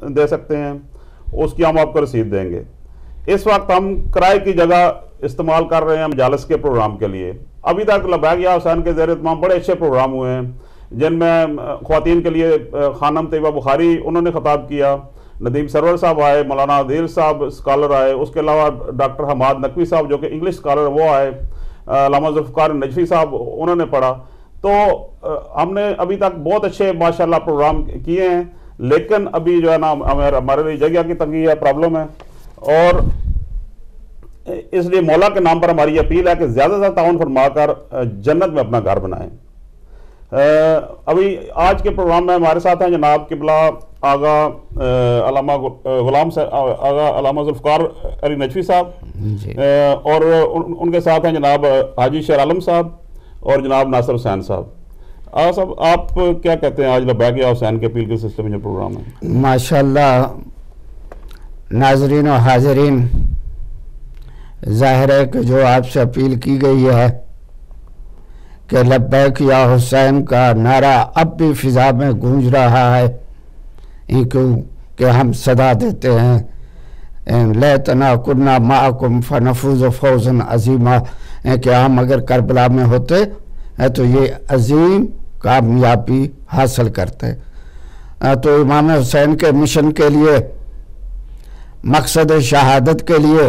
دے سکتے ہیں اس کی ہم آپ کو رسید دیں گے۔ اس وقت ہم کرائے کی جگہ استعمال کر رہے ہیں مجالس کے پروگرام کے لیے۔ ابھی تک لبیک یا حسین کے زیر اہتمام بڑے اچھے پروگرام ہوئے ہیں، جن میں خواتین کے لیے خانم طیبہ بخاری انہوں نے خطاب کیا، ندیم سرور صاحب آئے، مولانا عادل صاحب اسکالر آئے، اس کے علاوہ ڈاکٹر حماد نقوی صاحب جو کہ انگلش اسکالر وہ آئے، علامہ ذوالفقار نجفی صاحب انہوں نے پڑھا۔ تو ہم نے ابھی تک بہت اچھے ماشاءاللہ پروگرام کیے ہیں، لیکن ابھی جو ہے نا ہمارے لیے جگہ کی تنگی ہے، پرابلم ہے، اور اس لیے مولا کے نام پر ہماری اپیل ہے کہ زیادہ سے زیادہ تعاون فرما کر جنت میں اپنا گھر بنائیں۔ ابھی آج کے پروگرام میں ہمارے ساتھ ہیں جناب قبلہ آغا علامہ غلام آغا علامہ ذوالفقار علی نجفی صاحب، اور ان کے ساتھ ہیں جناب حاجی شیر عالم صاحب اور جناب ناصر حسین صاحب۔ آغا صاحب آپ کیا کہتے ہیں آج لبیک یا حسین کے اپیل کے سلسلے میں جو پروگرام ہے؟ ماشاءاللہ ناظرین و حاضرین، ظاہر ہے کہ جو آپ سے اپیل کی گئی ہے کہ لبیک یا حسین کا نعرہ اب بھی فضا میں گونج رہا ہے، کہ ہم صدا دیتے ہیں لیتنا کننا معکم فنفوز فوزا عظیما، کہ ہم اگر کربلا میں ہوتے تو یہ عظیم کامیابی حاصل کرتے۔ تو امام حسین کے مشن کے لیے، مقصد شہادت کے لیے،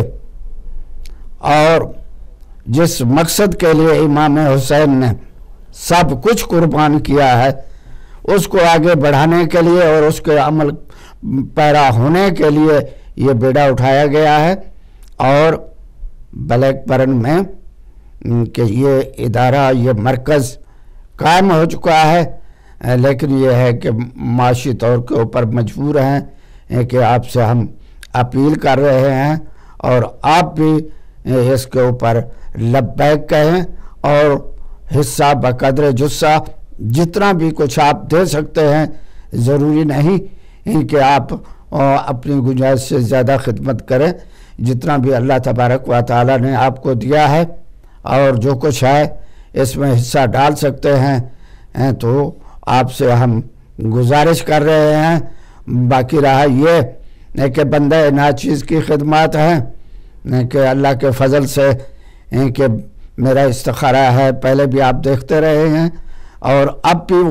اور جس مقصد کے لیے امام حسین نے سب کچھ قربان کیا ہے، اس کو آگے بڑھانے کے لیے اور اس کے عمل پیرا ہونے کے لیے یہ بیڑا اٹھایا گیا ہے، اور بلیک برن میں کہ یہ ادارہ، یہ مرکز قائم ہو چکا ہے، لیکن یہ ہے کہ معاشی طور کے اوپر مجبور ہیں کہ آپ سے ہم اپیل کر رہے ہیں، اور آپ بھی اس کے اوپر لبیک کہیں، اور حصہ بقدر جسہ جتنا بھی کچھ آپ دے سکتے ہیں، ضروری نہیں کہ آپ اپنی گنجائش سے زیادہ خدمت کریں، جتنا بھی اللہ تبارک و تعالی نے آپ کو دیا ہے اور جو کچھ ہے اس میں حصہ ڈال سکتے ہیں، تو آپ سے ہم گزارش کر رہے ہیں۔ باقی رہا یہ کہ بندہ ناچیز کی خدمات ہیں کہ اللہ کے فضل سے کہ میرا استخارہ ہے، پہلے بھی آپ دیکھتے رہے ہیں اور اب بھی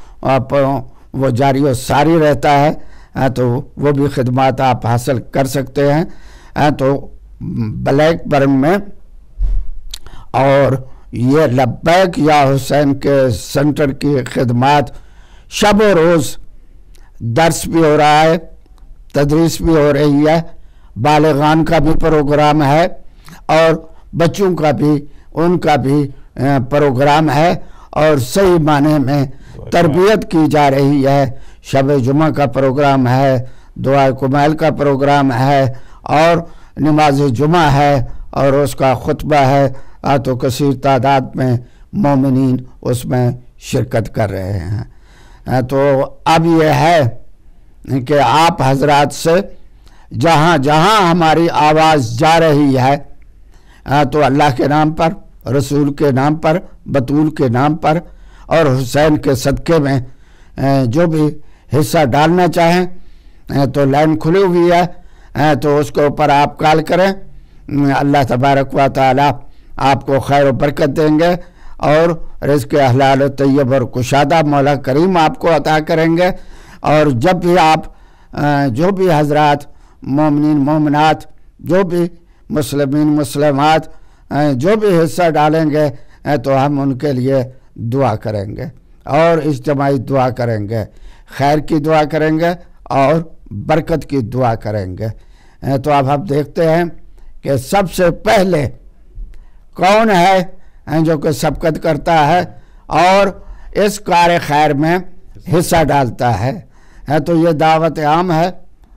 وہ جاری و ساری رہتا ہے، تو وہ بھی خدمات آپ حاصل کر سکتے ہیں۔ تو بلیک برن میں اور یہ لبیک یا حسین کے سنٹر کی خدمات شب و روز درس بھی ہو رہا ہے، تدریس بھی ہو رہی ہے، بالغان کا بھی پروگرام ہے اور بچوں کا بھی، ان کا بھی پروگرام ہے، اور صحیح معنی میں تربیت کی جا رہی ہے۔ شب جمعہ کا پروگرام ہے، دعا کمیل کا پروگرام ہے، اور نماز جمعہ ہے، اور اس کا خطبہ ہے، تو کثیر تعداد میں مومنین اس میں شرکت کر رہے ہیں۔ تو اب یہ ہے کہ آپ حضرات سے جہاں جہاں ہماری آواز جا رہی ہے، تو اللہ کے نام پر، رسول کے نام پر، بطول کے نام پر اور حسین کے صدقے میں جو بھی حصہ ڈالنا چاہیں تو لائن کھلی ہوئی ہے، تو اس کے اوپر آپ کال کریں، اللہ تبارک و تعالی آپ کو خیر و برکت دیں گے، اور رزق حلال و طیب اور کشادہ مولا کریم آپ کو عطا کریں گے۔ اور جب بھی آپ جو بھی حضرات مومنین مومنات، جو بھی مسلمین مسلمات جو بھی حصہ ڈالیں گے، تو ہم ان کے لیے دعا کریں گے اور اجتماعی دعا کریں گے، خیر کی دعا کریں گے اور برکت کی دعا کریں گے۔ تو اب ہم دیکھتے ہیں کہ سب سے پہلے کون ہے جو کہ سبقت کرتا ہے اور اس کار خیر میں حصہ ڈالتا ہے۔ تو یہ دعوت عام ہے،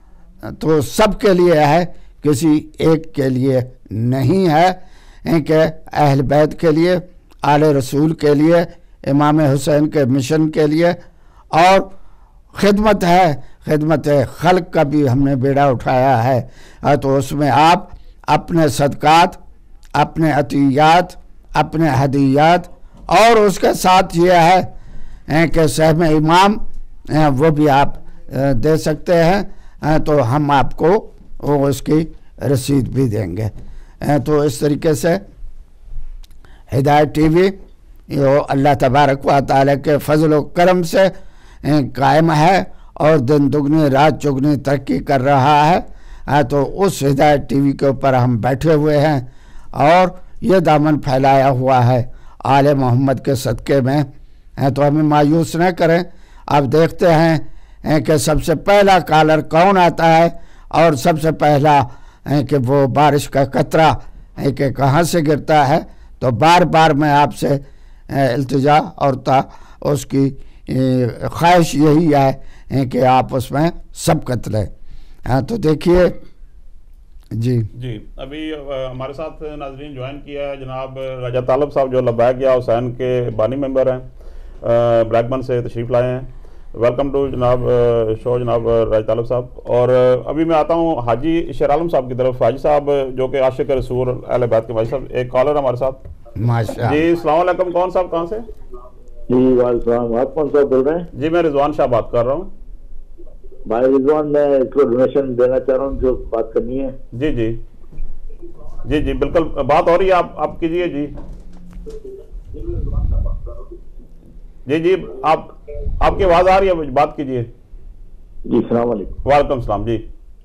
تو سب کے لیے ہے، کسی ایک کے لیے نہیں ہے، کہ اہل بیت کے لیے، آل رسول کے لیے، امام حسین کے مشن کے لیے، اور خدمت ہے، خدمت خلق کا بھی ہم نے بیڑا اٹھایا ہے۔ تو اس میں آپ اپنے صدقات، اپنے عطیات، اپنے ہدیات، اور اس کے ساتھ یہ ہے کہ سہم امام وہ بھی آپ دے سکتے ہیں۔ تو ہم آپ کو اس کی رسید بھی دیں گے. تو اس طریقے سے ہدایت ٹی وی اللہ تبارک و تعالیٰ کے فضل و کرم سے قائم ہے اور دن دگنی رات چگنی ترقی کر رہا ہے. تو اس ہدایت ٹی وی کے اوپر ہم بیٹھے ہوئے ہیں اور یہ دامن پھیلایا ہوا ہے آل محمد کے صدقے میں. تو ہمیں مایوس نہ کریں. آپ دیکھتے ہیں کہ سب سے پہلا کالر کون آتا ہے اور سب سے پہلا کہ وہ بارش کا قطرہ کہ کہاں سے گرتا ہے. تو بار بار میں آپ سے التجا اور اس کی خواہش یہی ہے کہ آپ اس میں سبقت لیں. تو دیکھیے جی ابھی ہمارے ساتھ ناظرین جوائن کیا ہے جناب راجہ طالب صاحب جو لبیک یا حسین کے بانی ممبر ہیں, بلیک بن سے تشریف لائے ہیں. ویلکم ٹو جناب شو جناب راجہ طالب صاحب. اور ابھی میں آتا ہوں حاجی شیر عالم صاحب کی طرف. حاجی صاحب جو کہ عاشق رسول اہل بیت کے حاجی صاحب, ایک کالر ہمارے ساتھ. ماشاء جی السلام علیکم. کون صاحب کہاں سے؟ جی وعلیکم السلام. آپ کون صاحب بول رہے ہیں؟ جی میں رضوان شاہ بات کر رہا ہوں. بھائی رضوان, میں اس کو ڈونیشن دینا چاہ رہا ہوں جو بات کرنی ہے. جی جی جی جی بالکل بات ہو رہی ہے, آپ کیجئے. جی جی جی آپ کی آواز آ رہی ہے, بات کیجئے. جی السلام علیکم. وعلیکم السلام. جی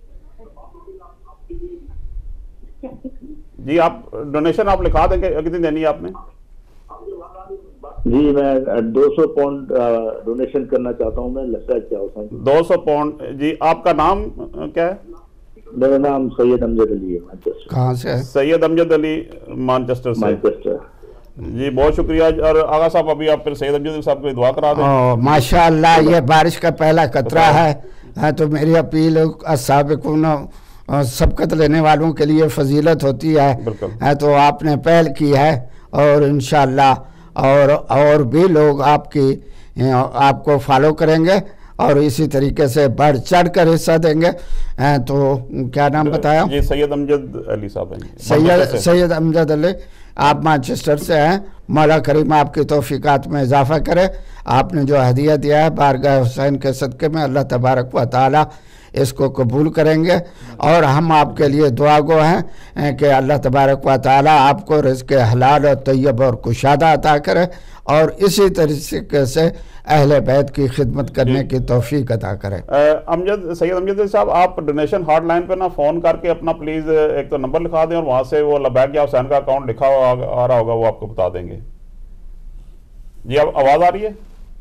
جی آپ ڈونیشن آپ لکھا دیں گے, کتنی دینی ہے آپ نے؟ جی میں 200 پاؤنڈ ڈونیشن کرنا چاہتا ہوں. میں لبیک یا حسین. 200 پاؤنڈ. جی آپ کا نام کیا ہے؟ میرا نام سید امجد علی ہے, مانچسٹر. کہاں سے؟ سید امجد علی مانچسٹر سے. مانچسٹر. جی بہت شکریہ. اور آغا صاحب ابھی آپ پھر سید امجد علی صاحب کو دعا کرا دیں. ماشاء اللہ, یہ بارش کا پہلا قطرہ ہے. تو میری اپیل سابقون سبقت لینے والوں کے لیے فضیلت ہوتی ہے. تو آپ نے پہل کی ہے اور انشاءاللہ اور بھی لوگ آپ کو فالو کریں گے اور اسی طریقے سے بڑھ چڑھ کر حصہ دیں گے. تو کیا نام بتایا؟ جی سید امجد علی صاحب ہیں. سید امجد علی, آپ مانچسٹر سے ہیں. مولا کریم آپ کی توفیقات میں اضافہ کرے. آپ نے جو ہدیہ دیا ہے بارگاہ حسین کے صدقے میں, اللہ تبارک و تعالی اس کو قبول کریں گے. اور ہم آپ کے لیے دعا گو ہیں کہ اللہ تبارک و تعالی آپ کو رزق حلال اور طیب اور کشادہ عطا کرے اور اسی طریقے سے اہل بیت کی خدمت کرنے کی توفیق عطا کرے. سید امجد صاحب, آپ ڈونیشن ہاٹ لائن پہ نا فون کر کے اپنا پلیز ایک تو نمبر لکھا دیں اور وہاں سے وہ لبیک یا حسین کا اکاؤنٹ لکھا آ رہا ہوگا, وہ آپ کو بتا دیں گے. جی اب آواز آ رہی ہے؟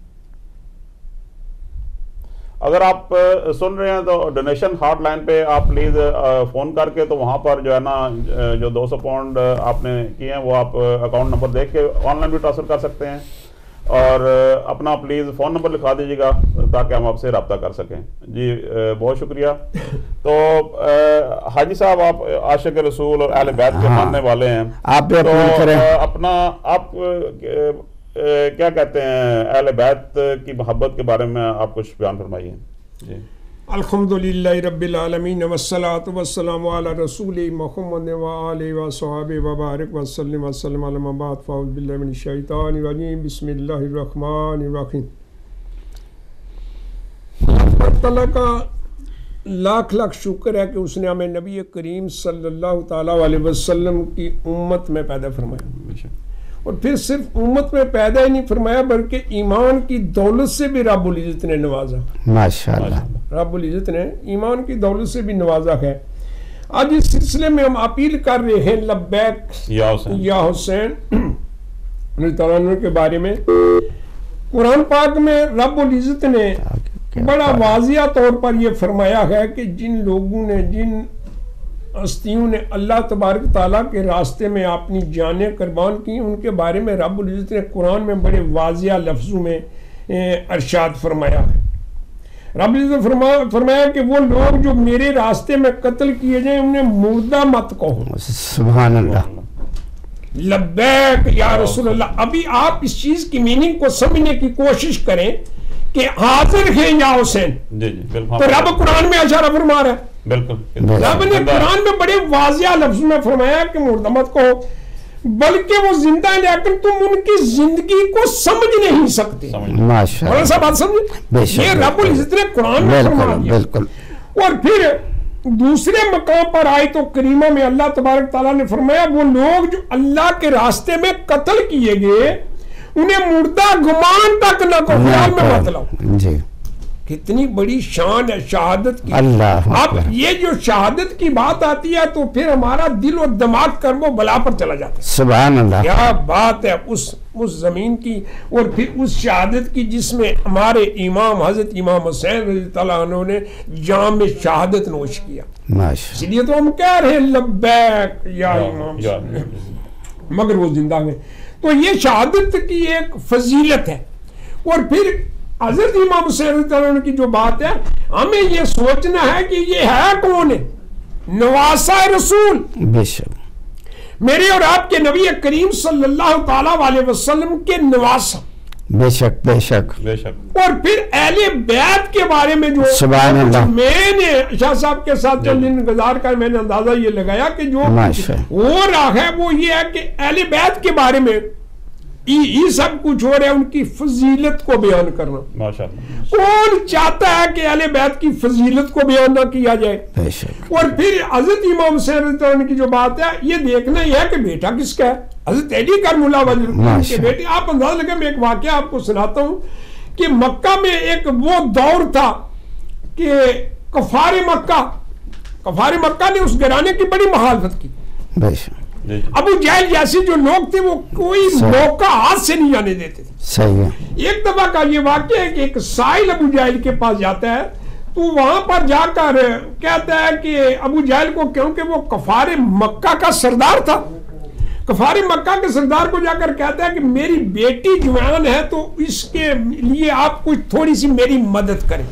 اگر آپ سن رہے ہیں تو ڈونیشن ہاٹ لائن پہ آپ پلیز فون کر کے تو وہاں پر جو ہے نا جو 200 پاؤنڈ آپ نے کیے ہیں وہ آپ اکاؤنٹ نمبر دیکھ کے آن لائن بھی ٹرانسفر کر سکتے ہیں. اور اپنا پلیز فون نمبر لکھا دیجیے گا تاکہ ہم آپ سے رابطہ کر سکیں. جی بہت شکریہ. تو حاجی صاحب آپ عاشق رسول اور اہل بیت کے ماننے والے ہیں, آپ بھی اپیل کریں. اپنا آپ کیا کہتے ہیں اہل بیت کی محبت کے بارے میں آپ کچھ بیان فرمائیے. جی الحمدللہ رب العالمین والصلاة والسلام علی رسول محمد وآلہ وصحبہ وبارک وسلم وسلم علی من بعد. فاعوذ باللہ من الشیطان الرجیم. بسم اللہ الرحمن الرحیم. اللہ تعالیٰ کا لاکھ لاکھ شکر ہے کہ اس نے ہمیں نبی کریم صلی اللہ تعالیٰ علیہ وسلم کی امت میں پیدا فرمایا, اور پھر صرف امت میں پیدا ہی نہیں فرمایا بلکہ ایمان کی دولت سے بھی رب العزت نے نوازا. ماشاءاللہ, رب العزت نے ایمان کی دولت سے بھی نوازا ہے. آج اس سلسلے میں ہم اپیل کر رہے ہیں لبیک یا حسین رضی اللہ کے بارے میں. قرآن پاک میں رب العزت نے بڑا واضح طور پر یہ فرمایا ہے کہ جن لوگوں نے, جن ہستیوں نے اللہ تبارک تعالیٰ کے راستے میں اپنی جانیں قربان کی, ان کے بارے میں رب العزت نے قرآن میں بڑے واضح لفظوں میں ارشاد فرمایا ہے. رب العزت نے فرمایا کہ وہ لوگ جو میرے راستے میں قتل کیے جائیں انہیں مردہ مت کہو. سبحان اللہ. لبیک یا رسول اللہ. ابھی آپ اس چیز کی میننگ کو سمجھنے کی کوشش کریں کہ حاضر ہیں یا حسین. تو رب قرآن میں اشارہ فرما رہا ہے. بالکل رب نے قرآن میں بڑے واضح لفظوں میں فرمایا کہ مردہ مت کہو, بلکہ وہ زندہ ہیں لیکن تم ان کی زندگی کو سمجھ نہیں سکتے. ماشاءاللہ, بات سمجھے, یہ رب العزت نے قرآن میں فرما دیا. بالکل. اور پھر دوسرے مقام پر آئے تو کریمہ میں اللہ تبارک تعالیٰ نے فرمایا وہ لوگ جو اللہ کے راستے میں قتل کیے گئے انہیں مردہ گمان تک نہ کو خیال میں مت لاؤ. جی کتنی بڑی شان ہے شہادت کی. اللہ اب یہ جو شہادت کی بات آتی ہے تو پھر ہمارا دل و دماغ کرم و بلا پر چلا جاتا ہے. سبحان اللہ. کیا بات ہے اس زمین کی اور پھر اس شہادت کی جس میں ہمارے امام حضرت امام حسین رضی اللہ عنہ نے جام شہادت نوش کیا. اس لیے تو ہم کہہ رہے ہیں لبیک یا امام حسین، مگر وہ زندہ ہیں. تو یہ شہادت کی ایک فضیلت ہے. اور پھر حضرت امام حسین رضی اللہ عنہ کی جو بات ہے ہمیں یہ سوچنا ہے کہ یہ ہے کون ہے؟ نواسہ رسول، بے شک میرے اور آپ کے نبی کریم صلی اللہ تعالی علیہ وسلم کے نواسہ. بے شک بے شک بے شک. اور پھر اہل بیت کے بارے میں جو سبحان اللہ میں نے شاہ صاحب کے ساتھ چند دن گزار کر میں نے اندازہ یہ لگایا کہ جو ہو رہا ہے وہ یہ ہے کہ اہل بیت کے بارے میں یہ سب کچھ ہو رہا ہے ان کی فضیلت کو بیان کرنا. کون چاہتا ہے کہ اہل بیت کی فضیلت کو بیان نہ کیا جائے؟ اور پھر حضرت امام حسین رضی اللہ عنہ کی جو بات ہے یہ دیکھنا یہ ہے کہ بیٹا کس کا ہے. حضرت علی کرم اللہ وجہ کے بیٹے. آپ اندازہ لگے میں ایک واقعہ آپ کو سناتا ہوں کہ مکہ میں ایک وہ دور تھا کہ کفار مکہ نے اس گھرانے کی بڑی مخالفت کی. ابو جہل جیسے جو لوگ تھے وہ کوئی موقع ہاتھ سے نہیں جانے دیتے تھے. صحیح ہے. ایک دفعہ کا یہ واقعہ ہے کہ ایک سائل ابو جہل کے پاس جاتا ہے تو وہاں پر جا کر کہتا ہے کہ ابو جہل کو، کیونکہ وہ کفار مکہ کا سردار تھا، کفار مکہ کے سردار کو جا کر کہتا ہے کہ میری بیٹی جوان ہے تو اس کے لیے آپ کچھ تھوڑی سی میری مدد کریں.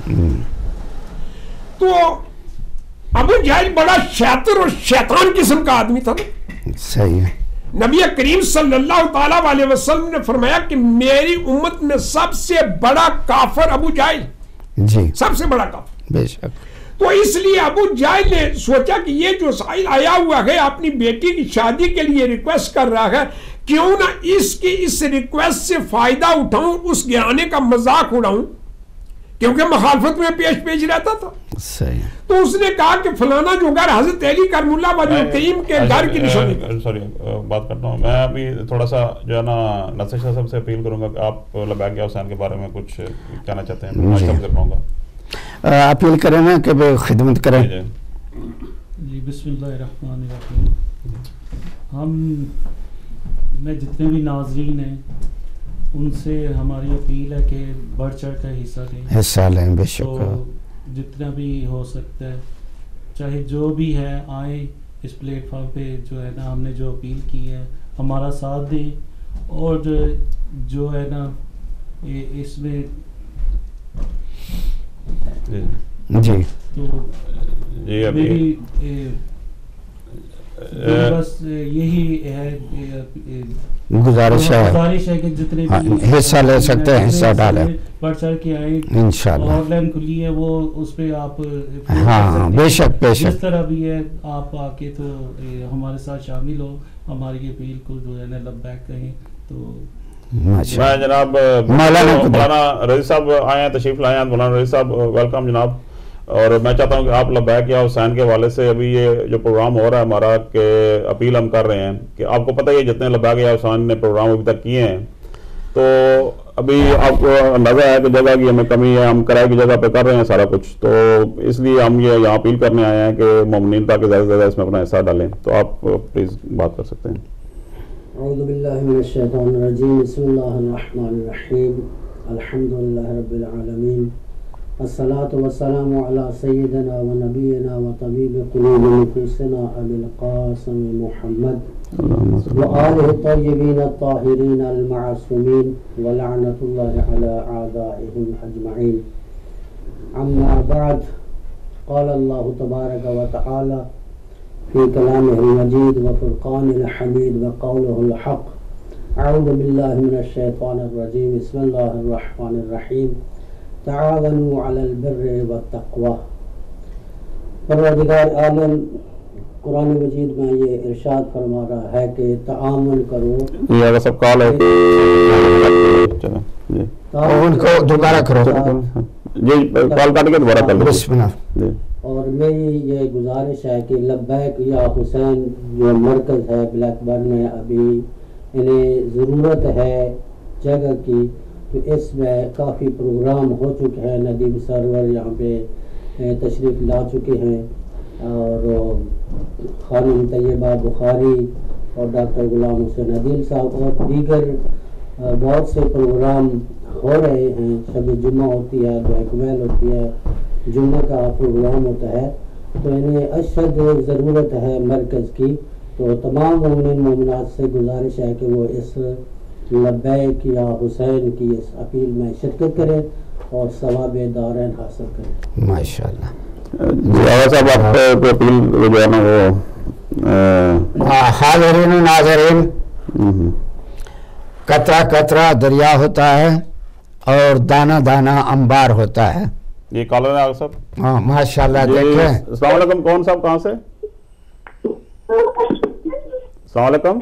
تو ابو جہل بڑا شیطر اور شیطان قسم کا آدمی تھا. صحیح ہے. نبی کریم صلی اللہ تعالی علیہ وسلم نے فرمایا کہ میری امت میں سب سے بڑا کافر ابو جہل، جی سب سے بڑا کافر. بے شک. تو اس لیے ابو جہل نے سوچا کہ یہ جو سائل آیا ہوا ہے اپنی بیٹی کی شادی کے لیے ریکویسٹ کر رہا ہے، کیوں نہ اس ریکویسٹ سے فائدہ اٹھاؤں، اس گرانے کا مذاق اڑاؤں، کیونکہ مخالفت میں پیش رہتا تھا. صحیح. تو اس نے کہا کہ فلانا جو گھر حضرت علی کرم اللہ وجہ کریم کے گھر کی نشانی. سوری بات کرتا ہوں میں ابھی تھوڑا سا جو ہے نا نصر شاہ صاحب سے اپیل کروں گا کہ آپ لبیک یا حسین کے بارے میں کچھ کہنا چاہتے ہیں. میں کر پاؤں گا اپیل کریں نا کہ خدمت کریں. جی بسم اللہ الرحمن الرحیم. میں جتنے بھی ناظرین ہیں ان سے ہماری اپیل ہے کہ بڑھ چڑھ کر حصہ لیں. بے شک. جتنا بھی ہو سکتا ہے چاہے جو بھی ہے آئیں اس پلیٹ فارم پہ جو ہے نا ہم نے جو اپیل کی ہے ہمارا ساتھ دیں. اور جو ہے نا اس میں جی تو میری بس یہی ہے گزارش ہے کہ جتنے بھی حصہ لے سکتے ہیں حصہ ڈالیں، بڑھ چڑھ کے آئیں. انشاءاللہ آن لائن کھلی ہے وہ اس پہ آپ ہاں بے شک بے شک جس طرح بھی ہے آپ آ کے تو ہمارے ساتھ شامل ہو، ہماری اپیل کو جو ہے نا لبیک کہیں. تو میں جناب مولانا رضی صاحب آئے ہیں، تشریف لائے ہیں. مولانا رضی صاحب ویلکم جناب. اور میں چاہتا ہوں کہ آپ لبیک یا حسین کے حوالے سے ابھی یہ جو پروگرام ہو رہا ہے ہمارا کہ اپیل ہم کر رہے ہیں کہ آپ کو پتہ ہی جتنے لبیک یا حسین نے پروگرام ابھی تک کیے ہیں تو ابھی آپ کو اندازہ ہے کہ جگہ کی ہمیں کمی ہے، ہم کرائے کی جگہ پہ کر رہے ہیں سارا کچھ. تو اس لیے ہم یہ یہاں اپیل کرنے آئے ہیں کہ مومنین تاکہ زیادہ سے زیادہ اس میں اپنا حصہ ڈالیں. تو آپ پلیز بات کر سکتے ہیں. اعوذ باللہ من الشیطان الرجیم. بسم اللہ الرحمن الرحیم. الحمدللہ رب العالمین. الصلاة والسلام على سيدنا ونبينا وطبيب قلوب نفوسنا أبي القاسم محمد وآله الطيبين الطاهرين المعصومين ولعنة الله على أعدائهم أجمعين. أما بعد قال الله تبارك وتعالى في كلامه المجيد وفرقانه الحميد وقوله الحق. أعوذ بالله من الشيطان الرجيم. بسم الله الرحمن الرحيم. تعاونوا على البر والتقوى. پروردگار عالم قرآن مجید میں یہ ارشاد فرما رہا ہے کہ تعاون کرو. یہ اگر سب کال ہے ان کو دوبارہ کرو. جی کال کاٹ کے دوبارہ کر لو. بسم اللہ. اور اور میری یہ گزارش ہے کہ لبیک یا حسین جو مرکز ہے بلیک برن میں، ابھی انہیں ضرورت ہے جگہ کی، تو اس میں کافی پروگرام ہو چکے ہیں، ندیم سرور یہاں پہ تشریف لا چکے ہیں، اور خانم طیبہ بخاری اور ڈاکٹر غلام حسین عدیل صاحب اور دیگر بہت سے پروگرام ہو رہے ہیں. شب جمعہ ہوتی ہے، دعائے کمیل ہوتی ہے، جمعہ کا پروگرام ہوتا ہے، تو انہیں اشد ضرورت ہے مرکز کی. تو تمام مومنین مومنات سے گزارش ہے کہ وہ اس لبیک یا حسین کی اس اپیل میں شرکت کریں اور ثواب دارین حاصل کریں. ماشاءاللہ. صاحب آپ کو اپیل جو ہے نا وہ حاضرین و ناظرین، قطرہ قطرہ دریا ہوتا ہے اور دانہ دانہ انبار ہوتا ہے. یہ کالر ہے صاحب. ہاں ماشاءاللہ. دیکھیں. السلام علیکم. کون صاحب کہاں سے؟ السلام علیکم.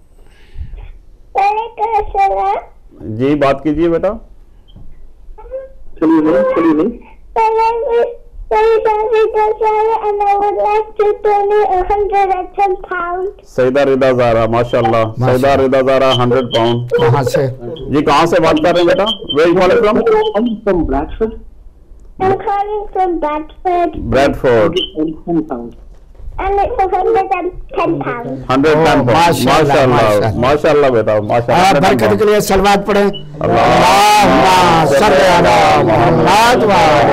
جی بات کیجیے بیٹا. سیدہ رضا زہرا، ماشاء اللہ. سیدہ رضا زہرا 100 پاؤنڈ. کہاں سے؟ جی کہاں سے بات کر رہے ہیں بیٹا؟ Where calling from? Bradford. And it's 110 pounds. 110 pounds. ماشاء اللہ ماشاء اللہ بیٹا ماشاء اللہ. برکت کے لیے سلوات پڑھیں. اللہم صلی علی محمد.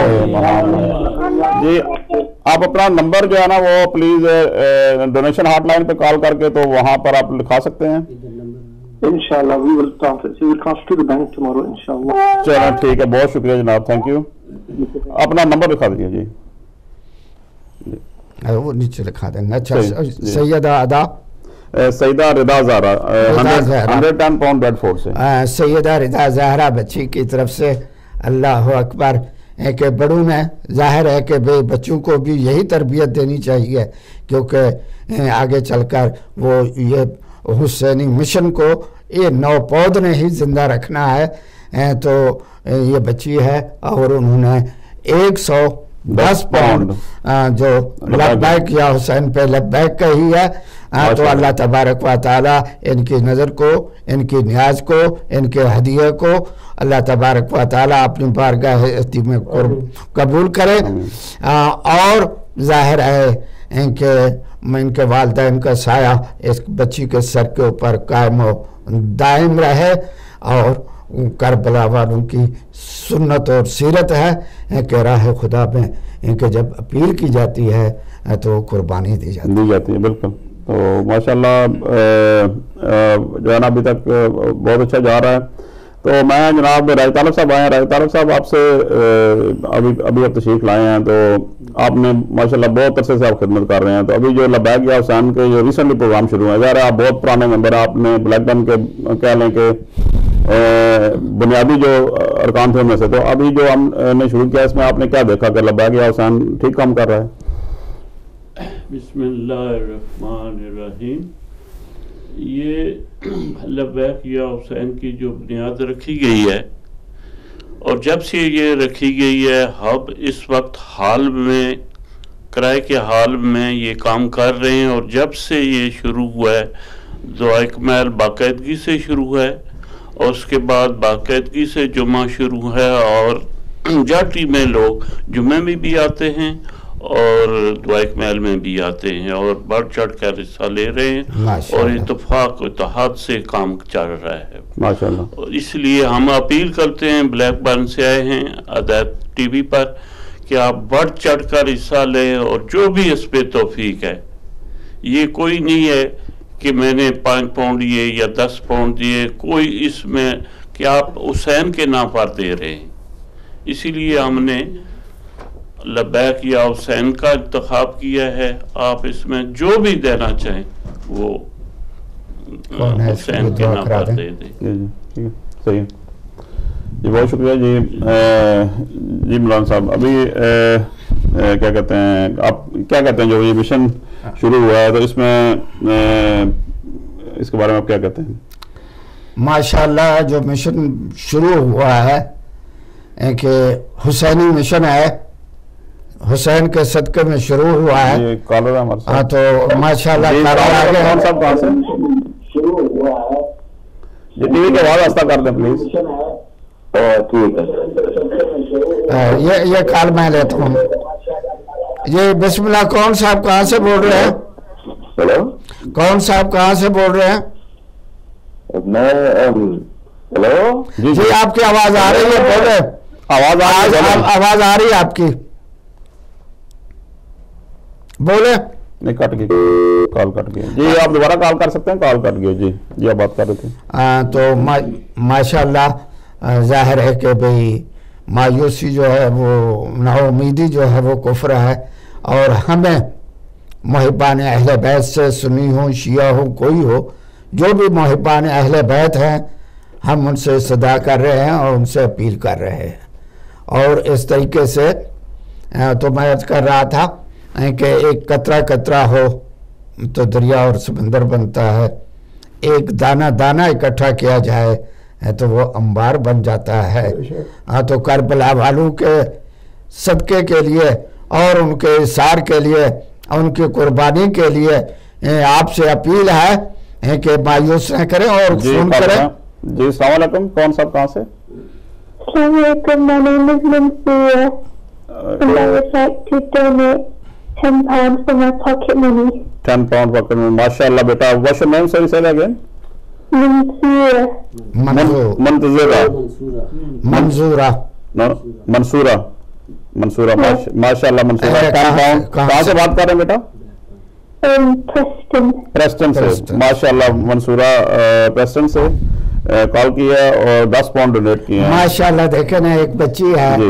جی آپ اپنا نمبر جو ہے نا وہ پلیز ڈونیشن ہاٹ لائن پہ کال کر کے تو وہاں پر آپ لکھا سکتے ہیں. انشاءاللہ we will transfer to the bank tomorrow انشاءاللہ. چلو ٹھیک ہے، بہت شکریہ جناب، تھینک یو. اپنا نمبر لکھا دیجیے. جی وہ نیچے لکھا دیں گے. اچھا. سیدہ ادا سیدہ رضا زہرا 110 پاؤنڈ بریڈفورڈ سے. سیدہ رضا زہرا بچی کی طرف سے. اللہ اکبر. کہ بڑوں میں ظاہر ہے کہ بچوں کو بھی یہی تربیت دینی چاہیے، کیونکہ آگے چل کر وہ یہ حسینی مشن کو یہ نو پود نے ہی زندہ رکھنا ہے. تو یہ بچی ہے اور انہوں نے 110 پاؤنڈ جو لبیک یا حسین پہ لبیک کا ہی ہے. تو اللہ تبارک و تعالی ان کی نظر کو، ان کی نیاز کو، ان کے ہدیے کو اللہ تبارک و تعالی اپنی بارگاہ میں قبول کرے. اور ظاہر ہے کہ ان کے والدین کا سایہ اس بچی کے سر کے اوپر قائم و دائم رہے. اور کربلا والوں کی سنت اور سیرت ہے کہ راہ خدا میں ان کے جب اپیل کی جاتی ہے تو قربانی دی جاتی ہے. بالکل. تو ماشاءاللہ جو ہے نا ابھی تک بہت اچھا جا رہا ہے. تو میں جناب راج طالب صاحب آئے ہیں. راج طالب صاحب آپ سے ابھی آپ تشریف لائے ہیں، تو آپ نے ماشاءاللہ بہت عرصے سے آپ خدمت کر رہے ہیں. تو ابھی جو لبیک یا حسین کے جو ریسنٹلی پروگرام شروع ہیں، ظاہر ہے آپ بہت پرانے ممبر ہیں، آپ نے بلیک برن کے کہہ لیں کہ بنیادی جو ارکان تھے ان میں سے. تو ابھی جو ہم نے شروع کیا اس میں آپ نے کیا دیکھا کہ لبیک یا حسین ٹھیک کام کر رہا ہے؟ بسم اللہ الرحمن الرحیم. یہ لبیک یا حسین کی جو بنیاد رکھی گئی ہے، اور جب سے یہ رکھی گئی ہے ہم اس وقت حال میں کرائے کے حال میں یہ کام کر رہے ہیں. اور جب سے یہ شروع ہوا ہے دعائے کمیل باقاعدگی سے شروع ہے، اور اس کے بعد باقاعدگی سے جمعہ شروع ہے، اور جاٹی میں لوگ جمعے میں بھی آتے ہیں اور دعائے کمیل میں بھی آتے ہیں اور بڑھ چڑھ کر حصہ لے رہے ہیں، اور اتفاق و اتحاد سے کام چل رہا ہے ماشاءاللہ. اس لیے ہم اپیل کرتے ہیں، بلیک برن سے آئے ہیں ہدایت ٹی وی پر، کہ آپ بڑھ چڑھ کر حصہ لیں، اور جو بھی اس پہ توفیق ہے. یہ کوئی نہیں ہے کہ میں نے 5 پاؤنڈ دیے یا 10 پاؤنڈ دیے، کوئی اس میں کہ آپ حسین کے نام پر دے رہے ہیں. اسی لیے ہم نے لبیک یا حسین کا انتخاب کیا ہے. آپ اس میں جو بھی دینا چاہیں وہ حسین کے نام پر دے دیں. صحیح ہے جی، بہت شکریہ جی. جی مولانا صاحب، ابھی کیا کہتے ہیں آپ کیا کہتے ہیں جو یہ مشن شروع ہوا ہے، تو اس میں اس کے بارے میں آپ کیا کہتے ہیں؟ ماشاءاللہ جو مشن شروع ہوا ہے کہ حسینی مشن ہے، हुसैन के सदक़े में शुरू हुआ है। ये कॉलर है हमारे साथ। हाँ, तो माशाल्लाह जी, कॉलर आ गए। कौन साहब कहाँ से? शुरू हुआ है। ये टीवी की आवाज आस्ता कर दें प्लीज। ठीक है। ये कॉल मैं लेता हूँ। ये बिस्मिल्लाह, कौन साहब कहाँ से बोल रहे हैं? हेलो, कौन साहब कहाँ से बोल रहे हैं? मैं हेलो जी आपकी आवाज आ रही है, बोले। आवाज आ रही है आपकी, बोले। नहीं, कट गई कॉल, कट गई जी। आप दोबारा कॉल कर सकते हैं, कॉल कट गई जी। जी आप बात कर रहे थे। तो माशाल्लाह जाहिर है कि भाई मायूसी जो है वो, नाउमीदी जो है वो कुफ्र है। और हमें मुहिब्बान अहले बैत से, सुन्नी हो, शिया हो, कोई हो, जो भी मुहिब्बान अहले बैत हैं, हम उनसे सदा कर रहे हैं और उनसे अपील कर रहे हैं। और इस तरीके से तो मैं अर्ज कर रहा था कि एक कतरा कतरा हो तो दरिया और समंदर बनता है, एक दाना दाना इकट्ठा किया जाए तो वो अंबार बन जाता है। हाँ, तो करबला वालों के सदक़े के लिए और उनके इसार के लिए, उनकी कुर्बानी के लिए आपसे अपील है कि मायूस न करें और फोन करें। जी अस्सलाम वालेकुम, कौन साहब कहाँ से? My name is Mansoura, and I would like to donate £10 for my pocket money. £10 pocket money, माशाल्लाह बेटा। What's your name? Sorry, say that again. Mansoura. मंजूरा माशाल्लाह मंसूरा। £10 कहाँ से बात कर रहे हैं बेटा? प्रेस्टन से। माशाल्लाह मंसूरा प्रेस्टन से कॉल किया और £10 डोनेट किए हैं। माशाल्लाह, देखे ना, एक बच्ची है और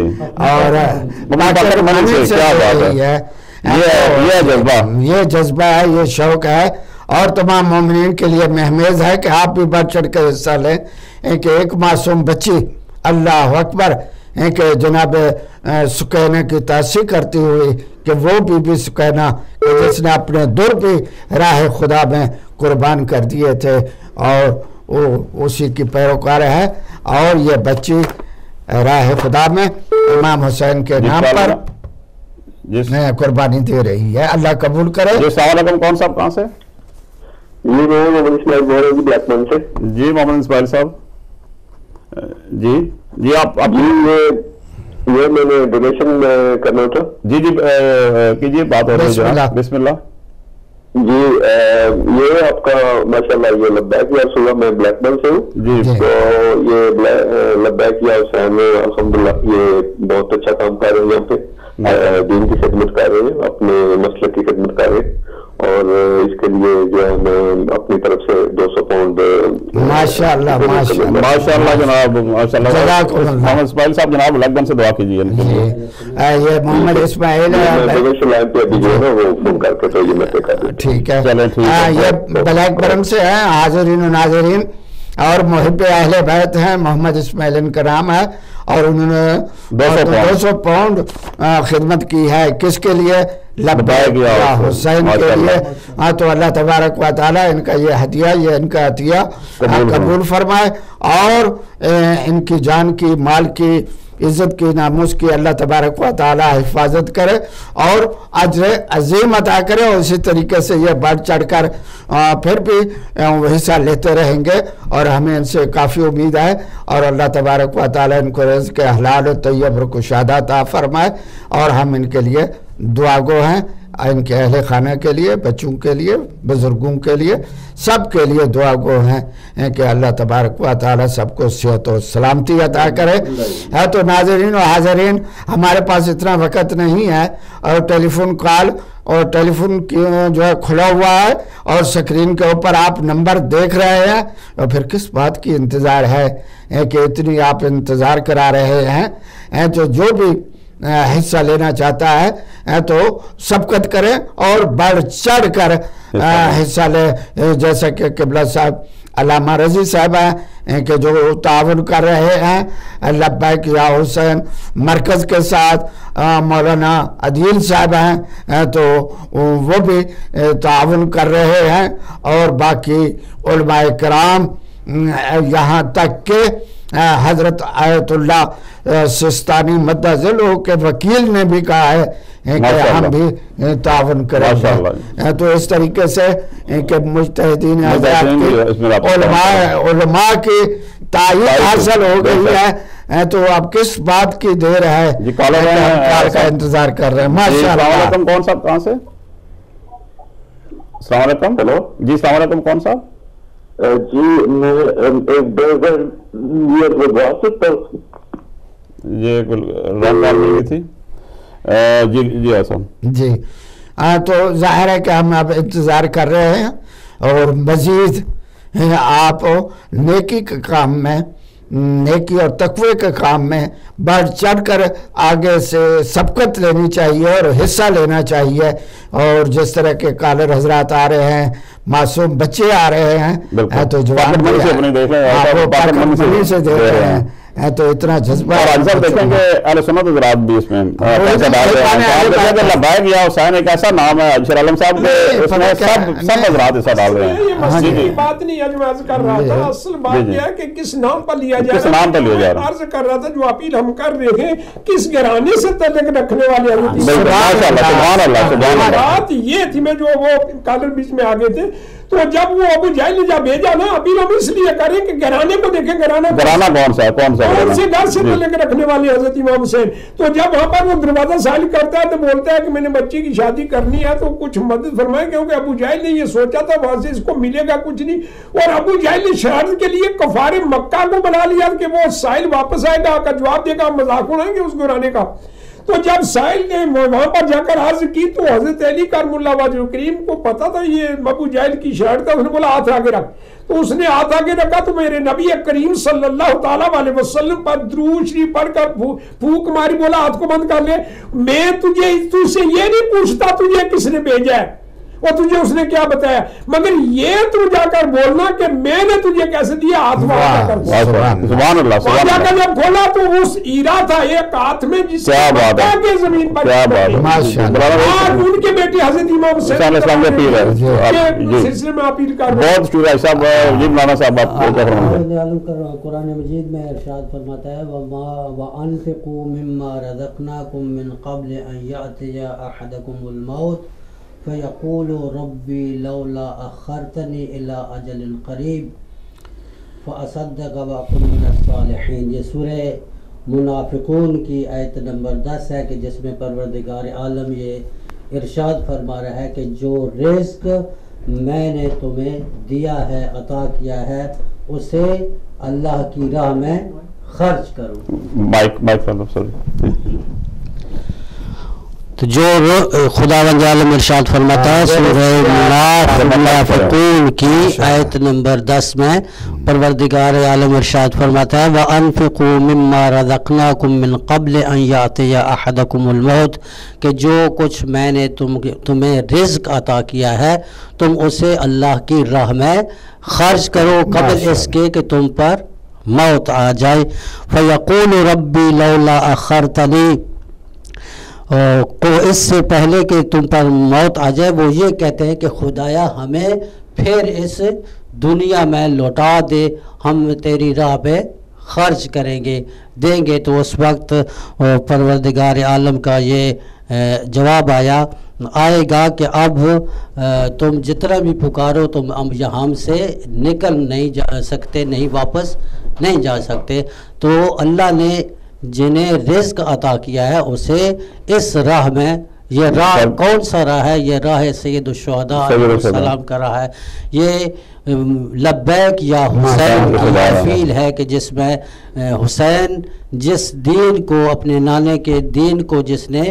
ये जज्बा है, ये शौक है और तमाम मोमिनीन के लिए महमेज है कि आप भी बढ़ चढ़ कर हिस्सा लें। कि एक मासूम बच्ची, अल्लाह अकबर, कि जनाब सुकैना की तासीर करती हुई कि वो बीबी सुकैना जिसने अपने दुर भी राह खुदा में कुर्बान कर दिए थे और वो उसी की पैरोकार है। और ये बच्ची राह खुदा में इमाम हुसैन के नाम पर कुर्बानी दे रही है। अल्लाह कबूल करे। जी अस्सलाम वालेकुम, कौन साहब कहाँ से? जी मैं मोहम्मद इस्माइल बोल रहा हूँ ब्लैकमैन से। जी मोहम्मद इस्माइल साहब, जी आप ये मैंने डोनेशन करना था। जी कीजिए, बात हो रही है, बिस्मिल्लाह। जी ये आपका माशाल्लाह, ये लब्बैक या हुसैन, मैं ब्लैकमैन से हूँ जी। तो ये लब्बैक या हुसैन अल्हम्दुलिल्लाह ये बहुत अच्छा काम कर रहे हैं, यहाँ पे दीन की खिदमत कर रहे हैं, अपने मसलक की खिदमत कर रहे हैं। और इसके लिए जो है मैं अपनी तरफ से £200 माशाल्लाह माशाल्लाह जनाब, माशाल्लाह। मोहम्मद इस्माइल साहब जनाब लगन से दुआ कीजिए। ये मोहम्मद इस्माइल ठीक है, ये ब्लैकबर्न से है। हाज़रीन नाज़रीन और मुहिब अहले बैत हैं, मोहम्मद इस्माइल इनका नाम है और उन्होंने £200 खिदमत की है। किसके लिए? लब्बैक या हुसैन के लिए। हाँ, तो अल्लाह तबारक व तआला इनका ये हदिया, ये इनका अतिया कबूल फरमाए और इनकी जान की, माल की, इज्जत की, नामूस की अल्लाह तबारक व तआला हिफाजत करे और अजर अजीम अता करे। और इसी तरीके से ये बढ़ चढ़ कर फिर भी हिस्सा लेते रहेंगे और हमें इनसे काफ़ी उम्मीद है। और अल्लाह तबारक व तआला इनको रिज़्क़ हलाल और तय्यब और कुशादा अता फरमाए। और हम इनके लिए दुआगो हैं, इनके अहले खाना के लिए, बच्चों के लिए, बुजुर्गों के लिए, सब के लिए दुआगो हैं कि अल्लाह तबारक व तआला सबको सेहत और सलामती अता करे। है तो नाज़रीन और हाज़रीन, हमारे पास इतना वक़्त नहीं है और टेलीफोन कॉल और टेलीफोन जो है खुला हुआ है और स्क्रीन के ऊपर आप नंबर देख रहे हैं। और फिर किस बात की इंतज़ार है कि इतनी आप इंतज़ार करा रहे हैं। तो जो भी हिस्सा लेना चाहता है तो सबकत करें और बढ़ चढ़ कर हिस्सा ले। जैसा कि किबला साहब अल्लामा रजी साहब हैं कि जो ताउन कर रहे हैं लब्बैक या हुसैन मरकज़ के साथ, मौलाना अदील साहब हैं तो वो भी ताउन कर रहे हैं और बाकी उलमाए कराम, यहाँ तक के हज़रत आयतुल्लाह सिस्तानी मद्दज़िलहु के वकील ने भी कहा है کہ ہم بھی تعاون کریں گے. تو اس طریقے سے کہ مجتہدین حضرات کی علماء کی تائید حاصل ہو گئی ہے. تو اب کس بات کی دیر ہے کال کا انتظار کر رہے ہیں. ماشاء اللہ. کون صاحب کہاں سے؟ السلام علیکم. ہیلو جی السلام علیکم. کون صاحب؟ جی میں یہ رنگ ملی تھی. جی جی حسن جی. تو ظاہر ہے کہ ہم اب انتظار کر رہے ہیں اور مزید آپ نیکی کے کام میں، نیکی اور تقوی کے کام میں بڑھ چڑھ کر آگے سے سبقت لینی چاہیے اور حصہ لینا چاہیے. اور جس طرح کے کالر حضرات آ رہے ہیں، معصوم بچے آ رہے ہیں، تو جوان سے دیکھ رہے ہیں، تو اتنا جذبہ. اور اکثر دیکھیں کہ اہل سنت حضرات بھی اس میں پیسہ ڈال رہے ہیں. لبیک یا حسین ایک ایسا نام ہے شیر عالم صاحب کے، اس میں سب حضرات ایسا ڈال رہے ہیں. یہ مسئلے کی بات نہیں ہے جو عرض کر رہا تھا. اصل بات یہ ہے کہ کس نام پر لیا جائے. کس نام پر لیا جا رہا ہے. عرض کر رہا تھا جو اپیل ہم کر رہے ہیں کس گھرانے سے تعلق رکھنے والے ہیں. سبحان اللہ سبحان اللہ. بات یہ تھی میں جو وہ کالر بیچ میں آگے تھے، تو جب وہ ابو جہل نے جب بھیجا نا اپیل ہم اس لیے کریں کہ گھرانے کو دیکھیں. گھرانا کون سا ہے؟ کون سے گھر سے تعلق رکھنے والے حضرت امام حسین. تو جب وہاں پر وہ دروازہ سائل کرتا ہے تو بولتا ہے کہ میں نے بچی کی شادی کرنی ہے تو کچھ مدد فرمائے، کیونکہ ابو جہل نے یہ سوچا تھا وہاں سے اس کو ملے گا کچھ نہیں. اور ابو جہل نے شہادت کے لیے کفار مکہ کو بنا لیا کہ وہ سائل واپس آئے گا کا جواب دے گا، مذاق اڑائیں گے اس گھرانے کا. تو جب سائل نے وہاں پر جا کر عرض کی تو حضرت علی کرم اللہ وجہ کریم کو پتا تھا یہ ابو جہل کی شہادت ہے. اس نے بولا ہاتھ آگے رکھ. تو اس نے ہاتھ آگے رکھا تو میرے نبی کریم صلی اللہ تعالیٰ علیہ وسلم پر درود شریف پڑھ کر پھونک ماری، بولا ہاتھ کو بند کر لے. میں تجھ سے یہ نہیں پوچھتا تجھے کس نے بھیجا ہے اور تجھے اس نے کیا بتایا، مگر یہ تو جا کر بولنا کہ میں نے تجھے کیسے دیا. ہاتھ وہاں کر سبحان اللہ. جا کر جب کھولا تو اس ایرا تھا ایک ہاتھ میں جس کے زمین پر ان کے بیٹے حضرت امام حسین سلسلے میں اپیل کر رہے ہیں. بہت شکریہ صاحب. جی مولانا صاحب آپ کو کیا فرماتے ہیں؟ قرآن مجید میں ارشاد فرماتا ہے وَأَنفِقُوا مِمَّا رَزَقْنَاكُم مِّن قَبْلِ أَن يَأْتِيَ أَحَدَكُمُ الْمَوْتُ فَيَقُولُ رَبِّي لَوْلَا أَخَّرْتَنِي إِلَىٰ أَجَلٍ قَرِيبٍ فَأَصَدَّقَ وَأَكُن مِّنَ الصَّالِحِينَ. یہ سورہ منافقون کی آیت نمبر 10 ہے کہ جس میں پروردگار عالم یہ ارشاد فرما رہا ہے کہ جو رزق میں نے تمہیں دیا ہے، عطا کیا ہے، اسے اللہ کی راہ میں خرچ کرو. مائک تو جو خداوند عالم ارشاد فرماتا ہے سورہ منافقون کی آیت نمبر 10 میں پروردگار عالم ارشاد فرماتا ہے وَأَنفِقُوا مِمَّا رَزَقْنَاكُم مِّن قَبْلِ أَن يَأْتِيَ أَحَدَكُمُ الْمَوْتُ کہ جو کچھ میں نے تمہیں رزق عطا کیا ہے تم اسے اللہ کی راہ میں خرچ کرو قبل اس کے کہ تم پر موت آ جائے. فَيَقُولُ رَبِّي لَوْلَا أَخَّرْتَنِي کو اس سے پہلے کہ تم پر موت آ جائے وہ یہ کہتے ہیں کہ خدایا ہمیں پھر اس دنیا میں لوٹا دے، ہم تیری راہ پہ خرچ کریں گے، دیں گے. تو اس وقت پروردگار عالم کا یہ جواب آئے گا کہ اب تم جتنا بھی پکارو تم اب یہاں سے نکل نہیں جا سکتے، نہیں واپس نہیں جا سکتے. تو اللہ نے جنہیں رزق عطا کیا ہے اسے اس راہ میں، یہ راہ کون سا راہ ہے؟ یہ راہ سید الشہداء علیہ السلام کا راہ ہے. یہ لبیک یا حسین کی محفل ہے کہ جس میں حسین جس دین کو، اپنے نانے کے دین کو جس نے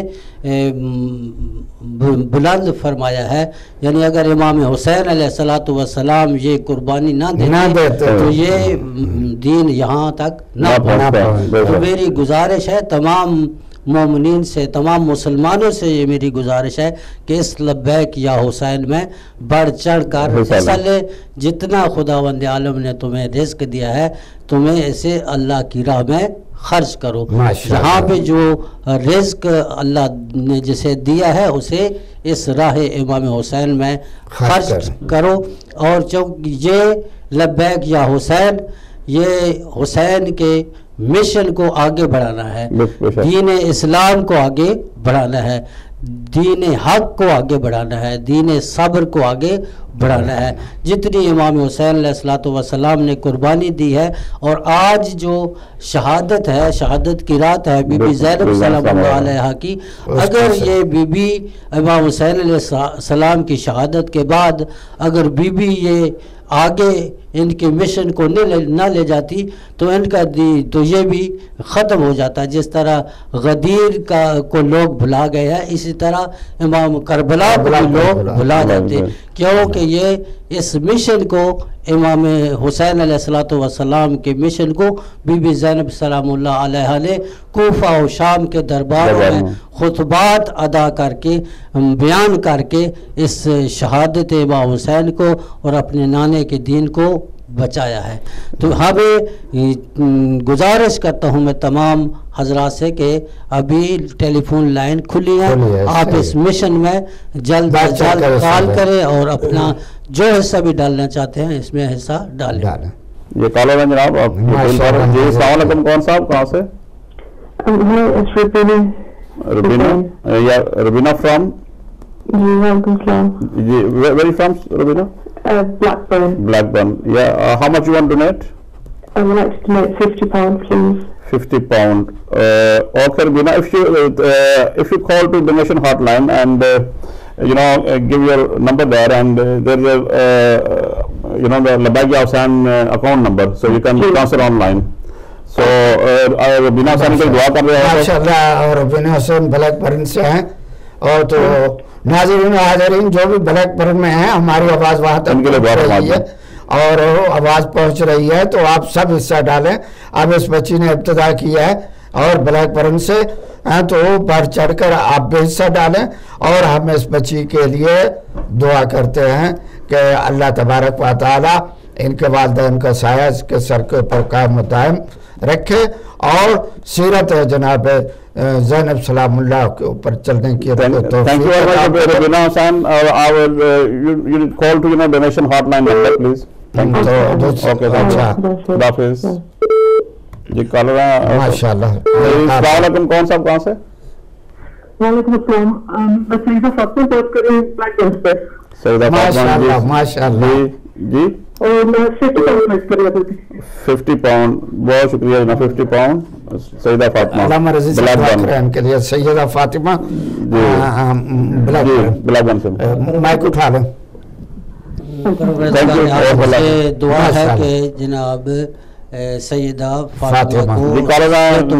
بلند فرمایا ہے، یعنی اگر امام حسین علیہ السلام یہ قربانی نہ دیتے تو یہ دین یہاں تک نہ پہنچتا. تو میری گزارش ہے تمام مومنین سے، تمام مسلمانوں سے، یہ میری گزارش ہے کہ اس لبیک یا حسین میں بڑھ چڑھ کر حصہ لے. جتنا خداوند عالم نے تمہیں رزق دیا ہے تمہیں اسے اللہ کی راہ میں خرچ کرو. یہاں پہ جو رزق اللہ نے جسے دیا ہے اسے اس راہ امام حسین میں خرچ کرو. اور چونکہ یہ لبیک یا حسین یہ حسین کے مشن کو آگے بڑھانا ہے، دین اسلام کو آگے بڑھانا ہے. دین حق کو آگے بڑھانا ہے، دین صبر کو آگے بڑھانا ہے. جتنی امام حسین علیہ الصلوۃ والسلام نے قربانی دی ہے، اور آج جو شہادت ہے، شہادت کی رات ہے بی بی زینب سلام اللہ علیہا کی، اگر یہ بی بی امام حسین علیہ السلام کی شہادت کے بعد اگر بی بی یہ آگے ان کے مشن کو نہ لے جاتی تو ان کا تو یہ بھی ختم ہو جاتا. جس طرح غدیر کو لوگ بھلا گئے ہیں، اسی طرح امام کربلا کو بھی لوگ بھلا جاتے، کیونکہ یہ اس مشن کو امام حسین علیہ الصلوۃ والسلام کے مشن کو بی بی زینب سلام اللہ علیہ نے کوفہ و شام کے درباروں میں خطبات ادا کر کے بیان کر کے اس شہادت امام حسین کو اور اپنے نانے کے دین کو بچایا ہے. تو ہمیں گزارش کرتا ہوں میں تمام حضرات سے کہ ابھی ٹیلی فون لائن کھلی ہے، آپ اس مشن میں جلد از جلد کال کریں اور اپنا جو حصہ بھی ڈالنا چاہتے ہیں اس میں حصہ ڈالیں. یہ کالر ہے جناب آپ. جی السلام علیکم. کون صاحب کہاں سے؟ ربینہ فرام جی very from Rubina Blackburn. Yeah. How much you want to donate? I would like to donate £50, please. £50. Okay, Rubina, if you call to donation hotline and give your number there, and there is the Labaik Ya Hussain account number, so you can transfer online. So Rubina Hussain کے دعا کر رہے ہیں. ماشاءاللہ. اور ربینہ حسین بلیکبرن سے ہیں، اور تو ناظرین و حاضرین جو بھی بلیکبرن میں ہیں، ہماری آواز وہاں تک پہنچ رہی ہے اور آواز پہنچ رہی ہے، تو آپ سب حصہ ڈالیں. اب اس بچی نے ابتدا کیا ہے اور بلیکبرن سے تو بڑھ چڑھ کر آپ بھی حصہ ڈالیں، اور ہم اس بچی کے لیے دعا کرتے ہیں کہ اللہ تبارک و تعالی ان کے والدین کا سایہ اس کے سر کے اوپر قائم و دائم رکھے، اور سیرت جناب زینب سلام اللہ کے اوپر چلنے کی توفیق. Thank you very much, Rubina Hussain. You call to donation hotline number, please. Thank you. Okay, Hafiz. جی کالر ہیں. ماشاءاللہ. السلام علیکم. کون صاحب کہاں سے؟ وعلیکم السلام. میں سیدہ فاطمہ بات کر رہی ہوں بلیک بن سے. سیدہ فاطمہ. ماشاءاللہ. جی اور میں 50 پاؤنڈ کر رہا تھا. 50 پاؤنڈ. بہت شکریہ جناب. 50 پاؤنڈ سیدہ فاطمہ. علامہ رضی سے دعا کریں ان کے لیے. سیدہ فاطمہ بلیک بن سے مائک اٹھا لیں. دعا ہے کہ جناب سیدہ فاطمہ کو السلام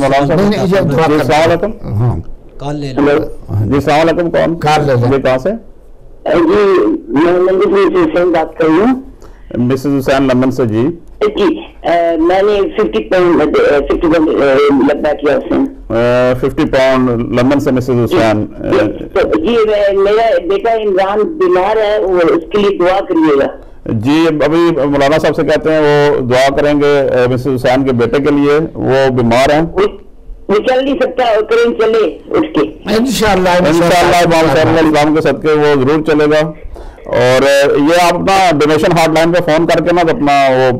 علیکم. کال لے لیں. جی السلام علیکم. کون کال لے لیں. کہاں سے؟ جی میں مسز حسین بات کر رہی ہوں. مسز حسین لندن سے. جی جی میں نے 50 پاؤنڈ لبیک یا حسین 50 پاؤنڈ لندن سے. مسز حسین جی میرا بیٹا عمران بیمار ہے، اس کے لیے دعا کریے گا. جی ابھی مولانا صاحب سے کہتے ہیں وہ دعا کریں گے مسز حسین کے بیٹے کے لیے. وہ بیمار ہیں، وہ چل نہیں سکتا، کریں چلے اٹھ کے انشاءاللہ. اسلام کے صدقے وہ ضرور چلے گا. اور یہ آپ اپنا ڈونیشن ہاٹ لائن پہ فون کر کے نا اپنا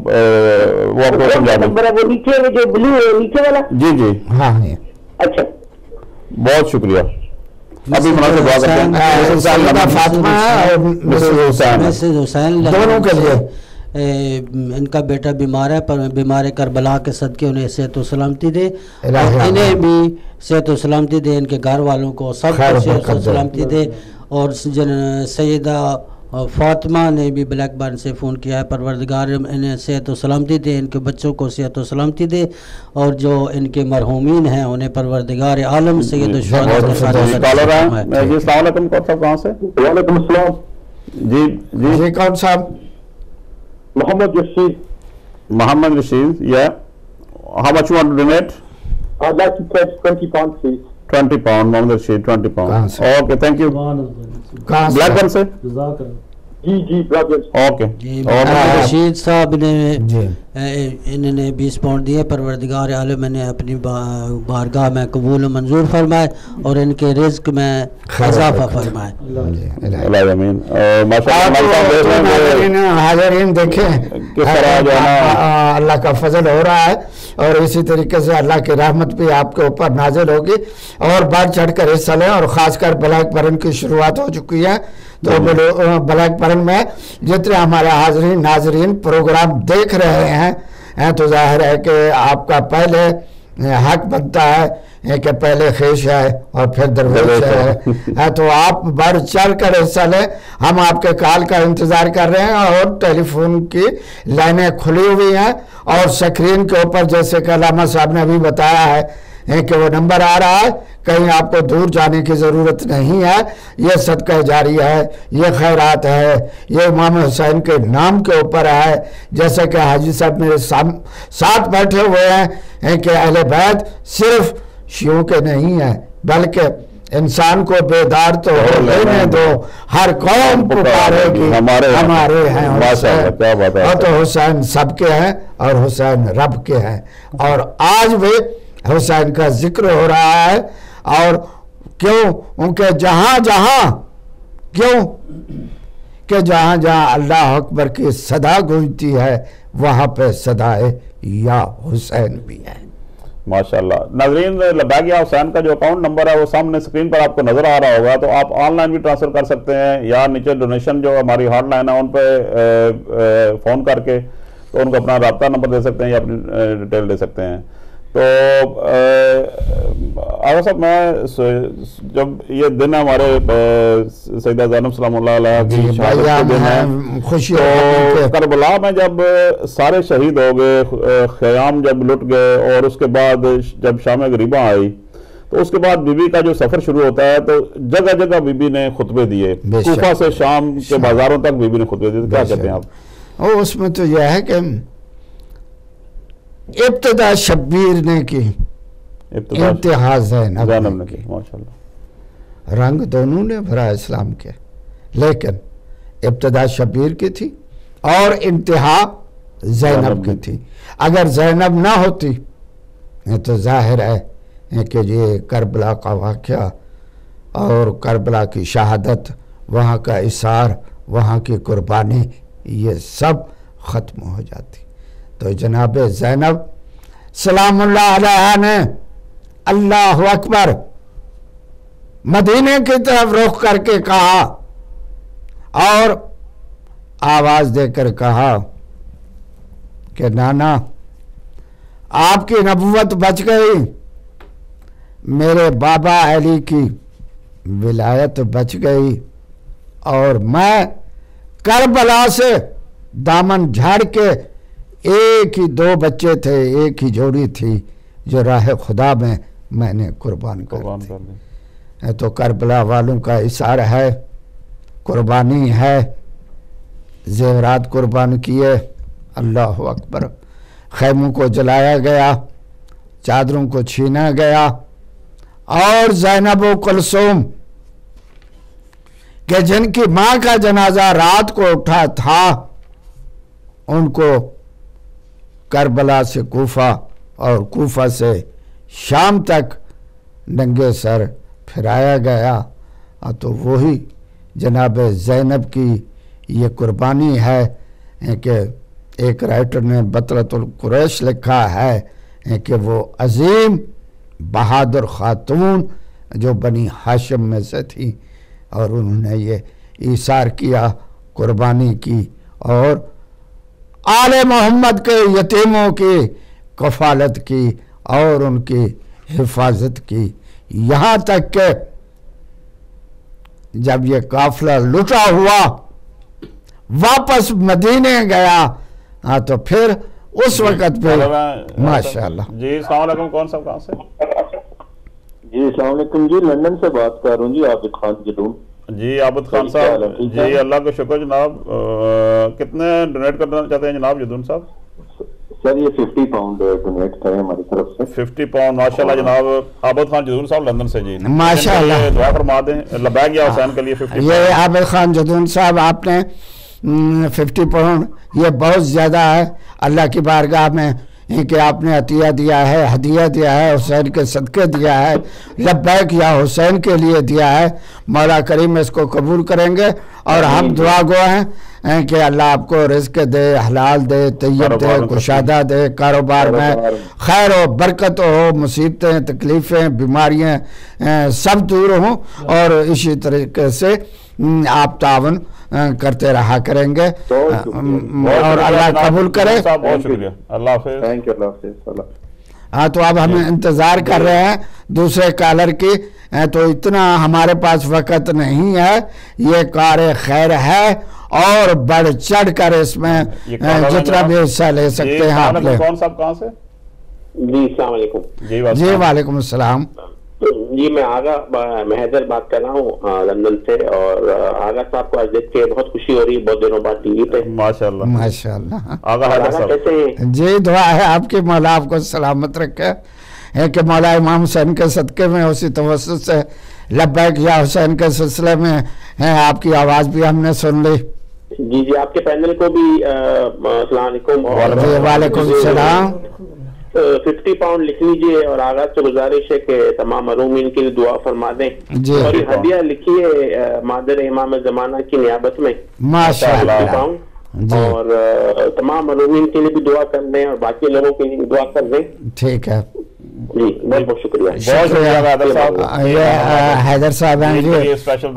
وہ آپ کو سمجھا دیں. وہ نیچے جو بلو ہے نیچے والا. جی جی ہاں. اچھا بہت شکریہ. ابھی مناسب دعا کرتے ہیں. سیدہ فاطمہ اور مسز حسین دونوں کے لیے. ان کا بیٹا بیمار ہے، پر بیمار کربلا کے صدقے انہیں صحت و سلامتی دے، انہیں بھی صحت و سلامتی دے، ان کے گھر والوں کو سب کو صحت و سلامتی دے. اور سیدہ فاطمہ نے بھی بلیک برن سے فون کیا ہے، پروردگار انہیں صحت و سلامتی دے، ان کے بچوں کو صحت و سلامتی دے، اور جو ان کے مرحومین ہیں انہیں پروردگار عالم سید الشہداء کا جی السلام علیکم. کون صاحب کہاں سے؟ وعلیکم السلام. جی جی کون صاحب؟ محمد رشید. محمد رشید. یا how much you want to donate? I'd like to pledge 20 pounds, please. 20 pound. Muhammad Rashid 20 pound. Okay, thank you. Blackburn سے. جی برادر. اوکے. محمد رشید صاحب نے انہوں نے 20 پاؤنڈ دیے. پروردگار عالم نے اپنی بارگاہ میں قبول و منظور فرمائے اور ان کے رزق میں اضافہ فرمائے. حاضرین دیکھیں اللہ کا فضل ہو رہا ہے اور اسی طریقے سے اللہ کی رحمت بھی آپ کے اوپر نازل ہوگی اور بڑھ چڑھ کر حصہ لیں. اور خاص کر بلیک برن کی شروعات ہو چکی ہے تو بلیک برن میں جتنے ہمارے حاضرین ناظرین پروگرام دیکھ رہے ہیں تو ظاہر ہے کہ آپ کا پہلے حق بنتا ہے کہ پہلے خیش ہے اور پھر درویش ہے تو آپ بڑھ چڑھ کر حصہ لیں. ہم آپ کے کال کا انتظار کر رہے ہیں اور ٹیلی فون کی لائنیں کھلی ہوئی ہیں اور سکرین کے اوپر جیسے کہ علامہ صاحب نے ابھی بتایا ہے کہ وہ نمبر آ رہا ہے. کہیں آپ کو دور جانے کی ضرورت نہیں ہے. یہ صدقہ جاریہ ہے, یہ خیرات ہے, یہ امام حسین کے نام کے اوپر ہے. جیسے کہ حاجی صاحب میرے ساتھ بیٹھے ہوئے ہیں کہ اہل بیت صرف شیعوں کے نہیں ہیں بلکہ انسان کو بیدار تو ہونے دو, ہر قوم پکارے گی ہمارے ہیں حسین, اور تو حسین سب کے ہیں اور حسین رب کے ہیں. اور آج بھی حسین کا ذکر ہو رہا ہے. اور کیوں؟ ان کے جہاں جہاں کیوں کہ جہاں جہاں اللہ اکبر کی صدا گونجتی ہے وہاں پہ صدائے یا حسین بھی ہے. ماشاءاللہ. ناظرین, لبیک یا حسین کا جو اکاؤنٹ نمبر ہے وہ سامنے سکرین پر آپ کو نظر آ رہا ہوگا, تو آپ آن لائن بھی ٹرانسفر کر سکتے ہیں یا نیچے ڈونیشن جو ہماری ہاٹ لائن ہے ان پہ فون کر کے تو ان کو اپنا رابطہ نمبر دے سکتے ہیں یا اپنی ڈیٹیل دے سکتے ہیں. تو آغا صاحب, میں جب یہ دن ہمارے سیدہ زینب سلام اللہ علیہ کی شہادت کے دن ہے, تو کربلا میں جب سارے شہید ہو گئے, خیام جب لٹ گئے اور اس کے بعد جب شام غریبہ آئی تو اس کے بعد بی بی کا جو سفر شروع ہوتا ہے تو جگہ جگہ بی بی نے خطبے دیے, کوفہ سے شام کے بازاروں تک بی بی نے خطبے دیے. کیا کہتے ہیں آپ؟ اس میں تو یہ ہے کہ ابتدا شبیر نے کی, انتہا زینب نے کی. ماشاءاللہ. رنگ دونوں نے بھرا اسلام کے, لیکن ابتدا شبیر کی تھی اور انتہا زینب کی تھی. اگر زینب نہ ہوتی تو ظاہر ہے کہ یہ کربلا کا واقعہ اور کربلا کی شہادت, وہاں کا اثار, وہاں کی قربانی, یہ سب ختم ہو جاتی. تو جناب زینب سلام اللہ علیہ نے اللہ اکبر مدینے کی طرف رخ کر کے کہا اور آواز دے کر کہا کہ نانا آپ کی نبوت بچ گئی, میرے بابا علی کی ولایت بچ گئی, اور میں کربلا سے دامن جھاڑ کے, ایک ہی 2 بچے تھے, ایک ہی جوڑی تھی جو راہ خدا میں نے قربان کر دی. تو کربلا والوں کا اثار ہے, قربانی ہے, زیورات قربان کیے. اللہ اکبر. خیموں کو جلایا گیا, چادروں کو چھینا گیا, اور زینب و کلثوم کہ جن کی ماں کا جنازہ رات کو اٹھا تھا, ان کو کربلا سے کوفہ اور کوفہ سے شام تک ننگے سر پھرایا گیا. تو وہی جناب زینب کی یہ قربانی ہے کہ ایک رائٹر نے بطلۃ القریش لکھا ہے کہ وہ عظیم بہادر خاتون جو بنی ہاشم میں سے تھی, اور انہوں نے یہ ایثار کیا, قربانی کی, اور آل محمد کے یتیموں کی کفالت کی اور ان کی حفاظت کی. یہاں تک کہ جب یہ قافلہ لٹا ہوا واپس مدینے گیا تو پھر اس وقت پہ ماشاءاللہ. جی السلام علیکم, کون صاحب کہاں سے؟ جی السلام علیکم, جی لندن سے بات کر رہا ہوں جی, عابد خان جدون. جی عابد خان صاحب, جی اللہ کا شکر جناب. کتنے ڈونیٹ کرنا چاہتے ہیں جناب جدون صاحب؟ سر یہ 50 پاؤنڈ ڈونیٹ کریں ہماری طرف سے. 50 پاؤنڈ. ماشاءاللہ جناب. عابد خان جدون صاحب لندن سے, جی ماشاءاللہ دعا فرما دیں لبیک یا حسین کے لیے 50. یہ عابد خان جدون صاحب آپ نے 50 پاؤنڈ, یہ بہت زیادہ ہے اللہ کی بارگاہ میں کہ آپ نے عطیہ دیا ہے, ہدیہ دیا ہے, حسین کے صدقے دیا ہے, لبیک یا حسین کے لیے دیا ہے. مولا کریم اس کو قبول کریں گے, اور ہم دعا گو ہیں کہ اللہ آپ کو رزق دے, حلال دے, طیب دے, کشادہ دے, کاروبار میں خیر و برکت ہو, مصیبتیں, تکلیفیں, بیماریاں سب دور ہوں, اور اسی طریقے سے آپ تعاون کرتے رہا کریں گے, اور اللہ قبول کرے. بہت شکریہ, اللہ حافظ. تھینک یو, اللہ حافظ. ہاں تو اب ہم انتظار کر رہے ہیں دوسرے کالر کی, تو اتنا ہمارے پاس وقت نہیں ہے. یہ کار خیر ہے, اور بڑھ چڑھ کر اس میں جتنا بھی حصہ لے سکتے ہیں آپ لیں. کون صاحب کہاں سے؟ جی السلام علیکم. جی وعلیکم السلام. جی میں آغا محضر بات کر رہا ہوں لندن سے, اور آغا صاحب کو آج دیکھ کے بہت خوشی ہو رہی ہے, بہت دنوں بعد ٹی وی پہ. ماشاءاللہ ماشاءاللہ. آغا کیسے ہیں؟ جی دعا ہے آپ کی, مولا آپ کو سلامت رکھے, ہے کہ مولا امام حسین کے صدقے میں اسی توسط سے لبیک یا حسین کے سلسلے میں آپ کی آواز بھی ہم نے سن لی. جی جی آپ کے پینل کو بھی السلام علیکم. وعلیکم السلام. 50 پاؤنڈ لکھ لیجئے, اور آغاز سے گزارش ہے کہ تمام محرومین کے لیے دعا فرما دیں. اور یہ ہدیہ لکھیے مادر امام زمانہ کی نیابت میں, ماشاءاللہ, اور تمام محرومین کے لیے بھی دعا کر دیں, اور باقی لوگوں کے لیے بھی دعا کر دیں. ٹھیک ہے جی, بہت بہت شکریہ. بہت شکریہ. یہ حیدر صاحب ہیں جی,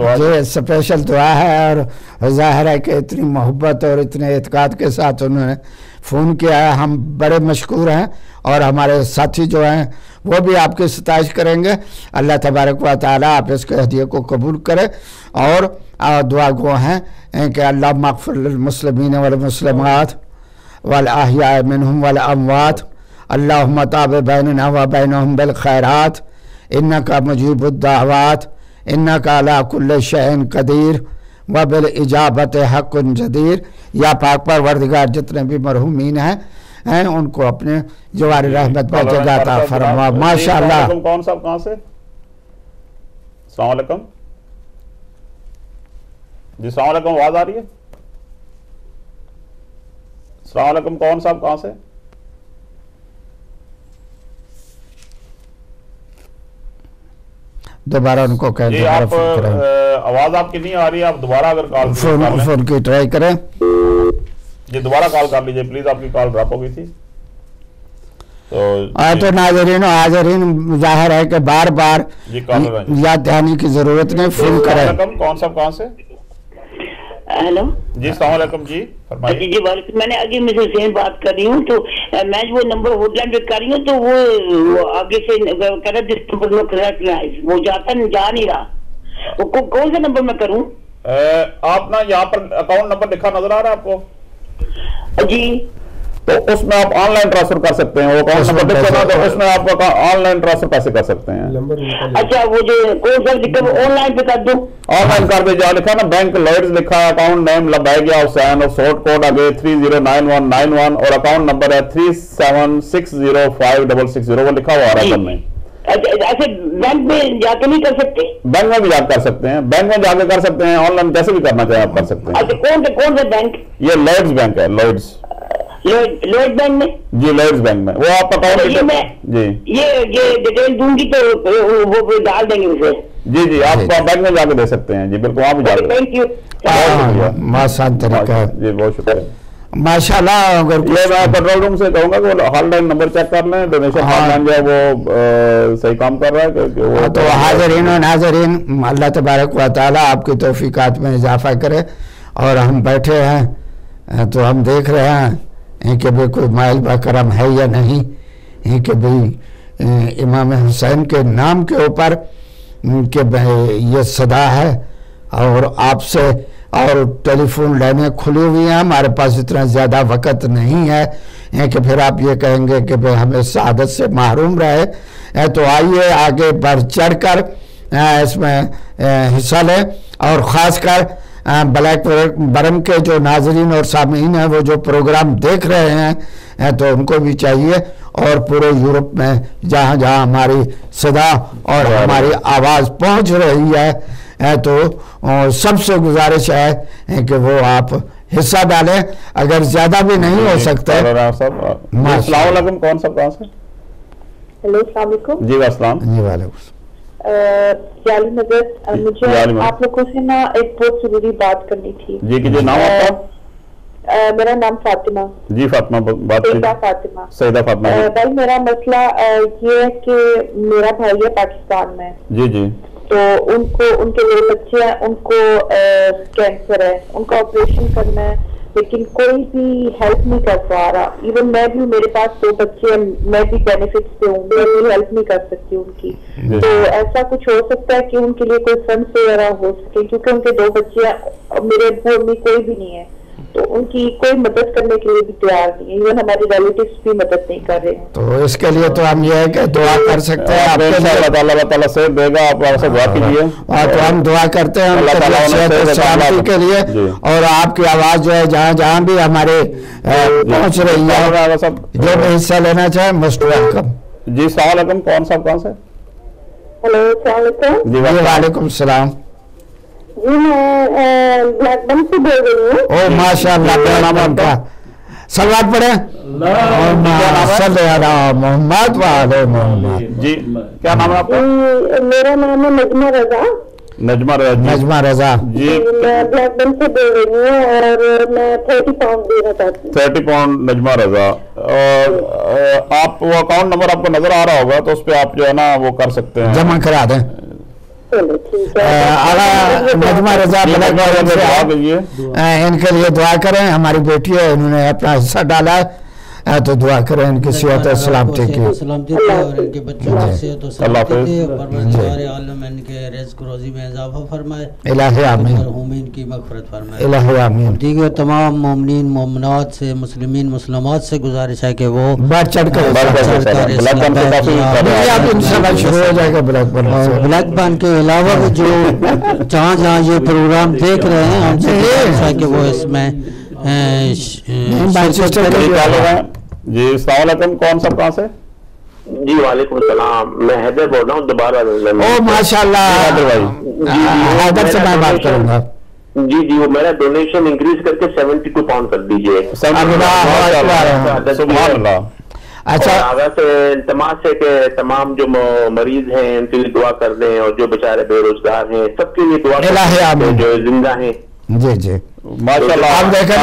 اسپیشل دعا ہے, اور ظاہر ہے کہ اتنی محبت اور اتنے اعتقاد کے ساتھ انہوں نے فون کیا ہے. ہم بڑے مشکور ہیں, اور ہمارے ساتھی جو ہیں وہ بھی آپ کی ستائش کریں گے. اللہ تبارک و تعالیٰ آپ اس کے ہدیے کو قبول کرے, اور دعا گو ہیں کہ اللہ مغفر للمسلمین والمسلمات والاحیاء منہم والاموات, اللہم تابع بیننا و بینہم بالخیرات, انکا مجیب الدعوات, انکا علی کل شیء قدیر و بالاجابت حق جدیر. یا پاک پروردگار جتنے بھی مرحومین ہیں ان کو اپنے جوار رحمت میں جگہ عطا فرما. ماشاءاللہ. کون صاحب کہاں سے؟ السلام علیکم. جی السلام علیکم, آواز آ رہی ہے؟ السلام علیکم, کون صاحب کہاں سے؟ دوبارہ ان کو کہیں جی آپ آواز آپ کی نہیں آ رہی ہے, آپ دوبارہ اگر کال فون کی ٹرائی کریں. جی دوبارہ کال کر لیجئے پلیز, آپ کی کال ڈراپ ہو گئی تھی. تو ناظرین و حاضرین, ظاہر ہے کہ بار بار یاد دہانی کی ضرورت نہیں, فون کریں. کون صاحب کہاں سے؟ ہیلو جی السلام علیکم. جی فرمائیے. جی میں نے آگے میں سے حسین بات کر رہی ہوں, تو میں وہ نمبر ہوٹ لائن پہ کر رہی ہوں, تو وہ آگے سے کہہ رہا جس نمبر میں کریکٹ وہ جا نہیں رہا. کون سا نمبر میں کروں؟ آپ نا یہاں پر اکاؤنٹ نمبر لکھا نظر آ رہا ہے آپ کو؟ جی, تو اس میں آپ آن لائن ٹرانسفر کر سکتے ہیں. وہ اکاؤنٹ نمبر لکھ سکتے ہیں, تو اس میں آپ آن لائن ٹرانسفر پیسے کر سکتے ہیں. اچھا وہ جو کون سا لکھا وہ آن لائن پہ کر دوں؟ آن لائن کر دیں. جہاں لکھا نا بینک لائڈز لکھا ہے, اکاؤنٹ نیم لبیک یا حسین, اور سورٹ کوڈ آگے 309191, اور اکاؤنٹ نمبر ہے 37605660, وہ لکھا ہوا آ رہا ہے. ایسے بینک میں جا کے نہیں کر سکتے؟ بینک میں بھی جا کر سکتے ہیں, بینک میں جا کے کر سکتے ہیں, آن لائن جیسے بھی کرنا چاہیں آپ کر سکتے ہیں. اچھا کون سے بینک؟ یہ لائڈز بینک ہے, لائڈز بینک میں. جی لائڈز بینک میں, وہ آپ اکاؤنٹ جی یہ ڈیٹیل دوں گی تو وہ ڈال دیں گے اسے. جی جی آپ بینک میں جا کے دے سکتے ہیں. جی بالکل, وہاں بھی جا کے. Thank you. آسان طریقہ ہے. جی بہت شکریہ. ماشاءاللہ. اگر میں کنٹرول روم سے کہوں گا کہ وہ ہال لائن نمبر چیک کر لیں, ڈونیشن ہال لائن جو ہے وہ صحیح کام کر رہا ہے. تو حاضرین و ناظرین, اللہ تبارک و تعالیٰ آپ کی توفیقات میں اضافہ کرے. اور ہم بیٹھے ہیں تو ہم دیکھ رہے ہیں کہ بھی کوئی مائل بکرم ہے یا نہیں, کہ بھی امام حسین کے نام کے اوپر کہ یہ صدا ہے, اور آپ سے اور ٹیلی فون لائنیں کھلی ہوئی ہیں. ہمارے پاس اتنا زیادہ وقت نہیں ہے کہ پھر آپ یہ کہیں گے کہ ہمیں سعادت سے محروم رہے. تو آئیے آگے بڑھ چڑھ کر اس میں حصہ لیں, اور خاص کر بلیک برم کے جو ناظرین اور سامعین ہیں وہ جو پروگرام دیکھ رہے ہیں تو ان کو بھی چاہیے, اور پورے یورپ میں جہاں جہاں ہماری صدا اور ہماری آواز پہنچ رہی ہے تو سب سے گزارش ہے کہ وہ آپ حصہ ڈالیں, اگر زیادہ بھی نہیں ہو سکتے. السلام علیکم, کون صاحب کہاں سے؟ ہیلو السلام علیکم. جی السلام. جی وعلیکم. جعلی نظر, مجھے آپ لوگوں سے نا ایک بہت ضروری بات کرنی تھی. جی کیجیے, نام آپ کا؟ میرا نام فاطمہ. جی فاطمہ, بات سیدہ فاطمہ. سیدہ فاطمہ. بھائی میرا مسئلہ یہ ہے کہ میرا بھائی ہے پاکستان میں. جی جی. تو ان کے 2 بچے ہیں, ان کو کینسر ہے, ان کا آپریشن کرنا ہے, لیکن کوئی بھی ہیلپ نہیں کر پا رہا. ایون میں بھی, میرے پاس 2 بچے ہیں, میں بھی بینیفٹس پہ ہوں, میں بھی ہیلپ نہیں کر سکتی ان کی. تو ایسا کچھ ہو سکتا ہے کہ ان کے لیے کوئی فنڈ وغیرہ ہو سکے, کیونکہ ان کے 2 بچے ہیں, میرے ابو امی کوئی بھی نہیں ہے, تو ان کی کوئی مدد کرنے کے لیے بھی تیار نہیں ہے. ایون ہمارے ریلیٹیوز بھی مدد نہیں کر رہے ہیں. تو اس کے لیے تو ہم یہ ہے کہ دعا کر سکتے ہیں. اللہ تعالیٰ سے دے گا, آپ سے دعا کیجیے. تو ہم دعا کرتے ہیں سلامتی کے لیے, اور آپ کی آواز جو ہے جہاں جہاں بھی ہمارے پہنچ رہی ہے, جو بھی حصہ لینا چاہے مسٹ ویلکم. جی السلام علیکم, کون صاحب کہاں سے؟ ہیلو السلام علیکم. جی وعلیکم السلام. جی میں بلیک بن سے بول رہی ہوں. او ماشاء اللہ, کیا نام ہے آپ کا؟ صلوات پڑھیں. محمد وعلى محمد. جی کیا نام ہے آپ کا؟ میرا نام ہے نجمہ رضا. نجمہ رضا. جی میں بلیک بن سے بول رہی ہوں, اور میں 30 پاؤنڈ دینا چاہتی ہوں. 30 پاؤنڈ. نجمہ رضا, اور آپ وہ اکاؤنٹ نمبر آپ کو نظر آ رہا ہوگا, تو اس پہ آپ جو ہے نا وہ کر سکتے ہیں, جمع کرا دیں. نجمہ رضا ان کے لیے دعا کریں. ہماری بیٹی ہے, انہوں نے اپنا حصہ ڈالا ہے, تو دعا کریں ان کی صحت اور سلامتی کی. اور ان کے بچوں کی صحت و سلامتی کی, اور پروردگار عالم ان کے رزق روزی میں اضافہ فرمائے. الہی آمین. مرحومین کی مغفرت فرمائے. الہی آمین. دیگر تمام مومنین مومنات سے, مسلمین مسلمات سے گزارش ہے کہ وہ بڑھ چڑھ کر شروع ہو جائے گا بلیک بین کے علاوہ بھی جو جہاں جہاں یہ پروگرام دیکھ رہے ہیں, ہم سے گزارش ہے کہ وہ اس میں. جی السلام علیکم, کون صاحب کہاں سے؟ جی وعلیکم السلام, میں حیدر بول رہا ہوں دوبارہ. او ماشاء اللہ, حیدر سے میں بات کروں گا. جی جی, وہ میرا ڈونیشن انکریز کر کے 72 پاؤنڈ کر دیجیے. اچھا, ویسے التماس ہے کہ تمام جو مریض ہیں ان کے لیے دعا کر دیں, اور جو بیچارے بے روزگار ہیں سب کے لیے دعا کریں, جو زندہ ہیں. جی جی ماشاء اللہ. آپ دیکھیں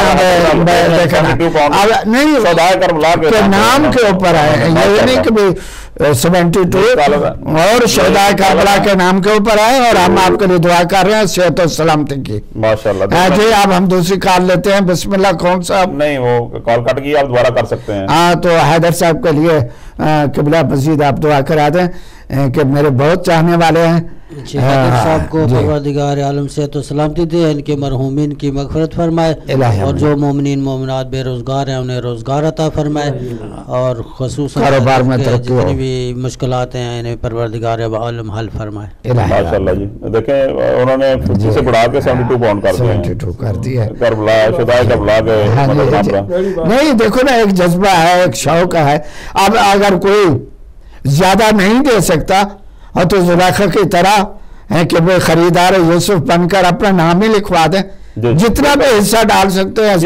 نہیں نام کے اوپر ہے, یہ نہیں کہ 72 اور شہداء کربلا کے نام کے اوپر ہے, اور ہم آپ کے لیے دعا کر رہے ہیں صحت و سلامتی کی. ماشاء اللہ. جی اب ہم دوسری کال لیتے ہیں. بسم اللہ. کون صاحب؟ نہیں وہ کال کٹ گئی, آپ دوبارہ کر سکتے ہیں. ہاں, تو حیدر صاحب کے لیے قبلہ مزید آپ دعا کرا دیں کہ میرے بہت چاہنے والے ہیں. حیدر صاحب کو پروردگار عالم صحت و سلامتی دے, ان کے مرحومین کی مغفرت فرمائے, اور جو مومنین مومنات بے روزگار ہیں انہیں روزگار عطا فرمائے, اور خصوصاً کاروبار میں جتنی بھی مشکلات ہیں انہیں پروردگار عالم حل فرمائے. ماشاء اللہ. جی دیکھیں انہوں نے 50 سے بڑھا کے 72 پاؤنڈ کر دیا. کربلا شہدائے کربلا کے نہیں, دیکھو نا, ایک جذبہ ہے, ایک شوق ہے. اب اگر کوئی زیادہ نہیں دے سکتا, اور تو زلیخا کی طرح ہے کہ وہ خریدار یوسف بن کر اپنا نام ہی لکھوا دیں, جتنا بھی حصہ ڈال سکتے ہیں.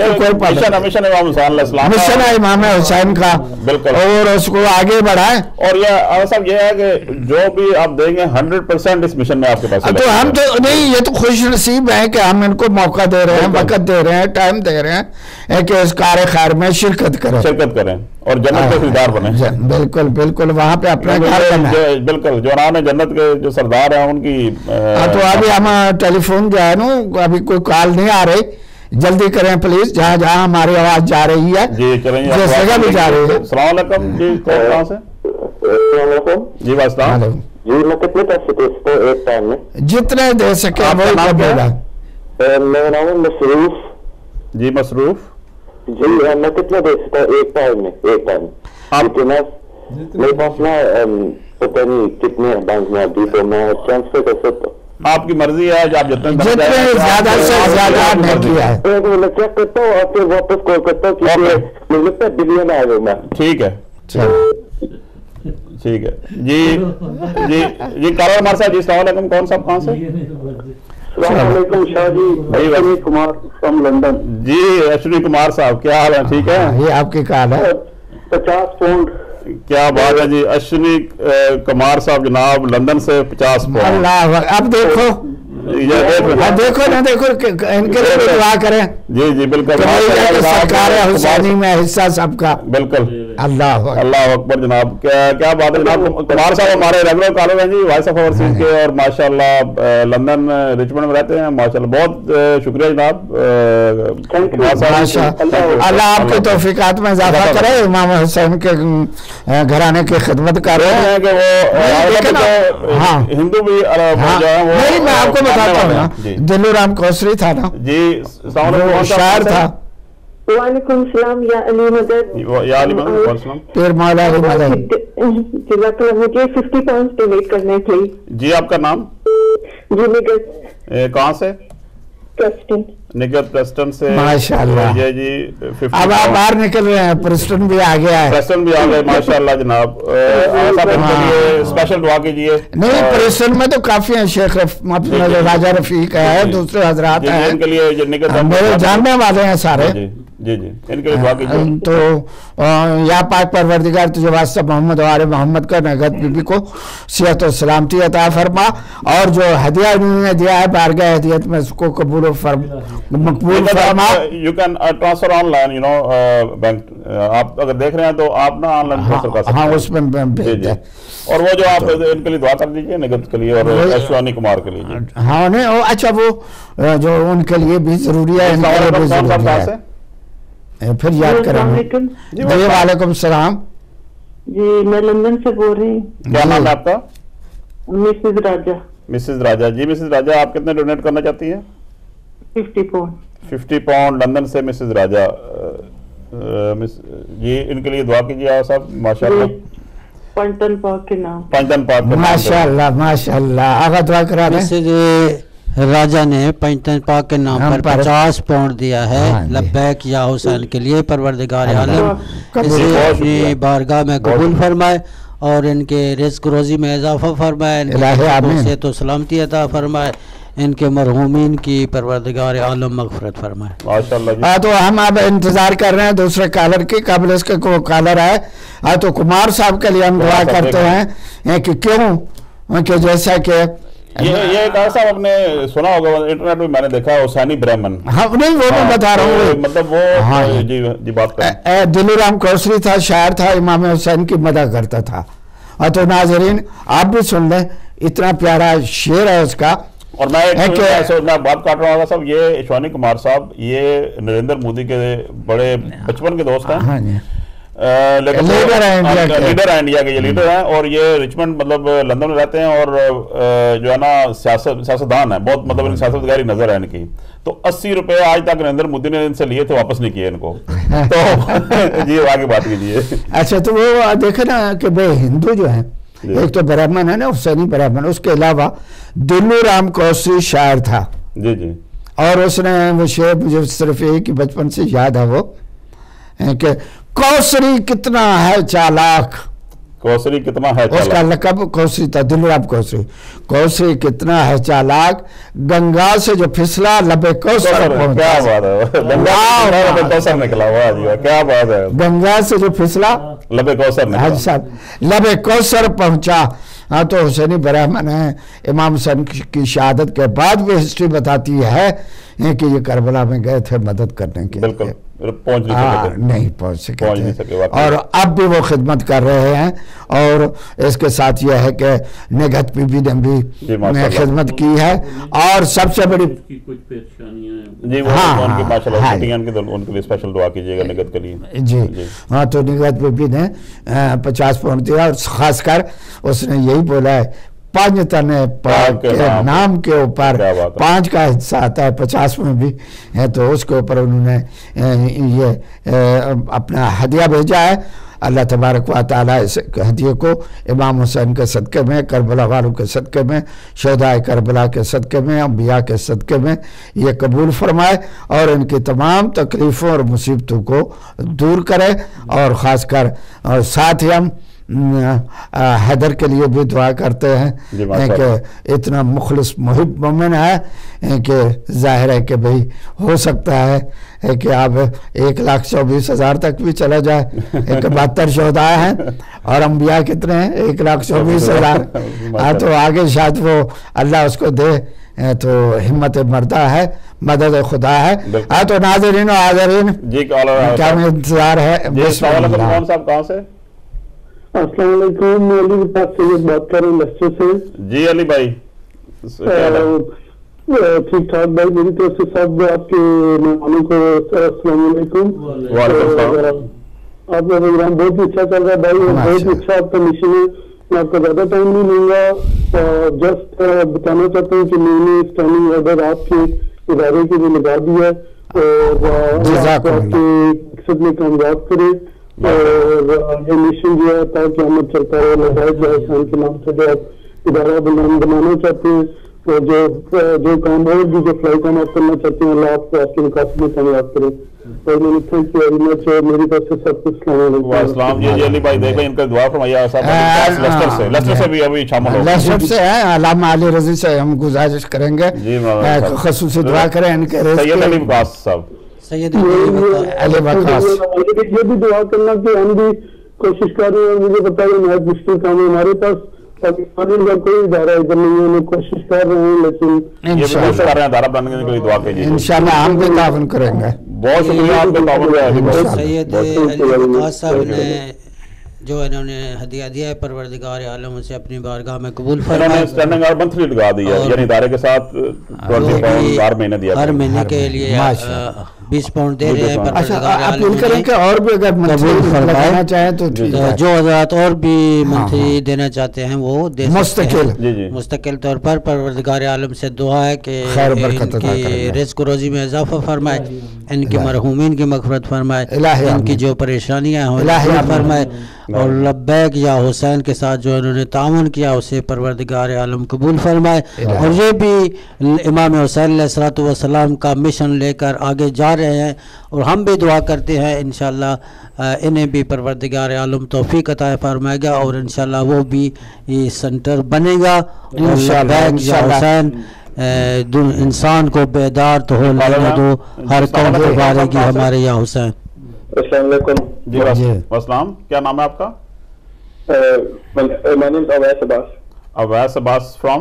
مشن ہے امام حسین کا, اور اس کو آگے بڑھائیں. اور یہ صاحب یہ ہے کہ جو بھی آپ دیں گے 100% اس مشن میں آپ کے پاس. تو ہم تو نہیں, یہ تو خوش نصیب ہے کہ ہم ان کو موقع دے رہے ہیں, وقت دے رہے ہیں, ٹائم دے رہے ہیں کہ اس کار خیر میں شرکت کریں اور جنت کے سردار بنیں. بالکل بالکل, وہاں پہ اپنا گھر بنا. بالکل, جو نام ہے جنت کے جو سردار ہیں ان کی. تو ابھی ہم ٹیلی فون جو ہے نا, ابھی کوئی کال نہیں آ رہی, جلدی کریں پلیز, جہاں جہاں ہماری آواز جا رہی ہے. جی چلیں, جس جگہ بھی جا رہی ہے. السلام علیکم. جی کہاں سے؟ السلام علیکم. جی السلام. جی میں کتنے پیسے دے سکتا ہوں ایک ٹائم میں؟ جتنے دے سکے وہی دے گا. میرا نام ہے مصروف. جی مصروف. جی میں کتنا دے سکتا ہوں ایک ٹائم میں؟ ایک ٹائم میرے پاس نا پتہ نہیں کتنے بینک میں ابھی, تو میں ٹرانسفر کر سکتا ہوں. آپ کی مرضی ہے, آپ جتنے زیادہ سے زیادہ نہیں کیا ہے. میں چیک کرتا ہوں اور پھر واپس کال کرتا ہوں, کیونکہ مجھے لگتا ہے بلین آ گیا میں. ٹھیک ہے ٹھیک ہے. جی جی جی کارو ہمارے ساتھ. جی السلام علیکم, کون صاحب کہاں سے؟ अस्सलामुअलैकुम शाह जी, अश्विनी कुमार फ्रॉम लंदन। जी अश्विनी कुमार साहब, क्या हाल है? ठीक है, ये आपकी कॉल है। 50 पाउंड। क्या बात है जी, अश्विनी कुमार साहब जनाब लंदन से 50 पाउंड। अल्लाह, अब देखो देखो ना, देखो इनके लिए भी दुआ करें। जी जी बिल्कुल, सरकार हुसैनी में हिस्सा सबका। बिल्कुल, अल्लाह अल्लाह अकबर जनाब। क्या बात है जनाब। कुमार साहब हमारे रेगुलर कॉलर हैं जी, वॉइस ऑफ ओवरसीज के, और माशाल्लाह लंदन रिचमंड में रहते हैं माशाल्लाह। बहुत शुक्रिया जनाब। अल्लाह आपकी तौफीकात में इजाफा करे। इमाम हुसैन के घराने की खिदमत कर रहे हैं कि वो हिंदू भी नहीं, मैं आपको बताता हूँ ना, दिल्लूराम कोसरी था ना जी, शायर था। वालेकुम सलाम या अली मदद, या अली मदद, पीर मौला अली मदद। मुझे 50 पाउंड डोनेट करने प्लीज। जी आपका नाम? जी निगत। कहाँ से? प्रेस्टन। निगत प्रेस्टन से, माशाल्लाह। जी 50। अब आप बाहर निकल रहे हैं, प्रेस्टन भी आ गया है। प्रेस्टन भी आ गए माशाल्लाह जनाब। स्पेशल दुआ कीजिए। नहीं, प्रेस्टन में तो काफी है, शेख राजा रफीक है, दूसरे हजरात हैं, इनके लिए मेरे जानने वाले हैं सारे। जी जी, इनके लिए दुआ कीजिए। तो या पाक परवरदिगार तुझे वास्ता मोहम्मद और मोहम्मद का नगद बीबी को सेहत और सलामती अता फरमा, और जो हदिया उन्होंने दिया है बारगाह हदियत में उसको कबूल मकबूल फरमा। You can transfer online, you know bank. आप अगर देख रहे हैं तो आप ना ऑनलाइन ट्रांसफर कर सकते हैं। हाँ, उसमें भेज दें। और वो जो आप इनके लिए दुआ कर दीजिए निगत के लिए और अश्विनी कुमार के लिए। हाँ नहीं, अच्छा वो जो उनके लिए भी जरूरी है, इनके लिए भी जरूरी है। फिर याद करेंगे जी। वालेकुम सलाम जी, मैं लंदन से बोल रही हूँ। क्या नाम है आपका? Mrs Raja. Mrs Raja ji, Mrs Raja आप कितने डोनेट करना चाहती हैं? 50 पाउंड। 50 पाउंड लंदन से मिसेज राजा जी, इनके लिए दुआ कीजिए आप सब माशाल्लाह। पंटन पाक के नाम। पंटन पाक माशाल्लाह माशाल्लाह। आगे दुआ करा दें। राजा ने पंचतन पाक के नाम पर 50 पाउंड दिया है लब्बैक या हुसैन के लिए। परवरदिगार आलम इसे अपनी बारगाह में कबूल फरमाए और इनके रिज़्क़ रोज़ी में इजाफा फरमाए, इनके तो सलामती अता फरमाए, इनके मरहूमीन की परवरदिगार आलम मग़फ़िरत फरमाए माशाअल्लाह। तो हम अब इंतजार कर रहे हैं दूसरे कॉलर की, कबल इसके को कॉलर आए। तो कुमार साहब के लिए हम दुआ करते हैं कि क्यों कि जैसा कि ये एक ऐसा आपने सुना होगा इंटरनेट में, मैंने देखा हुसैनी ब्राह्मण। हाँ नहीं, वो मैं बता रहा हूँ, मतलब वो हाँ जी बात करें। दिल्लूराम कोसरी था, शायर था, इमाम हुसैन की मदद करता था। तो नाजरीन आप भी सुन लें, इतना प्यारा शेर है उसका। और मैं बात काट रहा हूँ सब, ये अश्विनी कुमार साहब ये नरेंद्र मोदी के बड़े बचपन के दोस्त हैं। हाँ जी। लेकिन लीडर है इंडिया के, ये लीडर हैं और ये रिचमंड मतलब लंदन में रहते हैं और जो है ना सियासतदान है बहुत, मतलब इनकी सियासतगारी नजर है इनकी। तो 80 रुपए आज तक नरेंद्र मोदी ने इनसे लिए थे, वापस नहीं किए इनको। तो जी आगे बात कीजिए। अच्छा, तो वो देखे ना कि भाई हिंदू जो है, एक तो ब्राह्मण है ना, हुसैनी ब्राह्मण, उसके अलावा दिल्लूराम कोसरी शायर था। जी जी। और उसने वो शेर मुझे सिर्फ एक ही बचपन से याद है, वो कि कोसरी कितना है चालाक। कोसरी कितना है चालाक, उसका लकब कोसरी था, दिल्लूराम कोसरी। कोसरी कितना है चालाक, गंगा से जो फिसला लबे कौसर पहुंचा। क्या बात है, गंगा कौसर निकला, वाह जी क्या बात है। गंगा से जो फिसला लबे कौसर निकला। हाजी साहब, लबे कौसर पहुंचा। हाँ, तो हुसैनी ब्राह्मण है। इमाम हुसैन की शहादत के बाद भी हिस्ट्री बताती है कि ये करबला में गए थे मदद करने के। बिल्कुल नहीं पहुंच सके और अब भी वो खिदमत कर रहे हैं। और इसके साथ यह है कि निगहत बीबी ने भी खिदमत की है। और सबसे बड़ी कुछ परेशानियां जी, उनके लिए स्पेशल दुआ कीजिएगा निगहत के लिए जी। हाँ, तो निगहत बीबी ने 50 पाउंड दिया और खासकर उसने यही बोला है, 5 तने पाक के नाम के ऊपर 5 का हिस्सा आता है, 50 में भी है। तो उसके ऊपर उन्होंने ये अपना हदिया भेजा है। अल्लाह तबारक व तआला इस हदिये को इमाम हुसैन के सदक़े में, करबला वालों के सदक़े में, शहदाए करबला के सदक़े में, अंबिया के सदक़े में ये कबूल फरमाए और इनकी तमाम तकलीफ़ों और मुसीबतों को दूर करे। और ख़ासकर और साथ ही हम حیدر کے لیے بھی دعا کرتے ہیں کہ اتنا مخلص محب مومن ہے کہ ظاہر ہے کہ بھئی ہو سکتا ہے کہ آپ 1,24,000 تک بھی چلا جائے. 72 شہداء ہیں اور انبیاء کتنے ہیں؟ 1,24,000. تو آگے شاید وہ اللہ اس کو دے. تو ہمت مردہ ہے, مدد خدا ہے. تو ناظرین و حاضرین کیا میں انتظار ہے. کون صاحب کہاں سے؟ السلام علیکم, میں علی کے پاس سید بات کر رہا ہوں لیسٹر سے. جی علی بھائی ٹھیک ٹھاک بھائی, میری طرف سے سب آپ کے مہمانوں کو السلام علیکم. آپ کا پروگرام بہت اچھا چل رہا ہے بھائی, بہت اچھا آپ کا مشن ہے. میں آپ کا زیادہ ٹائم نہیں لوں گا, جسٹ بتانا چاہتا ہوں کہ میں نے اسٹینڈنگ آرڈر آپ کے ادارے کے لیے لگا دیا اور آپ کے مقصد میں کامیاب کرے. اور یہ مشن جو ہے تاکہ ہمیں چلتا رہے. لبیک یا حسین کے نام سے جو آپ ادارہ بنانا چاہتے ہیں, اور جو کام اور بھی جو فلائی کام آپ کرنا چاہتے ہیں, اللہ آپ کو آپ کے مقاصد میں کامیاب کرے. اور میں تھینک یو ویری مچ, اور میری طرف سے سب کچھ السلام. جی علی بھائی دیکھیں ان کا دعا فرمائیے. لیسٹر سے بھی ابھی شامل ہو, لیسٹر سے ہے علامہ علی رضی سے ہم گزارش کریں گے خصوصی دعا کریں ان کے سید علی وقاص صاحب. سید علی وقاص یہ بھی دعا کرنا کہ ہم بھی کوشش کر رہے ہیں. مجھے بتائیے نہایت مشکل کام ہے ہمارے پاس, پاکستان کا کوئی ادارہ ادھر نہیں ہے, ہم کوشش کر رہے ہیں لیکن ادارہ بنانے کے لیے دعا کیجیے. انشاءاللہ ہم بھی تعاون کریں گے. بہت شکریہ آپ کا تعاون. سید علی وقاص صاحب نے جو انہوں نے ہدیہ دیا ہے پروردگار عالم سے اپنی بارگاہ میں قبول فرمائے. اسٹینڈنگ آرڈر منتھلی لگا دیا, یعنی ادارے کے ساتھ 20 پاؤنڈ ہر مہینے دیا, ہر مہینے کے لیے 20 پاؤنڈ دے رہے ہیں. اپیل کریں کہ اور بھی اگر منتھلی فرمانا چاہیں تو جو حضرات اور بھی منتھلی دینا چاہتے ہیں وہ دے مستقل مستقل طور پر. پروردگار عالم سے دعا ہے کہ ان کی رزق و روزی میں اضافہ فرمائے, ان کے مرحومین کی مغفرت فرمائے, ان کی جو پریشانیاں ہیں فرمائے, اور لبیک یا حسین کے ساتھ جو انہوں نے تعاون کیا اسے پروردگار عالم قبول فرمائے. اور یہ بھی امام حسین علیہ الصلوۃ والسلام کا مشن لے کر آگے جا رہے ہیں, اور ہم بھی دعا کرتے ہیں انشاءاللہ انہیں بھی پروردگار عالم توفیق عطا فرمائے گا, اور انشاءاللہ وہ بھی سنٹر بنے گا. لبیک یا حسین انسان کو بیدار تو ہو لینے دو, ہر قوم پکارے گی ہمارے یا حسین. السلام علیکم. جی السلام, کیا نام ہے آپ کا؟ My name is Awais Abbas. Awais Abbas from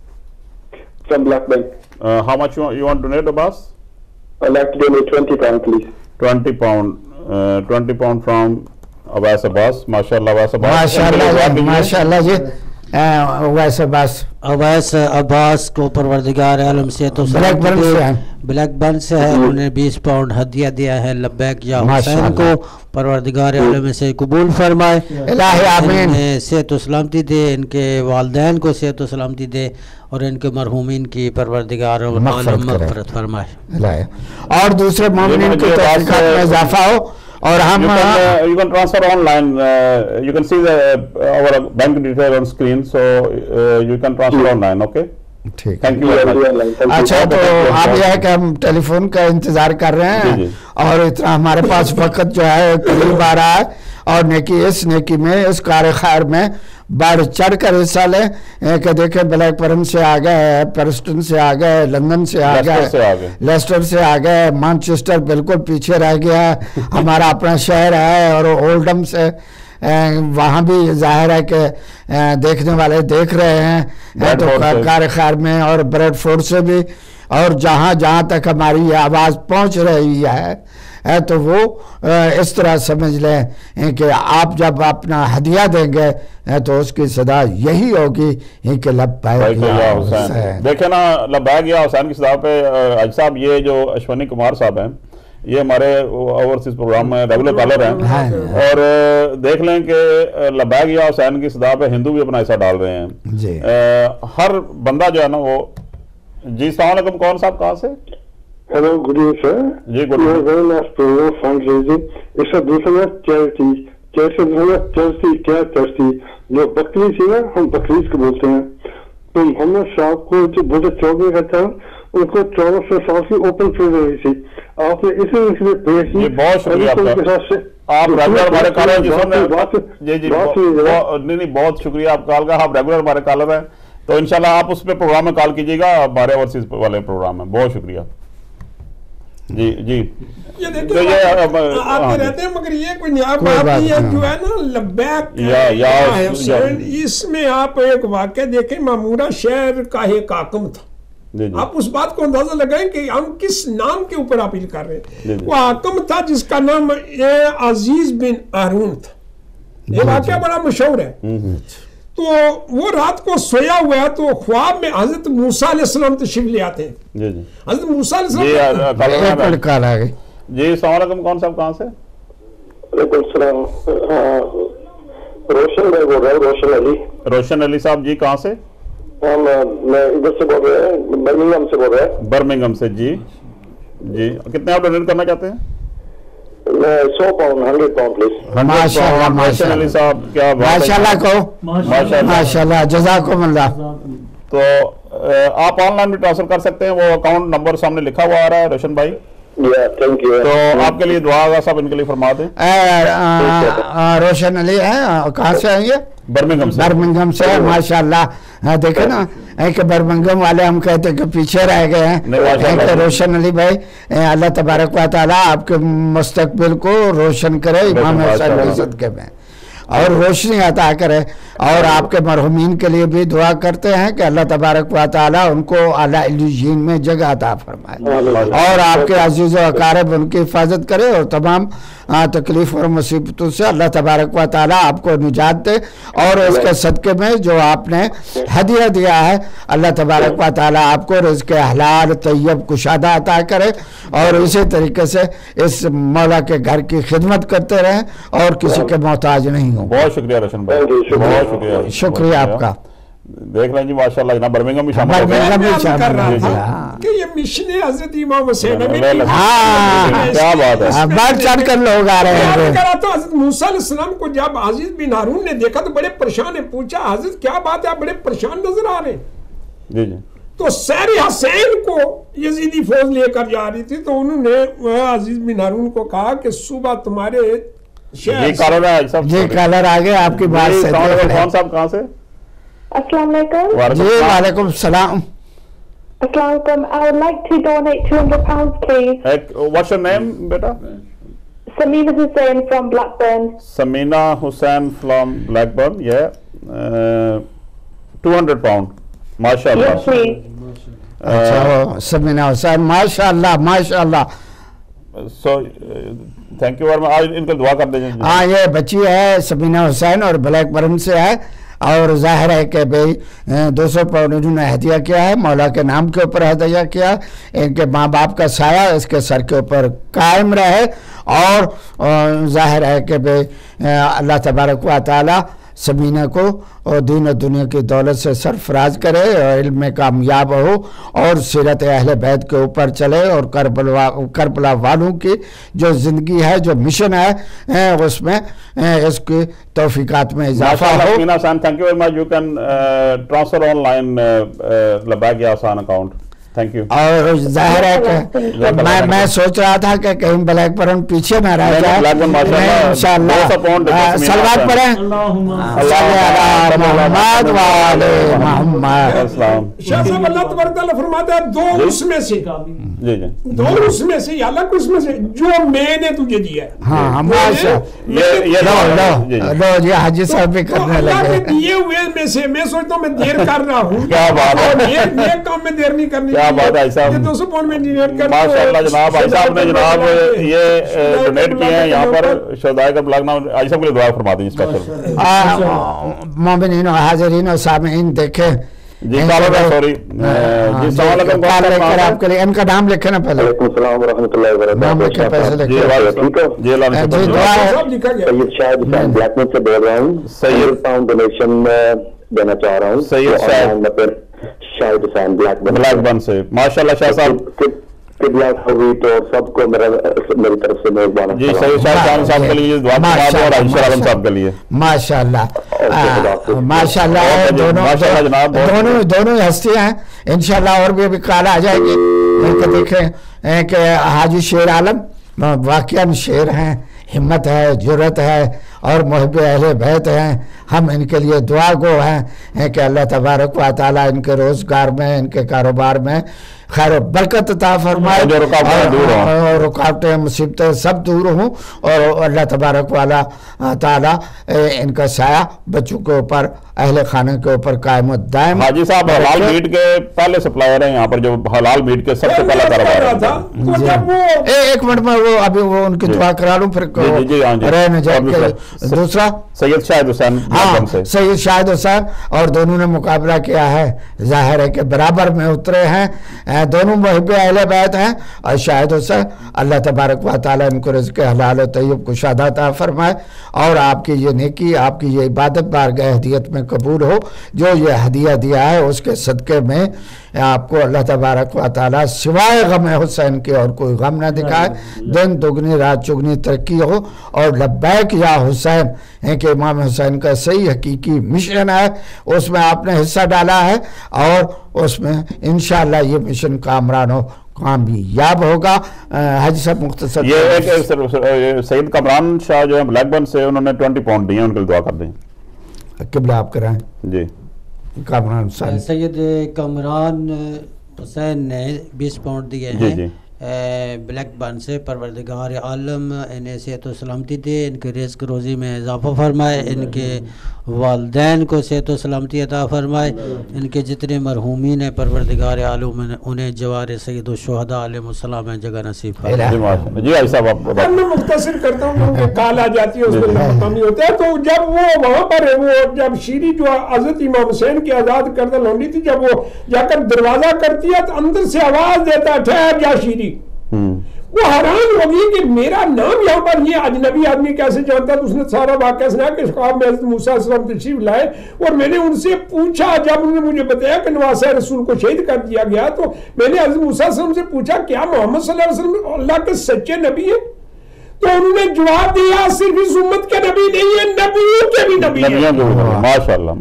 Black Bank. How much you want to donate, Abbas? I'd like to donate 20 pounds, please. 20 pound. 20 pound from Awais Abbas. MashaAllah, Awais Abbas. MashaAllah جی. اویس عباس, اویس عباس کو پروردگار عالم سے تو black burn سے ہے, انہوں نے 20 pound ہدیہ دیا ہے. لبیک یا حسین کو پروردگار عالم سے قبول فرمائے, الہی آمین. صحت و سلامتی دے, ان کے والدین کو صحت و سلامتی دے, اور ان کے مرحومین کی پروردگار عالم مغفرت فرمائے, اور دوسرے مومنین کی تحقیقات میں اضافہ ہو. اور ہم you can transfer online, you can see our bank detail on screen, so you can transfer online. Okay, thank you. اچھا, تو اب یہ ہے کہ ہم ٹیلی فون کا انتظار کر رہے ہیں, اور اتنا ہمارے پاس وقت جو ہے قریب آ رہا ہے, اور نیکی اس نیکی میں اس کار خیر میں بڑھ چڑھ کر حصہ لیں. کہ دیکھیں بلیک برن سے آ گئے, پرسٹن سے آ گئے, لندن سے آ گئے, لیسٹر سے آ گئے, مانچسٹر بالکل پیچھے رہ گیا ہے, ہمارا اپنا شہر ہے, اور اولڈم سے وہاں بھی ظاہر ہے کہ دیکھنے والے دیکھ رہے ہیں. تو کار خیر میں, اور بریڈ فورڈ سے بھی, اور جہاں جہاں تک ہماری یہ آواز پہنچ رہی ہے تو وہ اس طرح سمجھ لیں کہ آپ جب اپنا ہدیہ دیں گے تو اس کی صدا یہی ہوگی کہ لبیک یا حسین. دیکھیں نا, لبیک یا حسین کی صدا پہ حاج صاحب یہ جو اشونی کمار صاحب ہیں, یہ ہمارے اوورسیز پروگرام میں ریگولر کالر ہیں, اور دیکھ لیں کہ لبیک یا حسین کی صدا پہ ہندو بھی اپنا حصہ ڈال رہے ہیں. ہر بندہ جو ہے نا وہ. جی السلام علیکم, کون صاحب کہاں سے؟ Hello, good evening, sir. جی good evening. Very nice program, fundraising. اس کا دوسرا چیریٹی, چیریٹی جو بکری تھی نا, ہم بکریز کو بولتے ہیں, تو محمد صاحب کو جو بہت چوک میں رہتا ہے, ان کو 1400 سال کی اوپن فیلڈ رہی تھی. آپ نے اسی میں پیش کی, بہت شکریہ آپ کا. آپ ریگولر ہمارے کالر جی سن رہے ہیں جی جی نہیں بہت شکریہ آپ کال کا, آپ ریگولر ہمارے کالر ہیں, تو انشاءاللہ آپ اس پہ پروگرام میں کال کیجیے گا, ہمارے اوورسیز والے پروگرام میں. بہت شکریہ جی جی. یہ دیکھیں آتے رہتے ہیں, مگر یہ کوئی نیا بات نہیں ہے جو ہے نا لبیک یا حسین, اس میں آپ ایک واقعہ دیکھیں, معمورہ شہر کا ایک حاکم تھا, آپ اس بات کو اندازہ لگائیں کہ ہم کس نام کے اوپر اپیل کر رہے ہیں. وہ حاکم تھا جس کا نام عزیز بن ہارون تھا, یہ واقعہ بڑا مشہور ہے. تو وہ رات کو سویا ہوا ہے, تو خواب میں حضرت موسیٰ علیہ السلام تشریف لے آتے ہیں. حضرت موسیٰ علیہ السلام جی السلام علیکم, کون صاحب کہاں سے؟ وعلیکم السلام, روشن بھائی بول رہا ہوں, روشن علی. روشن علی صاحب جی کہاں سے؟ میں ادھر سے بول رہے ہیں, برمنگھم سے بول رہے ہیں. برمنگھم سے جی جی. کتنے آپ ڈونیٹ کرنا چاہتے ہیں؟ میں 100 پاؤنڈ 100 پاؤنڈ پلیز. ماشاءاللہ ماشاءاللہ علی صاحب, کیا ماشاءاللہ کو ماشاءاللہ جزاکم اللہ. تو آپ آن لائن بھی ٹرانسفر کر سکتے ہیں, وہ اکاؤنٹ نمبر سامنے لکھا ہوا آ رہا ہے روشن بھائی. Thank you. تو آپ کے لیے دعا ہوگا, سب ان کے لیے فرما دیں. روشن علی ہے, کہاں سے آئیں گے؟ برمنگھم سے. برمنگھم سے ماشاءاللہ. دیکھیں نا کہ برمنگھم والے ہم کہتے ہیں کہ پیچھے رہ گئے ہیں. روشن علی بھائی, اللہ تبارک و تعالیٰ آپ کے مستقبل کو روشن کرے امام حسین کے صدقے میں, اور روشنی عطا کرے. اور آپ کے مرحومین کے لیے بھی دعا کرتے ہیں کہ اللہ تبارک و تعالیٰ ان کو اعلیٰ علیین میں جگہ عطا فرمائے, اور آپ کے عزیز و اقارب ان کی حفاظت کرے, اور تمام تکلیف اور مصیبتوں سے اللہ تبارک و تعالیٰ آپ کو نجات دے. اور اس کے صدقے میں جو آپ نے ہدیہ دیا ہے, اللہ تبارک و تعالیٰ آپ کو رزق حلال طیب کشادہ عطا کرے, اور اسی طریقے سے اس مولا کے گھر کی خدمت کرتے رہیں اور کسی کے محتاج نہیں ہوں. بہت شکریہ روشن بھائی, بہت شکریہ. شکریہ آپ کا. دیکھ لیں جی ماشاءاللہ جناب برمنگھم بھی شامل ہو گئے کہ یہ مشن حضرت امام حسین کیا بات ہے, بڑھ چڑھ کر لوگ آ رہے ہیں. تو حضرت موسیٰ علیہ السلام کو جب عزیز بن ہارون نے دیکھا تو بڑے پریشان ہے, پوچھا حضرت کیا بات ہے, آپ بڑے پریشان نظر آ رہے ہیں. جی جی. تو سیر حسین کو یزیدی فوج لے کر جا رہی تھی, تو انہوں نے عزیز بن ہارون کو کہا کہ صبح تمہارے جی کالر آگے آپ کی بات سے. کون صاحب کہاں سے؟ السلام علیکم. جی وعلیکم السلام. السلام علیکم. I would like to donate £200 please. What's your name beta? Samina Hussain from Blackburn. Samina Hussain from Blackburn, yeah. £200. MashaAllah. Yes please. اچھا سمینا حسین, ماشاءاللہ ماشاءاللہ. So thank you very much. آج ان کو دعا کر دیجیے. ہاں یہ بچی ہے سمینا حسین اور بلیک برن سے ہے, اور ظاہر ہے کہ بھئی 200 پاؤنڈ انہوں نے ہدیہ کیا ہے, مولا کے نام کے اوپر ہدیہ کیا. ان کے ماں باپ کا سایہ اس کے سر کے اوپر قائم رہے, اور ظاہر ہے کہ بھئی اللہ تبارک و تعالی سمینہ کو اور دین و دنیا کی دولت سے سرفراز کرے, اور علم میں کامیاب ہو, اور سیرت اہل بیت کے اوپر چلے, اور کربلا والوں کی جو زندگی ہے, جو مشن ہے, اس میں اس کی توفیقات میں اضافہ ہو. Thank you very much. You can transfer online Labaik Ya Hussain account. Thank you. اور ظاہر ہے کہ میں سوچ رہا تھا کہ کہیں بلیک برن پیچھے نہ رہ جائے. انشاءاللہ صلوات پڑھیں محمد وآل محمد. شاہ صاحب اللہ تبارک تعالیٰ فرماتا ہے دو اس میں سے, دو اس میں سے, یا اللہ کو اس میں سے جو میں نے تجھے دیا ہے. ہاں لو جی حاجی صاحب بھی کرنے لگے. اللہ کے دیے ہوئے میں سے میں سوچتا ہوں میں دیر کر رہا ہوں, کیا بات ہے, نیک کام میں دیر نہیں کرنی. کیا بات ہے صاحب, 200 پاؤنڈ میں ڈونیٹ کر ماشاءاللہ جناب. آئی صاحب نے جناب یہ ڈونیٹ کیے ہیں یہاں پر شہدائے کا بلاگ نام. آئی صاحب کے لیے دعا فرما دیں اسپیشل. مومنین و حاضرین و سامعین دیکھیں جی سوری جی السلام علیکم. آپ کے لیے ان کا نام لکھے نا پہلے. وعلیکم السلام ورحمۃ اللہ وبرکاتہ. سید شاہد حسین بلیک بن سے بول رہا ہوں. سید پاؤنڈ ڈونیشن دینا چاہ رہا ہوں. سید شاہد حسین بلیک بن سے. ماشاءاللہ شاہ صاحب ہوئی تو سب کو میری طرف سے میزبان. جی سید شاہد صاحب کے لیے دعا فرما دیں, اور عائشہ عالم صاحب کے لیے ماشاءاللہ ماشاءاللہ. دونوں ہستیاں ہیں, انشاءاللہ اور بھی کال آ جائے گی. دیکھیں کہ حاجی شیر عالم واقعاً شیر ہیں, हिम्मत है, जुर्रत है और मुहिब अहले बैत हैं। हम इनके लिए दुआ गो हैं कि अल्लाह तबारक व तआला इनके रोज़गार में, इनके कारोबार में खैर बरकत अता फरमाए और रुकावटें मुसीबतें सब दूर हों और अल्लाह तबारक वाला ताला इनका साया बच्चों के ऊपर, अहले खाने के ऊपर कायम दायम। हाजी साहब हलाल मीट के पहले सप्लायर हैं यहाँ पर, जो हलाल मीट के सबसे पहला कारोबार है। एक मिनट में वो अभी वो उनकी दुआ करा लूँ फिर दूसरा सैयद शाहिद हुसैन। हाँ, सैयद शाहिद हुसैन और दोनों ने मुकाबला किया है, जाहिर है कि बराबर में उतरे हैं, दोनों मुहिब अहले बैत हैं। और शाहिद हुसैन अल्लाह तबारक व तआला इनको रिज़्क़ हलाल और तय्यब कुशादा अता फरमाए और आपकी ये नेकी, आपकी ये इबादत बारगाह हदीयत में कबूल हो। जो ये हदिया दिया है उसके सदक़े में आपको अल्लाह तबारक व तआला सिवाय गम हुसैन के और कोई गम न दिखाए, दिन दुगनी रात चुगनी तरक्की हो। और लब्बैक या हुसैन है कि इमाम हुसैन का सही हकीकी मिशन है, उसमें आपने हिस्सा डाला है और उसमें इंशाअल्लाह ये मिशन कामरान हो, कामयाब होगा। हाजी साहब मुख्तसर ये एक सैयद कमरान शाह जो है ब्लैकबर्न से, उन्होंने 20 पाउंड दिए, उनके लिए दुआ कर दें। किबला आप कराएं जी। कामरान सैयद कमरान हुसैन ने 20 पाउंड दिए हैं ब्लैकबर्न से। परवरदिगार आलम इन्हें सेहत व सलामती दे, इनके रिज़्क़ रोज़ी में इजाफ़ा फरमाए, इनके वालदैन को सेहत व सलामती अता फरमाए, इनके जितने मरहूमीन हैं परवरदिगार आलम उन्हें जवार सैयद व शुहदा अलैहिमुस्सलाम में जगह नसीब फरमाए। जी आई साहब मैं मुख्तसर करता हूँ, काल आ जाती है उसमें नाकामी होता है। तो जब वो वहाँ पर वो जब शीरी जो हज़रत इमाम हुसैन की आज़ाद करदा लौंडी थी, जब वो जाकर दरवाज़ा करती है तो अंदर से आवाज़ देता है ठहर जा शीरी। वो हैरान होगी कि मेरा नाम यहाँ पर ये अजनबी आदमी कैसे जानता। तो उसने सारा वाक़या सुना कि ख्वाब में हज़रत मूसा अलैहिस्सलाम तशरीफ लाए और मैंने उनसे पूछा, जब उन्होंने मुझे बताया कि नवासा रसूल को शहीद कर दिया गया, तो मैंने हज़रत मूसा अलैहिस्सलाम से पूछा क्या मोहम्मद सल्लल्लाहु अलैहि वसल्लम अल्लाह के सच्चे नबी है? तो उन्होंने जवाब दिया सिर्फ इस उम्मत के नबी नहीं है, नबियों के भी नबी है। माशाअल्लाह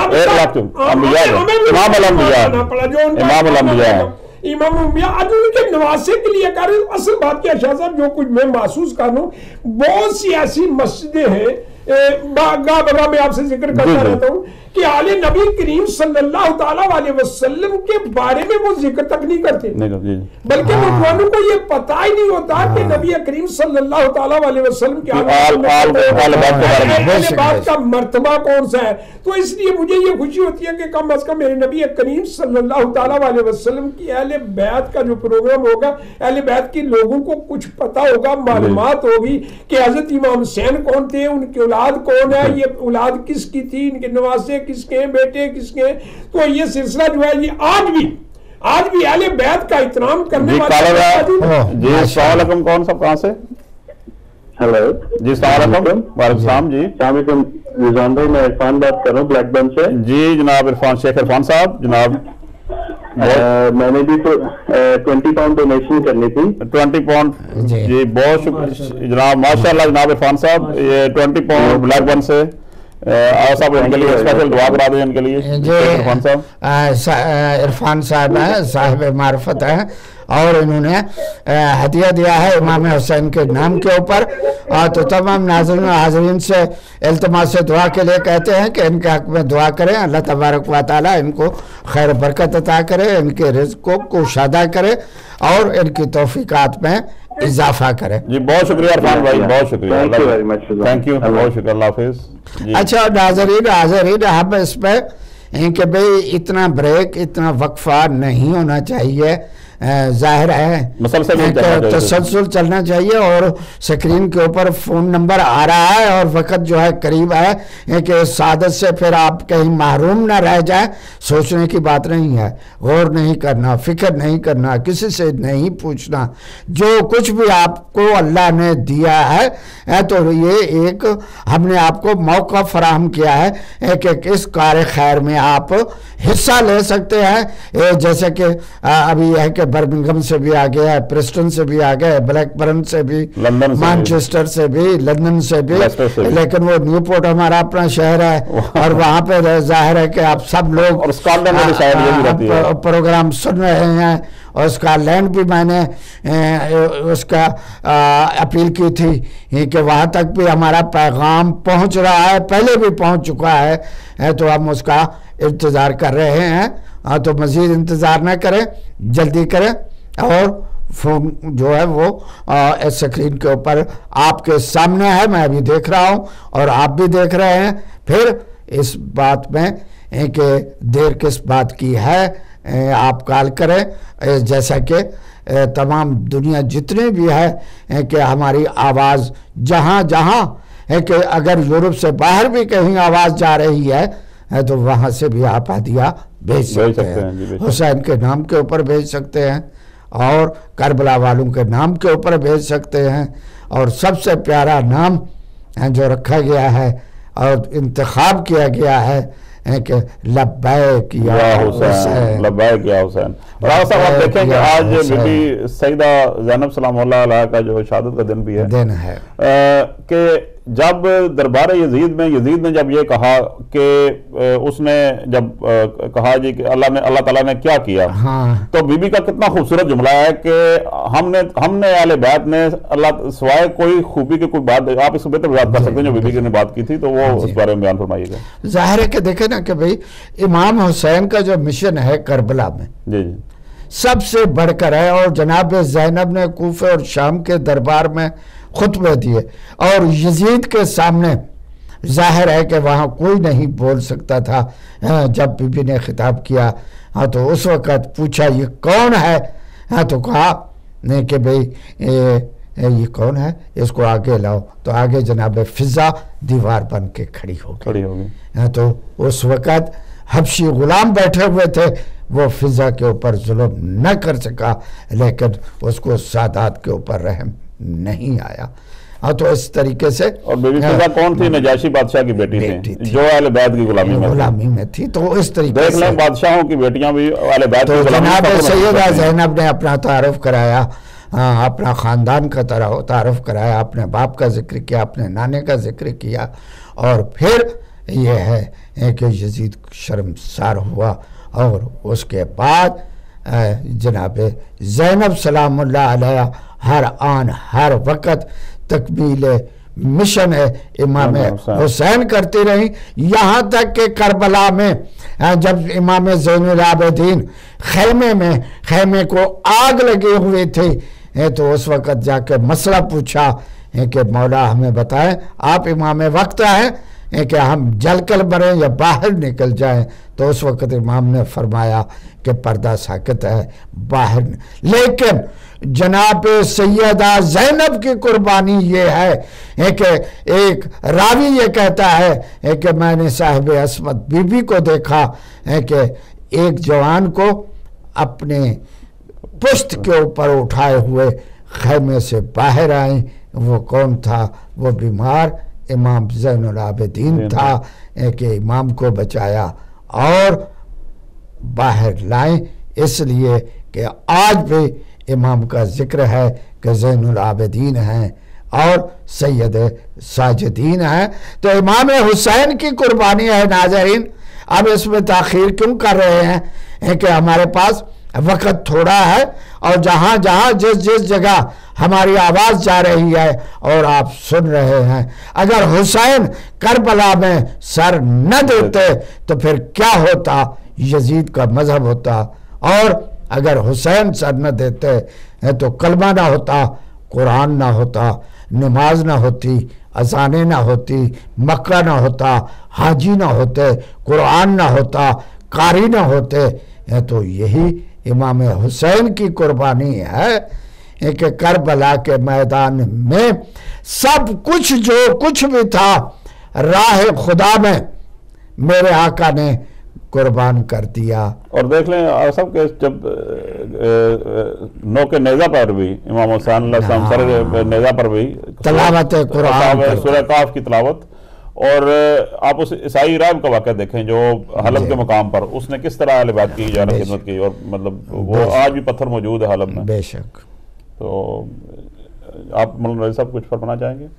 माशाअल्लाह। इमाम आज उनके नवासे के लिए कर असल बात क्या शाह साहब, जो कुछ मैं महसूस कर रहा हूँ, बहुत सी ऐसी मस्जिदें हैं बागा बगा में आपसे जिक्र करता रहता हूँ कि आले नबी करीम सल्लल्लाहु ताला अलैहि वसल्लम के बारे में वो जिक्र तक नहीं करते, बल्कि मुसलमानों को ये पता ही नहीं होता कि नबी करीम सल्लल्लाहु ताला अलैहि वसल्लम की बात का मर्तबा कौन सा है। तो इसलिए मुझे ये खुशी होती है कि कम अज कम मेरे नबी करीम सल्लल्लाहु ताला अलैहि वसल्लम की अहले बैत का जो प्रोग्राम होगा, अहले बैत के लोगों को कुछ पता होगा, मालूमात होगी कि हजरत इमाम हुसैन कौन थे, उनकी औलाद कौन है, ये औलाद किसकी थी, इनके नवासे किसके, बेटे किसके। तो ये सिलसिला जो है ये आज भी अहले बैत का इहतराम करने वाले। जी अस्सलाम वालेकुम, कौन सा कहां से? हेलो जी अस्सलाम वालेकुम। वालेकुम सलाम जी। रिजवान भाई, मैं इरफान बात कर रहा हूँ ब्लैकबर्न से। जी जनाब इरफान, शेख इरफान साहब जनाब। मैंने भी तो 20 पाउंड डोनेशन करनी थी। 20 पाउंड जी, बहुत शुक्रिया जनाब, माशाल्लाह जनाब इरफान साहब। ये 20 पाउंड ब्लैकबर्न से साहब उनके लिए स्पेशल दुआ करा दें इनके लिए। इरफान साहब इरफान साहब है, साहिब मार्फत है और इन्होंने हदिया दिया है इमाम हुसैन के नाम के ऊपर। तो तमाम नाज़रीन और हाज़रीन से इल्तिमास से दुआ के लिए कहते हैं कि इनके हक़ में दुआ करें, अल्लाह तबारक व तआला इनको खैर बरकत अता करे, इनके रिज़्क़ को शादा करे और इनकी तौफ़ीक़ात में इजाफा करे। जी बहुत शुक्रिया इरफान भाई, बहुत शुक्रिया, थैंक यू, बहुत शुक्रिया, अल्लाह हाफ़िज़। अच्छा नाज़रीन हाज़रीन, हम इसमें कि भाई इतना ब्रेक, इतना वक्फा नहीं होना चाहिए। जाहिर है तसलसल चलना चाहिए और स्क्रीन के ऊपर फ़ोन नंबर आ रहा है और वक़्त जो है करीब है कि इस सादत से फिर आप कहीं महरूम ना रह जाए। सोचने की बात नहीं है, गौर नहीं करना, फ़िक्र नहीं करना, किसी से नहीं पूछना, जो कुछ भी आपको अल्लाह ने दिया है तो ये एक हमने आपको मौका फराहम किया है कि इस कार खैर में आप हिस्सा ले सकते हैं। जैसे कि अभी है कि बर्मिंघम से भी आ गया है, प्रेस्टन से भी आ गया है, ब्लैकबर्न से भी, मैनचेस्टर से भी, लंदन से भी, लेकिन वो न्यूपोर्ट हमारा अपना शहर है और वहाँ पे जाहिर है कि आप सब लोग प्रोग्राम सुन रहे हैं اور اسکاٹ لینڈ بھی میں نے اس کا اپیل کی تھی کہ وہاں تک بھی ہمارا پیغام پہنچ رہا ہے، پہلے بھی پہنچ چکا ہے، تو ہم اس کا انتظار کر رہے ہیں. تو مزید انتظار نہ کریں، جلدی کریں. اور فون جو ہے وہ اسکرین کے اوپر آپ کے سامنے ہے، میں بھی دیکھ رہا ہوں اور آپ بھی دیکھ رہے ہیں. پھر اس بات میں کہ دیر کس بات کی ہے، آپ کال کریں. جیسا کہ تمام دنیا جتنے بھی ہے کہ ہماری آواز جہاں جہاں ہے کہ اگر یورپ سے باہر بھی کہیں آواز جا رہی ہے تو وہاں سے بھی آپ ہدیہ بھیج سکتے ہیں. حسین کے نام کے اوپر بھیج سکتے ہیں اور کربلا والوں کے نام کے اوپر بھیج سکتے ہیں. اور سب سے پیارا نام جو رکھا گیا ہے اور انتخاب کیا گیا ہے کہ لبیک یا حسین، لبیک یا حسین. اور آپ دیکھیں کہ آج بی بی سیدہ زینب سلام اللہ علیہ کا جو شہادت کا دن بھی ہے کہ جب دربار یزید میں یزید نے جب یہ کہا کہ اس نے جب کہا جی کہ اللہ تعالیٰ نے کیا کیا، تو بی بی کا کتنا خوبصورت جملہ ہے کہ ہم نے اہل بیت نے اللہ سوائے کوئی خوبی کی کوئی بات، آپ اس کو بہتر بات کر سکتے ہیں جو بی بی نے بات کی تھی، تو وہ اس بارے میں بیان فرمائیے گا. ظاہر ہے کہ دیکھیں نا کہ بھئی امام حسین کا جو مشن ہے کربلا میں جی سب سے بڑھ کر ہے. اور جناب زینب نے کوفے اور شام کے دربار میں خطبے دیے اور یزید کے سامنے ظاہر ہے کہ وہاں کوئی نہیں بول سکتا تھا. جب بی بی نے خطاب کیا تو اس وقت پوچھا یہ کون ہے، تو کہا کہ بھئی یہ کون ہے، اس کو آگے لاؤ. تو آگے جناب فضا دیوار بن کے کھڑی ہو گئی. تو اس وقت حبشی غلام بیٹھے ہوئے تھے، وہ فضا کے اوپر ظلم نہ کر سکا، لیکن اس کو سادات کے اوپر رحم نہیں آیا. تو اس طریقے سے. اور بی بی فضا کون تھی؟ نجاشی بادشاہ کی بیٹی تھی جو اہل بیت کی غلامی میں تھی. تو اس طریقے دیکھ لیں بادشاہوں کی بیٹیاں بھی اہل بیت کی غلامی. جناب سیدہ زینب نے اپنا تعارف کرایا، اپنا خاندان کا تعارف کرایا، اپنے باپ کا ذکر کیا، اپنے نانے کا ذکر کیا. اور پھر یہ ہے کہ یزید شرمسار ہوا. اور اس کے بعد جناب زینب سلام اللہ علیہ ہر آن ہر وقت تکمیل مشن امام حسین کرتی رہی، یہاں تک کہ کربلا میں جب امام زین العابدین خیمے کو آگ لگے ہوئے تھے تو اس وقت جا کے مسئلہ پوچھا کہ مولا ہمیں بتائیں آپ امام وقت ہیں کہ ہم جل کر مریں یا باہر نکل جائیں. تو اس وقت امام نے فرمایا کہ پردہ ساکت ہے، باہر. لیکن جناب سیدہ زینب کی قربانی یہ ہے کہ ایک راوی یہ کہتا ہے کہ میں نے صاحب عصمت بی بی کو دیکھا کہ ایک جوان کو اپنے پشت کے اوپر اٹھائے ہوئے خیمے سے باہر آئیں. وہ کون تھا؟ وہ بیمار امام زین العابدین تھا کہ امام کو بچایا اور باہر لائیں. اس لیے کہ آج بھی امام کا ذکر ہے کہ زین العابدین ہیں اور سید ساجدین ہیں. تو امام حسین کی قربانی ہے ناظرین. اب اس میں تاخیر کیوں کر رہے ہیں کہ ہمارے پاس وقت تھوڑا ہے اور جہاں جہاں جس جگہ ہماری آواز جا رہی ہے اور آپ سن رہے ہیں، اگر حسین کربلا میں سر نہ دیتے تو پھر کیا ہوتا؟ یزید کا مذہب ہوتا. اور اگر حسین سر نہ دیتے تو کلمہ نہ ہوتا، قرآن نہ ہوتا، نماز نہ ہوتی، اذانیں نہ ہوتی، مکہ نہ ہوتا، حاجی نہ ہوتے، قرآن نہ ہوتا، قاری نہ ہوتے. تو یہی امام حسین کی قربانی ہے کہ کربلا کے میدان میں سب کچھ جو کچھ بھی تھا راہ خدا میں میرے آقا نے قربان کر دیا. اور دیکھ لیں سب کے جب نوک نیزہ پر بھی امام حسین علیہ السلام سر نیزہ پر بھی تلاوت قرآن، سورہ کاف کی تلاوت. اور آپ اس عیسائی راہب کا واقعہ دیکھیں جو حلب کے مقام پر اس نے کس طرح اہل بیت کی جانب خدمت کی، اور مطلب وہ آج بھی پتھر موجود ہے حلب میں. بے شک. تو آپ مولانا رضی صاحب کچھ فرمانا چاہیں گے؟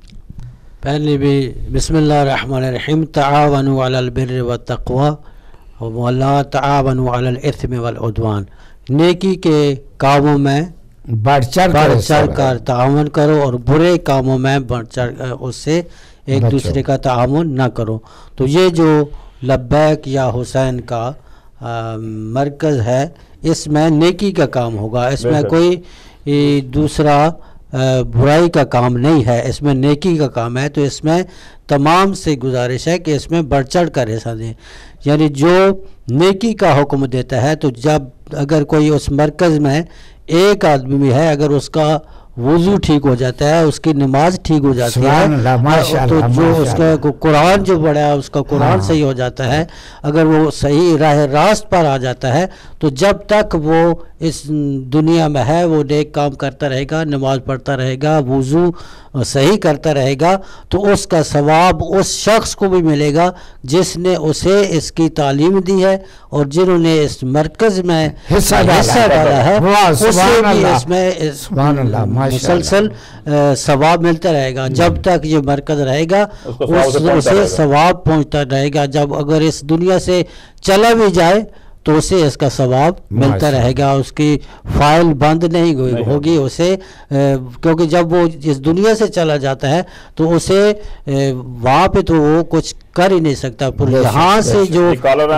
پہلے بھی بسم اللہ الرحمن الرحیم، تعاونوا علی البر والتقوی، وَلَا تَعَاوَنُوا عَلَى الْإِثْمِ وَالْعُدْوَانِ، نیکی کے کاموں میں بڑھ چڑھ کر تعاون کرو اور برے کاموں میں بڑھ چڑھ اس سے ایک دوسرے کا تعاون نہ کرو. تو یہ جو لبیک یا حسین کا مرکز ہے اس میں نیکی کا کام ہوگا، اس میں کوئی دوسرا برائی کا کام نہیں ہے، اس میں نیکی کا کام ہے. تو اس میں تمام سے گزارش ہے کہ اس میں بڑھ چڑھ کر حصہ دیں، یعنی جو نیکی کا حکم دیتا ہے. تو جب اگر کوئی اس مرکز میں ایک آدمی بھی ہے، اگر اس کا وضو ٹھیک ہو جاتا ہے، اس کی نماز ٹھیک ہو جاتی ہے، تو جو اس کا قرآن جو پڑھا ہے اس کا قرآن صحیح ہو جاتا ہے، اگر وہ صحیح راہ راست پر آ جاتا ہے، تو جب تک وہ اس دنیا میں ہے وہ نیک کام کرتا رہے گا، نماز پڑھتا رہے گا، وضو صحیح کرتا رہے گا، تو اس کا ثواب اس شخص کو بھی ملے گا جس نے اسے اس کی تعلیم دی ہے اور جنہوں نے اس مرکز میں حصہ ڈالا ہے، اسے بھی اس میں مسلسل ثواب ملتا رہے گا. جب تک یہ مرکز رہے گا اسے ثواب پہنچتا رہے گا. جب اگر اس دنیا سے چلا بھی جائے تو اسے اس کا ثواب ملتا رہے گا، اس کی فائل بند نہیں ہوگی اسے، کیونکہ جب وہ اس دنیا سے چلا جاتا ہے تو اسے وہاں پہ تو وہ کچھ کر ہی نہیں سکتا. پر یہاں سے جو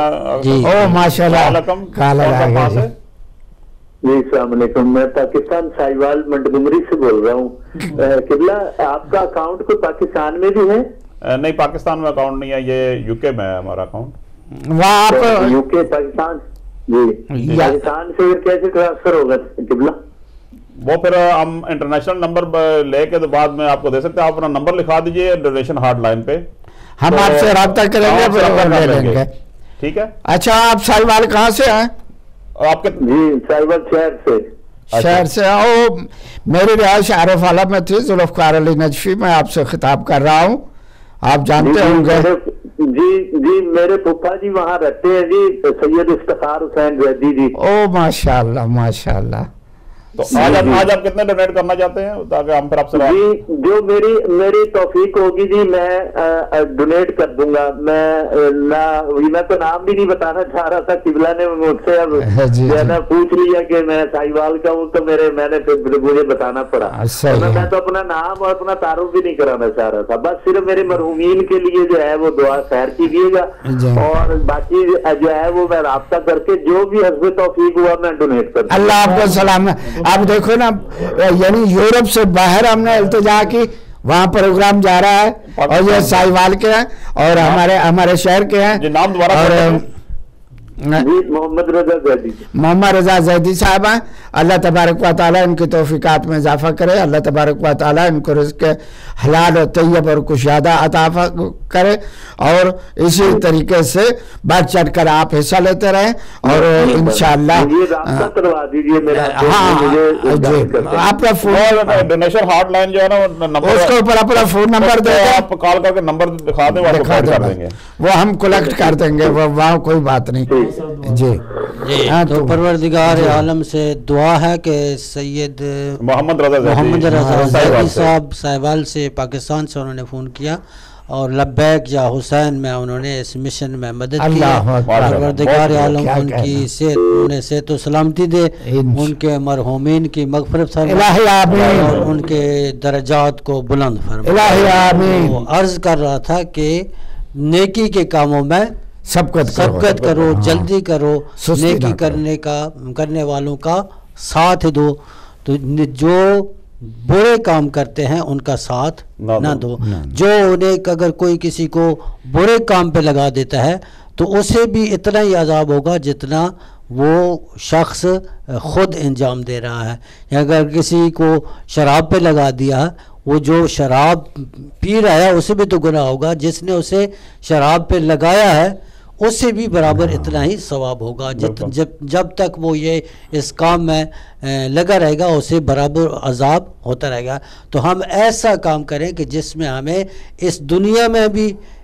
جی السلام علیکم، میں پاکستان سائیوال منٹگمری سے بول رہا ہوں. قبلہ آپ کا اکاؤنٹ کوئی پاکستان میں بھی ہے؟ نہیں، پاکستان میں اکاؤنٹ نہیں ہے، یہ یو کے میں ہے ہمارا اکاؤنٹ. وہاں آپ یو کے پاکستان، جی پاکستان سے کیسے ٹرانسفر ہوگا قبلہ؟ وہ پھر ہم انٹرنیشنل نمبر لے کے بعد میں آپ کو دے سکتے ہیں. آپ اپنا نمبر لکھا دیجئے ڈونیشن ہاٹ لائن پہ، ہم آپ سے رابطہ کریں گے، لے لیں گے. ٹھیک ہے. اچھا، آپ سائیوال کہاں سے ہیں؟ آپ کے جی سائیوال شہر سے. میری رہائش عارف آلہ میں تھی، ذوالفقار علی نجفی. میں آپ سے خطاب کر رہا ہوں، آپ جانتے ہوں گے. جی میرے پھپھا جی وہاں رہتے ہیں جی، سید افتخار حسین زیدی جی. ماشاءاللہ ماشاءاللہ. تو آج آپ کتنے ڈونیٹ کرنا چاہتے ہیں تاکہ ہم پھر آپ سے جی جو میری توفیق ہوگی جی میں ڈونیٹ کر دوں گا. میں تو نام بھی نہیں بتانا چاہ رہا تھا، قبلہ نے مجھ سے اب پوچھ لیا کہ میں سائیوال کا ہوں تو میں نے مجھے بتانا پڑا. میں تو اپنا نام اور اپنا تعارف بھی نہیں کرانا چاہ رہا تھا، بس صرف میرے مرحومین کے لیے جو ہے وہ دعا خیر کیجیے گا، اور باقی جو ہے وہ میں رابطہ کر کے جو بھی حسب توفیق ہوا میں ڈونیٹ کر دوں. اللہ آپ کو سلام. آپ دیکھو نا، یعنی یورپ سے باہر ہم نے التجا کی، وہاں پروگرام جا رہا ہے، اور یہ سائیوال کے ہیں اور ہمارے شہر کے ہیں. اور محمد رضا زیدی صاحب ہیں. اللہ تبارک و تعالیٰ ان کی توفیقات میں اضافہ کرے، اللہ تبارک و تعالیٰ ان کو رزق حلال اور طیب اور کشادہ عطا کرے، اور اسی طریقے سے بڑھ چڑھ کر آپ حصہ لیتے رہیں. اور انشاءاللہ اپنا فون ڈونیشن ہاٹ لائن جو ہے نا اس کے اوپر اپنا فون نمبر دے دیں، آپ کال کر کے نمبر دکھا دیں، وہ ہم کلیکٹ کر دیں گے، وہاں کوئی بات نہیں. جی تو پروردگار عالم سے دعا ہے کہ سید محمد رضا زیدی صاحب سائیوال سے پاکستان سے انہوں نے فون کیا، اور لبیک یا حسین میں انہوں نے اس مشن میں مدد کی. پروردگار عالم ان کی صحت و سلامتی دے، ان کے مرحومین کی مغفرت فرمائے اور ان کے درجات کو بلند فرمائے. وہ عرض کر رہا تھا کہ نیکی کے کاموں میں سبقت کرو، جلدی کرو، نیکی کرنے والوں کا ساتھ دو. تو جو برے کام کرتے ہیں ان کا ساتھ نہ دو. جو انہیں اگر کوئی کسی کو برے کام پہ لگا دیتا ہے تو اسے بھی اتنا ہی عذاب ہوگا جتنا وہ شخص خود انجام دے رہا ہے. یا اگر کسی کو شراب پہ لگا دیا، وہ جو شراب پی رہا ہے اسے بھی تو گناہ ہوگا، جس نے اسے شراب پہ لگایا ہے اس سے بھی برابر اتنا ہی ثواب ہوگا. جب تک وہ یہ اس کام میں لگا رہے گا اسے برابر عذاب ہوتا رہے گا. تو ہم ایسا کام کریں کہ جس میں ہمیں اس دنیا میں بھی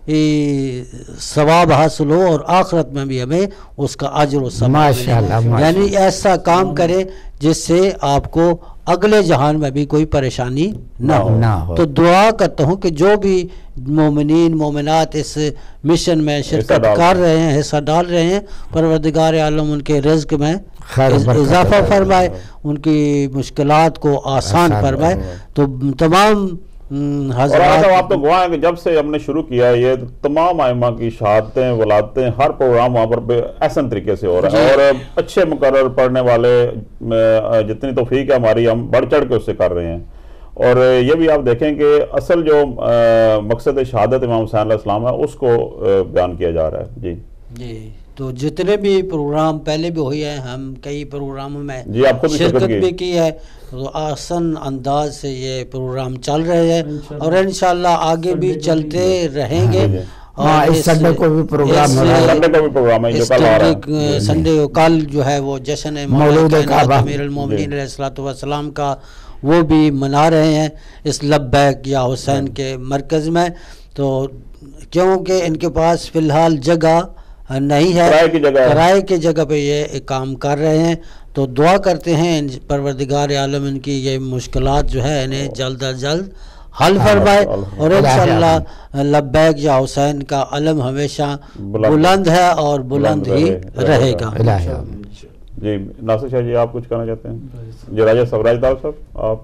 ثواب حاصل ہو اور آخرت میں بھی ہمیں اس کا اجر و ثواب ملے. یعنی ایسا کام کرے جس سے آپ کو اگلے جہان میں بھی کوئی پریشانی نہ ہو. تو دعا کرتا ہوں کہ جو بھی مومنین مومنات اس مشن میں شرکت کر رہے ہیں، حصہ ڈال رہے ہیں، پروردگار عالم ان کے رزق میں اضافہ فرمائے، ان کی مشکلات کو آسان فرمائے. تو تمام حضرات آپ تو گواہ ہیں کہ جب سے ہم نے شروع کیا ہے یہ تمام ائمہ کی شہادتیں ولادتیں ہر پروگرام وہاں پر احسن طریقے سے ہو رہا ہے، اور اچھے مقرر پڑھنے والے جتنی توفیق ہے ہماری ہم بڑھ چڑھ کے اس سے کر رہے ہیں. اور یہ بھی آپ دیکھیں کہ اصل جو مقصد شہادت امام حسین علیہ السلام ہے اس کو بیان کیا جا رہا ہے. جی تو جتنے بھی پروگرام پہلے بھی ہوئی ہیں، ہم کئی پروگراموں میں شرکت بھی کی ہے، تو آسان انداز سے یہ پروگرام چل رہے ہیں اور انشاءاللہ آگے بھی چلتے رہیں گے. اس سنڈے کو بھی پروگرام ہے، سنڈے کو کل جو ہے وہ جشن مولود امیر المومنین علیہ الصلوۃ والسلام کا وہ بھی منا رہے ہیں اس لبیک یا حسین کے مرکز میں. تو کیونکہ ان کے پاس فی الحال جگہ نہیں ہے، کرائے کی جگہ پہ یہ کام کر رہے ہیں. تو دعا کرتے ہیں پروردگار عالم ان کی یہ مشکلات جو ہے انہیں جلد از جلد حل فرمائے، اور انشاءاللہ لبیک یا حسین کا علم ہمیشہ بلند ہے اور بلند ہی رہے گا. جی ناصر شاہ جی آپ کچھ کہنا چاہتے ہیں؟ جی راجہ سبراج دار صاحب آپ.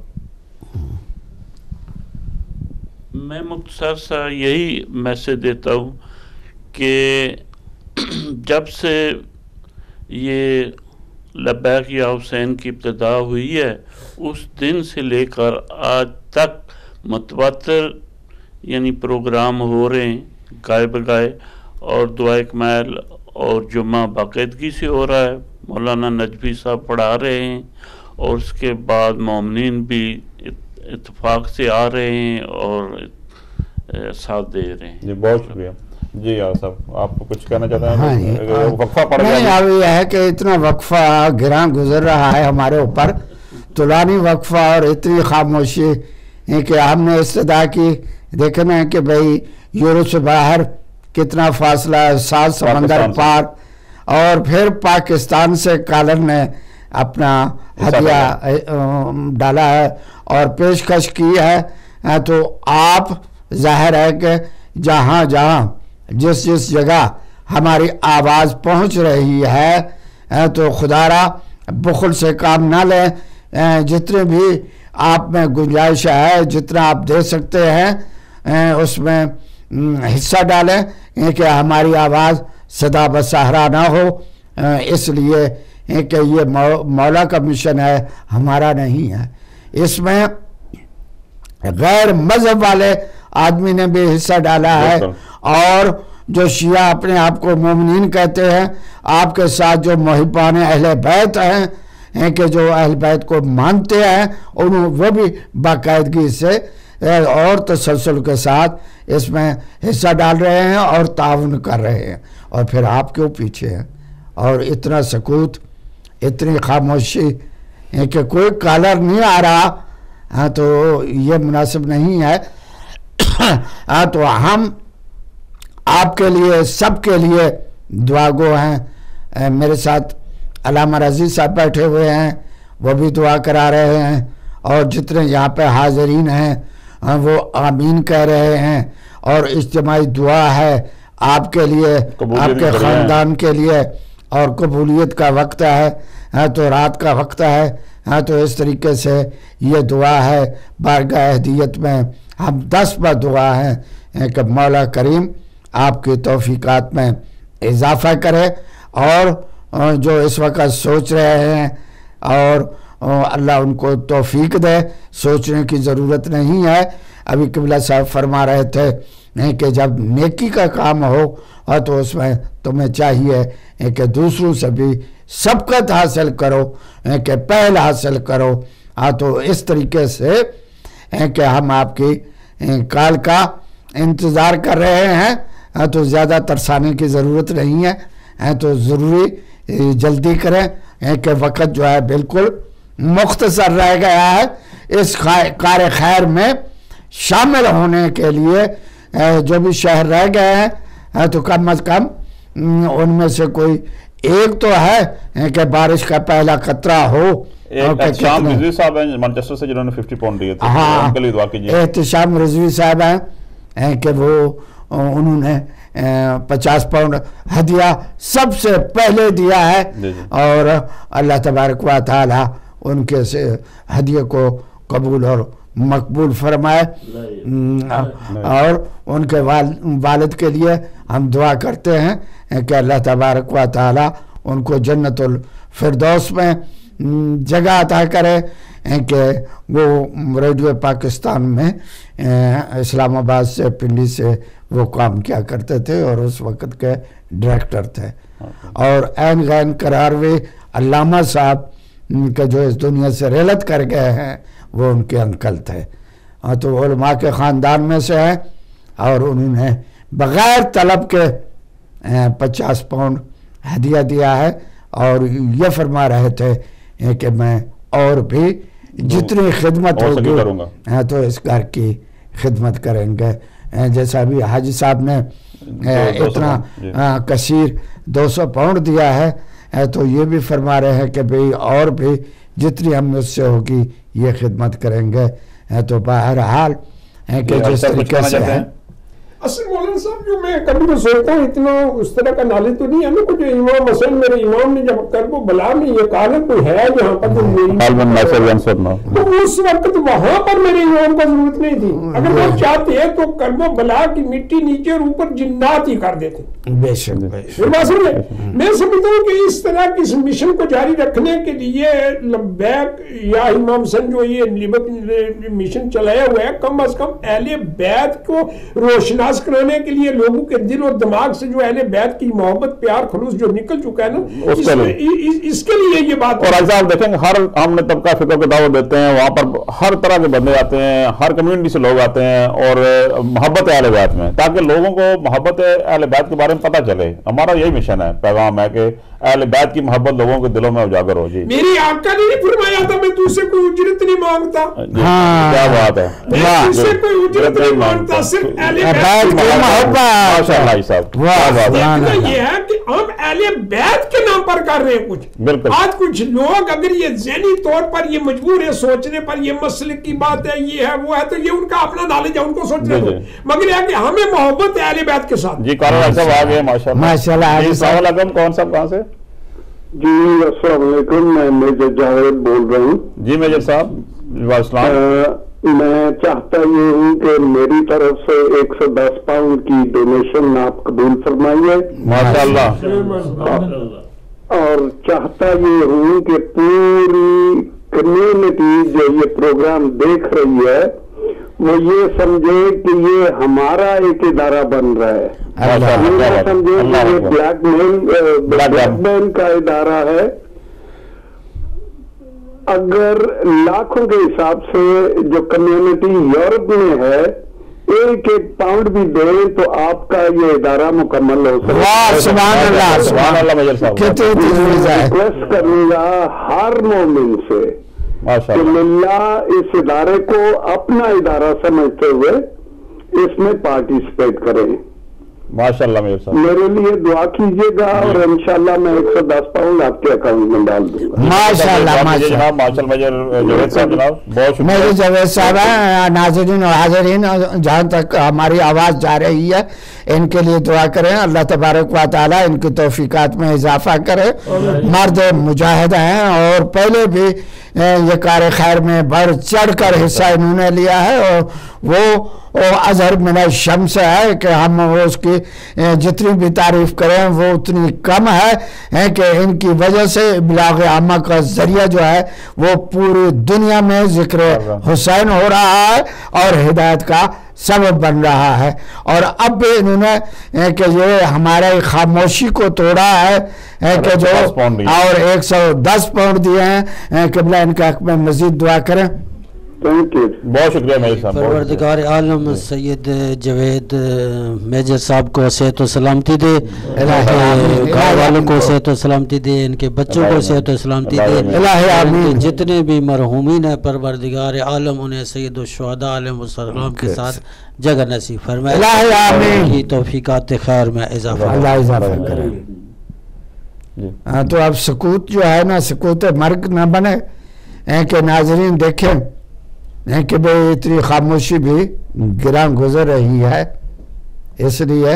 میں مختصر سا یہی میسج دیتا ہوں کہ جب سے یہ لبیک یا حسین کی ابتدا ہوئی ہے اس دن سے لے کر آج تک متواتر یعنی پروگرام ہو رہے ہیں گائے بگائے، اور دعائے کمیل اور جمعہ باقاعدگی سے ہو رہا ہے. مولانا نجفی صاحب پڑھا رہے ہیں اور اس کے بعد مومنین بھی اتفاق سے آ رہے ہیں اور ساتھ دے رہے ہیں. جی بہت شکریہ. جی صاحب آپ کچھ کہنا چاہتے ہیں؟ وقفہ پڑ گیا. اب یہ ہے کہ اتنا وقفہ گراں گزر رہا ہے ہمارے اوپر، طولانی وقفہ اور اتنی خاموشی کہ ہم نے استدعا کی. دیکھنا ہے کہ بھئی یورپ سے باہر کتنا فاصلہ ہے، 7 سمندر پار، اور پھر پاکستان سے کالر نے اپنا ہدیہ ڈالا ہے اور پیشکش کی ہے. تو آپ ظاہر ہے کہ جہاں جہاں جس جگہ ہماری آواز پہنچ رہی ہے تو خدا را بخل سے کام نہ لیں. جتنے بھی آپ میں گنجائش ہے، جتنا آپ دے سکتے ہیں اس میں حصہ ڈالیں کہ ہماری آواز صدا بصحرا نہ ہو. اس لیے کہ یہ مولا کا مشن ہے، ہمارا نہیں ہے. اس میں غیر مذہب والے آدمی نے بھی حصہ ڈالا ہے، اور جو شیعہ اپنے آپ کو مومنین کہتے ہیں، آپ کے ساتھ جو محبان اہل بیت ہیں کہ جو اہل بیت کو مانتے ہیں، وہ بھی باقاعدگی سے اور تسلسل کے ساتھ اس میں حصہ ڈال رہے ہیں اور تعاون کر رہے ہیں. اور پھر آپ کیوں پیچھے ہیں؟ اور اتنا سکوت، اتنی خاموشی کہ کوئی کالر نہیں آ رہا، تو یہ مناسب نہیں ہے. تو ہم آپ کے لیے سب کے لیے دعا گو ہیں. میرے ساتھ علامہ رضی صاحب بیٹھے ہوئے ہیں، وہ بھی دعا کرا رہے ہیں، اور جتنے یہاں پہ حاضرین ہیں وہ آمین کہہ رہے ہیں. اور اجتماعی دعا ہے آپ کے لیے، آپ کے خاندان کے لیے، اور قبولیت کا وقت ہے تو رات کا وقت ہے. تو اس طریقے سے یہ دعا ہے بارگاہ ہدیت میں. ہم 10 بار دعا ہیں کہ مولا کریم آپ کی توفیقات میں اضافہ کرے، اور جو اس وقت سوچ رہے ہیں اور اللہ ان کو توفیق دے. سوچنے کی ضرورت نہیں ہے. ابھی قبلہ صاحب فرما رہے تھے کہ جب نیکی کا کام ہو تو اس میں تمہیں چاہیے کہ دوسروں سے بھی سبقت حاصل کرو، کہ پہل حاصل کرو. تو اس طریقے سے کہ ہم آپ کی کال کا انتظار کر رہے ہیں. تو زیادہ ترسانے کی ضرورت نہیں ہے. تو ضروری جلدی کریں کہ وقت جو ہے بالکل مختصر رہ گیا ہے. اس کار خیر میں شامل ہونے کے لیے जो भी शहर रह गए हैं तो कम अज कम उनमें से कोई एक तो है कि बारिश का पहला कतरा हो। एहतिशाम रिजवी साहब हैं मैनचेस्टर से जिन्होंने 50 पाउंड दिए थे, उनके लिए दुआ कीजिए। एहतिशाम रिजवी साहब हैं कि वो उन्होंने 50 पाउंड हदिया सबसे पहले दिया है और अल्लाह तबारक व तआला उनके से हदिये को कबूल और मकबूल फरमाए। और उनके वालिद के लिए हम दुआ करते हैं कि अल्लाह तबारक व तआला उनको जन्नतुल फिरदौस में जगह अता करे कि वो रेडियो पाकिस्तान में इस्लामाबाद से पिंडी से वो काम किया करते थे और उस वक़्त के डायरेक्टर थे। और ऐन गैन करारवे अल्लामा साहब के जो इस दुनिया से रेलत कर गए हैं वो उनके अंकल थे। तो उलमा के ख़ानदान में से हैं और उन्होंने बग़ैर तलब के 50 पाउंड हदिया दिया है और ये फरमा रहे थे कि मैं और भी जितनी खिदमत होगी तो इस घर की खिदमत करेंगे। जैसा अभी हाजी साहब ने इतना कसीर 200 पाउंड दिया है तो ये भी फरमा रहे हैं कि भाई और भी जितनी हम उससे होगी ये खिदमत करेंगे। तो बहरहाल कि जिस तरीके से है असल मौलाना साहब जो मैं कभी तो सोचता हूँ इतना उस तरह का नॉलेज तो नहीं है ना। कुछ इमाम मसैल मेरे इमाम ने जब करबो बला में ये कहा कोई है यहाँ पर तो उस वक्त वहां पर मेरे इमाम का जरूरत नहीं थी। अगर वो चाहते तो करबो बला की मिट्टी नीचे और ऊपर जिन्नात ही कर देते। मैं समझता हूँ कि इस तरह की इस मिशन को जारी रखने के लिए लब्बैक या इमाम सन जो ये मिशन चलाया हुआ है कम अज कम अहले बैत को रोशना कराने के लिए लोगों के दिल और दिमाग से जो अहले बैत की मोहब्बत प्यार खलूस जो निकल चुका है ना इसके लिए ये बात। और ऐसा आप देखेंगे हर हमने तबका फिक्र को दावत देते हैं, वहां पर हर तरह के बंदे आते हैं, हर कम्युनिटी से लोग आते हैं और मोहब्बत है अहले बैत में, ताकि लोगों को मोहब्बत अहले बैत के बारे में पता चले। हमारा यही मिशन है, पैगाम है कि अहले बैत की मोहब्बत लोगों के दिलों में उजागर हो। जी मेरी आका ने फरमाया था मैं तुझसे कोई उजरत नहीं मांगता। क्या बात है, मैं तुझसे कोई उजरत नहीं मांगता, सिर्फ अहले बैत की मोहब्बत। माशाअल्लाह साहब ये है कि हम अहले बैत के नाम पर कर रहे हैं कुछ। बिल्कुल आज कुछ लोग अगर ये ज़हनी तौर पर ये मजबूर है सोचने पर ये मसले की बात है ये है वो है तो ये उनका अपना नॉलेज है उनको सोचने दो, मगर यह कि हमें मोहब्बत है अहले बैत के साथ। जी साहब आ गए माशाअल्लाह। कौन साहब कहाँ से? जी अस्सलाम वालेकुम, मैं मेजर जावेद बोल रहा हूँ। जी मेजर साहब, मैं चाहता ये हूँ कि मेरी तरफ से 110 पाउंड की डोनेशन आप कबूल फरमाइए माशाअल्लाह। और चाहता ये हूँ कि पूरी कम्युनिटी जो ये प्रोग्राम देख रही है वो ये समझे कि ये हमारा एक इदारा बन रहा है, ये समझे कि ये ब्लैकमेल का इदारा है। अगर लाखों के हिसाब से जो कम्युनिटी यूरोप में है एक पाउंड भी दे तो आपका ये इदारा मुकम्मल हो सकता है। रिक्वेस्ट करूंगा हर मोमिन से कि अल्लाह इस इदारे को अपना इदारा समझते हुए इसमें पार्टिसिपेट करें। माशाअल्लाह मेरे लिए दुआ कीजिएगा और इंशाल्लाह मैं 110 पाउंड आपके अकाउंट में डाल दूंगा। माशाअल्लाह मेरे जावेद साहब नाज़रीन और हाज़रीन, जहाँ तक हमारी आवाज़ जा रही है इनके लिए दुआ करें, अल्लाह तबारक व तआला इनकी तौफीकात में इजाफा करे। मर्द मुजाहिद हैं और पहले भी ये कार खैर में बढ़ चढ़ कर हिस्सा इन्होंने लिया है और वो अजहर मिना शम्स है कि हम उसकी जितनी भी तारीफ करें वो उतनी कम है कि इनकी वजह से इब्लाग आमा का जरिया जो है वो पूरी दुनिया में जिक्र हुसैन हो रहा है और हिदायत का सबब बन रहा है। और अब भी इन्होंने कि ये हमारे खामोशी को तोड़ा है कि जो और 110 पाउंड दिए हैं, किबला इनके हक में मजीद दुआ करें। بہت شکریہ میجر صاحب. پروردگار عالم سید جوید میجر صاحب کو صحت و سلامتی دے, گھر والوں کو صحت و سلامتی دے, ان کے بچوں کو صحت و سلامتی دے, جتنے بھی مرحومین ہیں پروردگار عالم انہیں سید الشہداء علیہ السلام کے ساتھ جگہ نصیب فرمائے, کی توفیقات خیر میں اضافہ کرے. تو اب سکوت جو ہے نا, سکوت مرگ نہ بنے کہ ناظرین دیکھیں کہ بھئی اتنی خاموشی بھی گراں گزر رہی ہے, اس لیے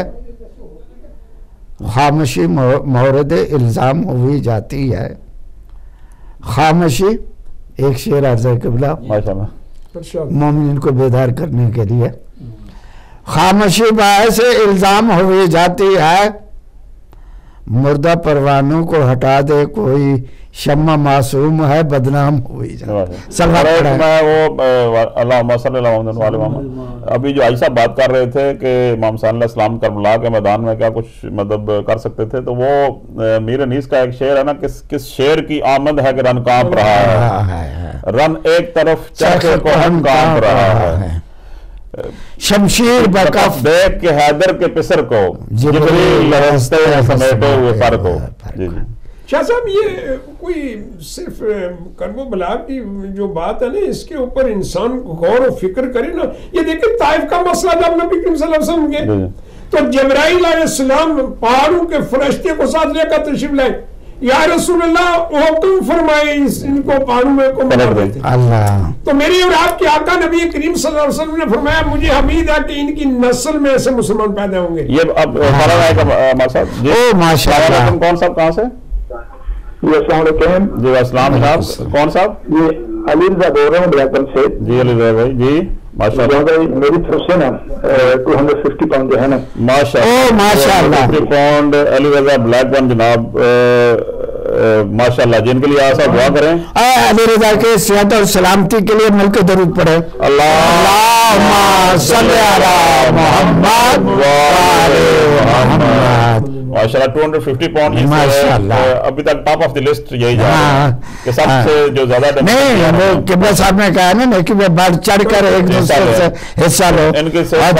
خاموشی مورد الزام ہوئی جاتی ہے. خاموشی ایک شعر عرض قبلہ مومنین کو بیدار کرنے کے لیے, خاموشی باعث الزام ہوئی جاتی ہے, مردہ پروانوں کو ہٹا دے کوئی, شمع معصوم ہے بدنام ہوئی جاتی. اللہم صلی اللہ علیہ وسلم. ابھی جو عائشہ بات کر رہے تھے کہ امام حسین علیہ السلام کربلا کے میدان میں کیا کچھ مطلب کر سکتے تھے, تو وہ میر انیس کا ایک شعر ہے نا, کس شعر کی آمد ہے کہ رن کانپ رہا ہے, رن ایک طرف چرخے کو ہم کانپ رہا ہے, شمشیر بکف دیکھ کے حیدر کے پسر کو جبریل لرزتے ہیں سمیٹے ہوئے پر کو. شاہ صاحب یہ کوئی صرف کرب و بلا کی جو بات ہے نا, اس کے اوپر انسان غور و فکر کرے نا. یہ دیکھیں طائف کا مسئلہ جب نبی کریم صلی اللہ علیہ وسلم کے, تو جبرائیل علیہ السلام پہاڑوں کے فرشتے کو ساتھ لے کر تشریف لائے, یا رسول اللہ حکم فرمائے ان کو پہاڑوں میں کو مار دیتے. تو میری اور آپ کے آقا نبی کریم صلی اللہ علیہ وسلم نے فرمایا مجھے حمید ہے کہ ان کی نسل میں ایسے مسلمان پیدا ہوں گے. یہ اب ماشاءاللہ کون صاحب کہاں سے؟ جی السلام علیکم. جی السلام صاحب, کون صاحب؟ جی علی رضا بول رہا ہوں بلیک سے. جی علی رضا بھائی, جی ماشاءاللہ. میری طرف سے نا 250 پاؤنڈ جو ہے نا, ماشاءاللہ 250 pound Ali Raza Blackburn جناب, ماشاءاللہ, جن کے لیے آپ دعا کریں. علی رضا کے صحت اور سلامتی کے لیے مل کے درود پڑھیں. اللہم صلی علی محمد و آل محمد. ماشاءاللہ 250 پاؤنڈ ابھی تک ٹاپ آف دی لسٹ یہی جا رہا ہے کہ سب سے جو زیادہ نہیں, وہ قبلہ صاحب نے کہا نا کہ وہ بڑھ چڑھ کر ایک دوسرے سے حصہ لو, ان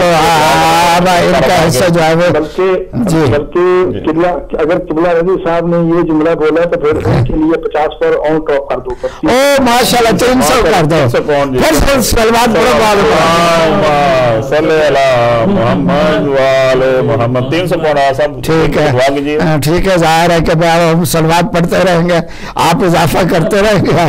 کا حصہ جو ہے وہ بلکہ اگر قبلہ رضی صاحب نے یہ جملہ بولا تو پھر ان کے لیے 50 پر اون ٹاپ کر دو. او ماشاءاللہ 300 کر دو. پھر سلوات پڑھو صلی علی محمد و آل محمد. 300 پاؤنڈ سب ٹھیک ہے, ٹھیک ہے. ظاہر ہے کہ ہم سلوات پڑھتے رہیں گے, آپ اضافہ کرتے رہیں گے.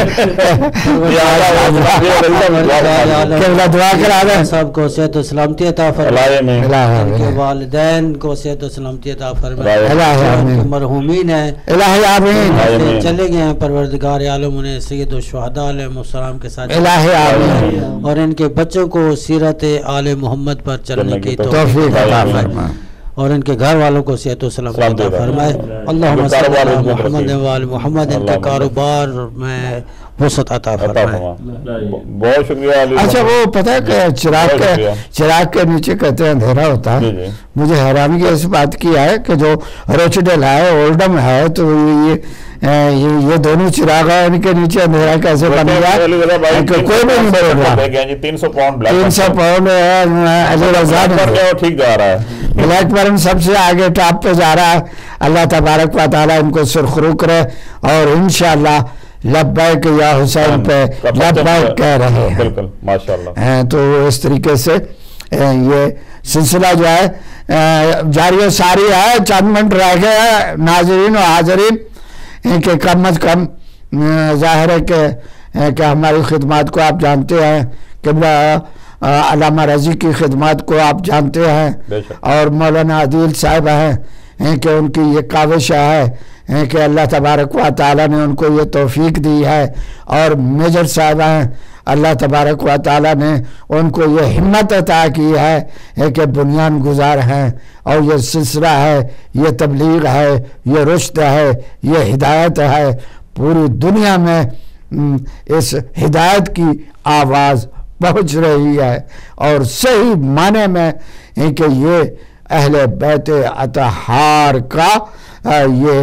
دعا کرا دیں سب کو صحت و سلامتی عطا فرمائے, ان کے والدین کو صحت و سلامتی عطا فرمائے, مرحومین ہیں الہی آمین, چلے گئے ہیں پروردگار عالم انہیں سید الشہداء علیہ السلام کے ساتھ الہی آمین, اور ان کے بچوں کو سیرت آل محمد پر چلنے کی توفیق عطا فرمائے, اور ان کے گھر والوں کو صحت و سلامتی عطا فرمائے. اللہم صلی علی محمد و آل محمد, ان کے کاروبار میں وسعت عطا فرمائے. بہت شکریہ. اچھا وہ پتہ ہے کہ چراغ کے نیچے کہتے ہیں اندھیرا ہوتا ہے. مجھے حیرانی اس بات کی ہے کہ جو روچڈل ہے, اولڈم ہے, تو یہ دونوں چراغ ہیں, ان کے نیچے اندھیرا کیسے بن گیا کوئی بھی نہیں بول رہا. 300 پاؤنڈ علی رضا ٹھیک جا رہا ہے. بلیک برن سب سے آگے ٹاپ پہ جا رہا ہے. اللہ تبارک و تعالیٰ ان کو سرخرو کرے, اور انشاءاللہ لبیک یا حسین پہ لبیک کہہ رہے ہیں. بالکل ماشاءاللہ. تو اس طریقے سے یہ سلسلہ جو ہے جاری و ساری ہے. چند منٹ رہ گئے ہیں ناظرین و حاضرین, کہ کم از کم ظاہر ہے کہ ہماری خدمات کو آپ جانتے ہیں, قبلہ علامہ رضی کی خدمات کو آپ جانتے ہیں, اور مولانا عدیل صاحب ہیں کہ ان کی یہ کاوش ہے کہ اللہ تبارک و تعالیٰ نے ان کو یہ توفیق دی ہے, اور میجر صاحب ہیں اللہ تبارک و تعالیٰ نے ان کو یہ ہمت عطا کی ہے کہ بنیان گزار ہیں, اور یہ سلسلہ ہے, یہ تبلیغ ہے, یہ رشد ہے, یہ ہدایت ہے. پوری دنیا میں اس ہدایت کی آواز پہنچ رہی ہے, اور صحیح معنی میں کہ یہ اہل بیت اطہار کا یہ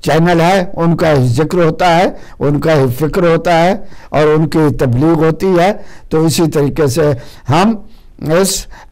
چینل ہے ان کا ہی ذکر ہوتا ہے، ان کا ہی فکر ہوتا ہے اور ان کی تبلیغ ہوتی ہے. تو اسی طریقے سے ہم اس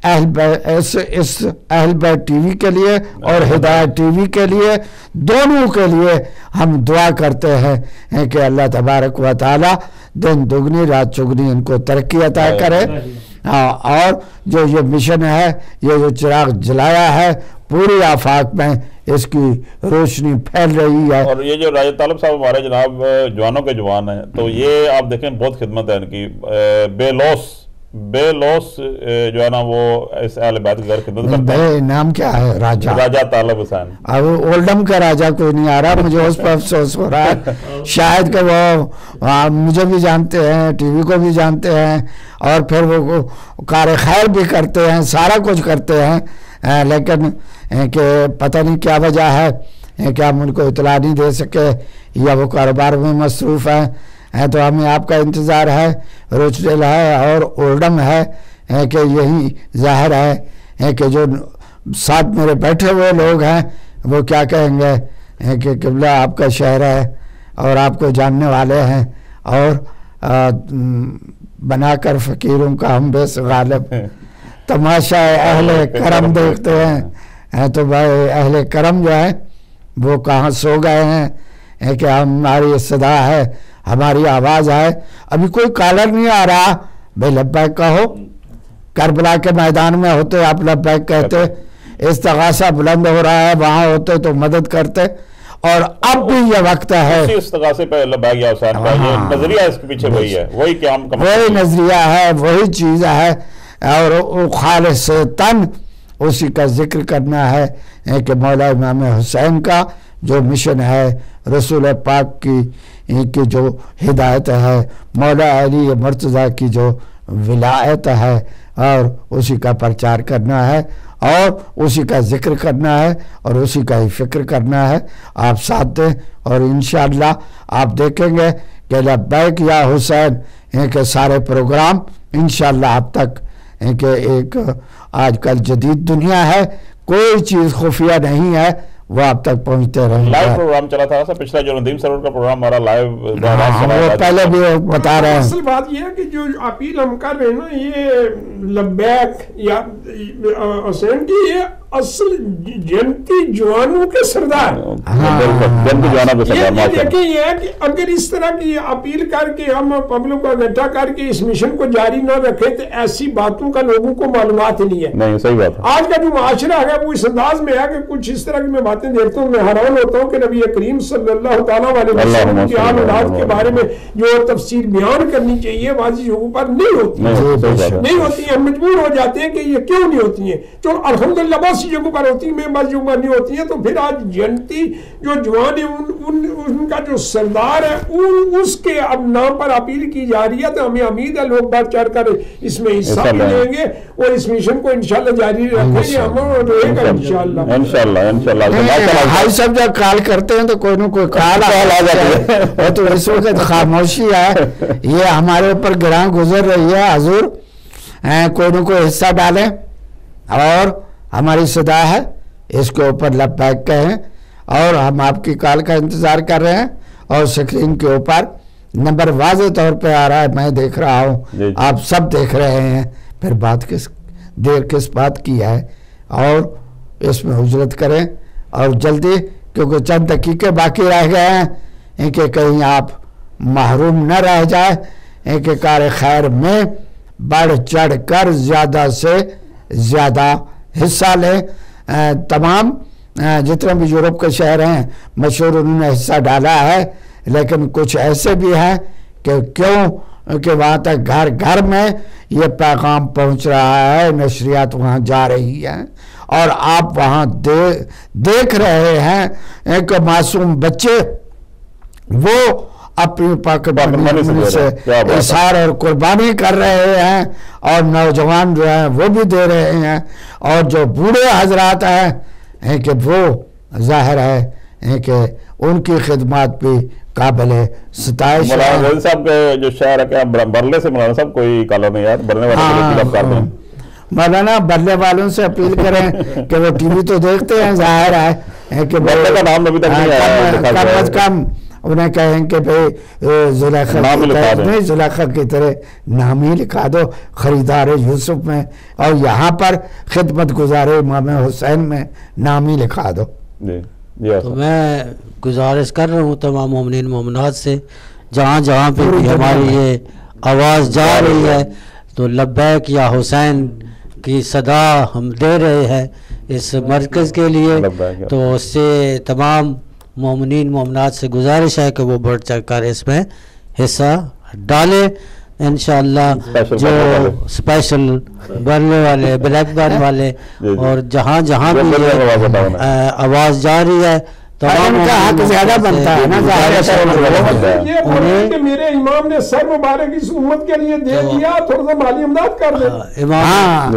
اہل بیت ٹی وی کے لیے اور ہدایت ٹی وی کے لیے، دونوں کے لیے ہم دعا کرتے ہیں کہ اللہ تبارک و تعالی دن دگنی رات چگنی ان کو ترقی عطا کرے. اور جو یہ مشن ہے، یہ جو چراغ جلایا ہے، پوری آفاق میں اس کی روشنی پھیل رہی ہے. اور یہ جو راجہ طالب صاحب ہمارے جناب جوانوں کے جوان ہیں، تو یہ آپ دیکھیں بہت خدمت ہے ان کی، بے لوس جو ہے نا وہ اس اہل بیت کی خدمت کرتے ہیں. نام کیا ہے؟ راجہ طالب حسین. اب اولڈم کا راجہ کوئی نہیں آ رہا، مجھے اس پر افسوس ہو رہا ہے. شاید کہ وہ مجھے بھی جانتے ہیں، ٹی وی کو بھی جانتے ہیں، اور پھر وہ کار خیر بھی کرتے ہیں، سارا کچھ کرتے ہیں، لیکن کہ پتہ نہیں کیا وجہ ہے کہ ہم ان کو اطلاع نہیں دے سکے یا وہ کاروبار میں مصروف ہیں. تو ہمیں آپ کا انتظار ہے. روچڈیل ہے اور اولڈم ہے کہ یہی ظاہر ہے کہ جو ساتھ میرے بیٹھے ہوئے لوگ ہیں وہ کیا کہیں گے کہ قبلہ آپ کا شہر ہے اور آپ کو جاننے والے ہیں، اور بنا کر فقیروں کا ہم بے غالب تماشا اہل کرم دیکھتے ہیں. تو بھائی اہل کرم جو ہے وہ کہاں سو گئے ہیں کہ ہماری صدا ہے، ہماری آواز ہے. ابھی کوئی کالر نہیں آ رہا. بھائی لبیک کہو. کربلا کے میدان میں ہوتے آپ لبیک کہتے، استغاثہ بلند ہو رہا ہے، وہاں ہوتے تو مدد کرتے. اور اب بھی یہ وقت ہے، اسی استغاثے پہ لبیک یا حسین کا یہ نظریہ اس کے پیچھے وہی ہے، وہی قیام کا وہی نظریہ ہے، وہی چیز ہے. اور خالص تن اسی کا ذکر کرنا ہے کہ مولا امام حسین کا جو مشن ہے، رسول پاک کی جو ہدایت ہے، مولا علی مرتضیٰ کی جو ولایت ہے، اور اسی کا پرچار کرنا ہے اور اسی کا ذکر کرنا ہے اور اسی کا ہی فکر کرنا ہے. آپ ساتھ دیں اور انشاءاللہ آپ دیکھیں گے کہ لبیک یا حسین کے سارے پروگرام انشاءاللہ آپ تک کہ ایک آج کل جدید دنیا ہے، کوئی چیز خفیہ نہیں ہے، وہ آپ تک پہنچتے رہیں گے. لائیو پروگرام چلا تھا پچھلا جو ندیم سرور کا پروگرام ہمارا لائیو، وہ پہلے بھی بتا رہے ہیں. اصل بات یہ ہے کہ جو اپیل ہم کر رہے ہیں نا، یہ لبیک یا حسین کی، یہ اصل جنتی جوانوں کے سردار. یہ دیکھیں یہ ہے کہ اگر اس طرح کی اپیل کر کے ہم پبلک کو اکٹھا کر کے اس مشن کو جاری نہ رکھیں تو ایسی باتوں کا لوگوں کو معلومات نہیں ہے. نہیں صحیح بات ہے. آج کا جو معاشرہ ہے وہ اس انداز میں ہے کہ کچھ اس طرح کی میں باتیں دیکھتا ہوں، میں حیران ہوتا ہوں کہ نبی کریم صلی اللہ تعالیٰ علیہ وسلم کی آل اولاد کے بارے میں جو تفسیر بیان کرنی چاہیے واضح جگہوں پر نہیں ہوتی ہیں. ہم مجبور ہو جاتے ہیں کہ یہ کیوں نہیں ہوتی ہیں. تو الحمدللہ بہت سی جگہوں پر ہوتی ہیں، میں بعض جگہوں پر نہیں ہوتی ہیں. تو پھر آج جنتی جو جوان ہیں ان کا جو سردار ہے اس کے اب نام پر اپیل کی جا رہی ہے. تو ہمیں امید ہے لوگ بڑھ چڑھ کر اس میں حصہ بھی لیں گے اور اس مشن کو انشاءاللہ جاری رکھیں گے. ہم رہے گا انشاءاللہ. بھائی صاحب جب کال کرتے ہیں تو کوئی نہ کوئی کال آ جاتی ہے. تو اس وقت خاموشی ہے، یہ ہمارے اوپر گراں گزر رہی ہے. حضور کوئی نہ کوئی حصہ ڈالیں اور ہماری صدا ہے اس کے اوپر لبیک کہیں، اور ہم آپ کی کال کا انتظار کر رہے ہیں. اور سکرین کے اوپر نمبر واضح طور پہ آ رہا ہے، میں دیکھ رہا ہوں، آپ سب دیکھ رہے ہیں. پھر بات کس بات کی ہے، اور اس میں اجرت کریں اور جلدی، کیونکہ چند دقیقے باقی رہ گئے ہیں کہ کہیں آپ محروم نہ رہ جائیں کہ کار خیر میں بڑھ چڑھ کر زیادہ سے زیادہ حصہ لیں. تمام جتنے بھی یورپ کے شہر ہیں مشہور انہوں نے حصہ ڈالا ہے، لیکن کچھ ایسے بھی ہیں کہ کیوں کہ وہاں تک گھر گھر میں یہ پیغام پہنچ رہا ہے، نشریات وہاں جا رہی ہیں اور آپ وہاں دیکھ رہے ہیں کہ معصوم بچے وہ اپنی پاکستان سے اظہار اور قربانی کر رہے ہیں، اور نوجوان جو ہیں وہ بھی دے رہے ہیں، اور جو بوڑھے حضرات ہیں کہ وہ ظاہر ہے کہ ان کی خدمات بھی قابل ستائش ہے. مولانا صاحب کے جو شہر ہے کہ برلے سے مولانا صاحب کوئی کالر نہیں یار، برلے والے مولانا برلے والوں سے اپیل کریں کہ وہ ٹی وی تو دیکھتے ہیں، ظاہر کہ کم از کم انہیں کہیں کہ بھئی زلیخا کی طرح نام ہی لکھا دو خریدار یوسف میں، اور یہاں پر خدمت گزار امام حسین میں نام ہی لکھا دو. تو میں گزارش کر رہا ہوں تمام مومنین مومنات سے، جہاں جہاں پہ ہماری یہ آواز جا رہی ہے تو لبیک یا حسین کی صدا ہم دے رہے ہیں اس مرکز کے لیے. تو اس سے تمام مومنین مومنات سے گزارش ہے کہ وہ بڑھ چڑھ کر اس میں حصہ ڈالے. انشاءاللہ جو اسپیشل برنے والے بلیک برن والے اور جہاں جہاں بھی آواز جا رہی ہے تمام کا حق زیادہ بنتا ہے نا. کہ میرے امام نے سر مبارک اس امت کے لیے دے دیا، تھوڑا سا مالی امداد کر دے. امام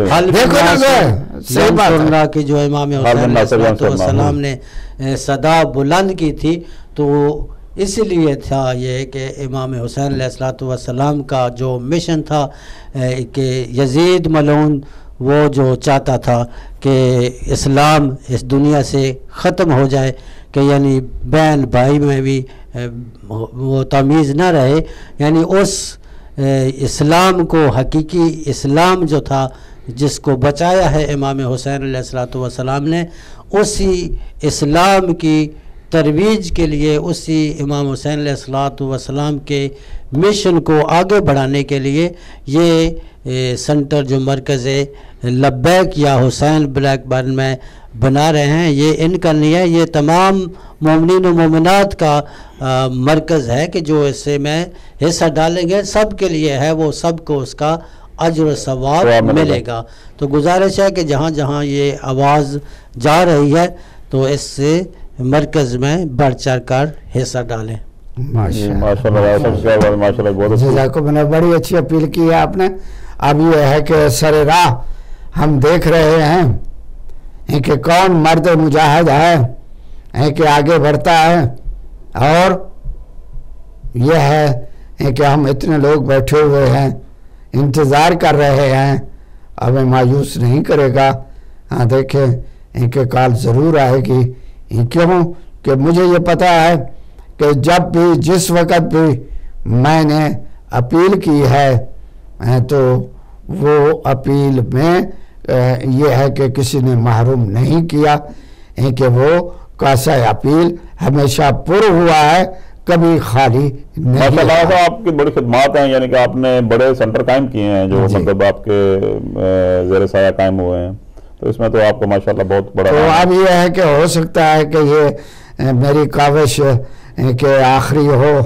کی جو امام حسین علیہ السلام نے صدا بلند کی تھی تو اس لیے تھا یہ کہ امام حسین علیہ السلام کا جو مشن تھا کہ یزید ملعون وہ جو چاہتا تھا کہ اسلام اس دنیا سے ختم ہو جائے، کہ یعنی بہن بھائی میں بھی وہ تمیز نہ رہے، یعنی اس اسلام کو حقیقی اسلام جو تھا جس کو بچایا ہے امام حسین علیہ السلام نے، اسی اسلام کی ترویج کے لیے، اسی امام حسین علیہ السلام کے مشن کو آگے بڑھانے کے لیے یہ سنٹر جو مرکز ہے لبیک یا حسین بلیک برن میں بنا رہے ہیں. یہ ان کا نہیں ہے، یہ تمام مومنین و مومنات کا مرکز ہے کہ جو اس سے میں حصہ ڈالیں گے سب کے لیے ہے، وہ سب کو اس کا اجر و ثواب ملے گا. تو گزارش ہے کہ جہاں جہاں یہ آواز جا رہی ہے تو اس سے مرکز میں بڑھ چڑھ کر حصہ ڈالیں. بڑی اچھی اپیل کی ہے آپ نے. اب یہ ہے کہ سر راہ ہم دیکھ رہے ہیں کہ کون مرد مجاہد ہے کہ آگے بڑھتا ہے، اور یہ ہے کہ ہم اتنے لوگ بیٹھے ہوئے ہیں انتظار کر رہے ہیں. اب مایوس نہیں کرے گا. ہاں دیکھیں کہ کال ضرور آئے گی. کیوں کہ مجھے یہ پتا ہے کہ جب بھی جس وقت بھی میں نے اپیل کی ہے تو وہ اپیل میں یہ ہے کہ کسی نے محروم نہیں کیا، کہ وہ کاسا اپیل ہمیشہ پر ہوا ہے، کبھی خالی نہیں. آپ کی بڑی خدمات ہیں، یعنی کہ آپ نے بڑے سنٹر قائم کیے ہیں جو مطلب آپ کے زیر سایہ قائم ہوئے ہیں، تو اس میں تو آپ کو ماشاءاللہ بہت بڑا. تو اب یہ ہے کہ ہو سکتا ہے کہ یہ میری کاوش کہ آخری ہو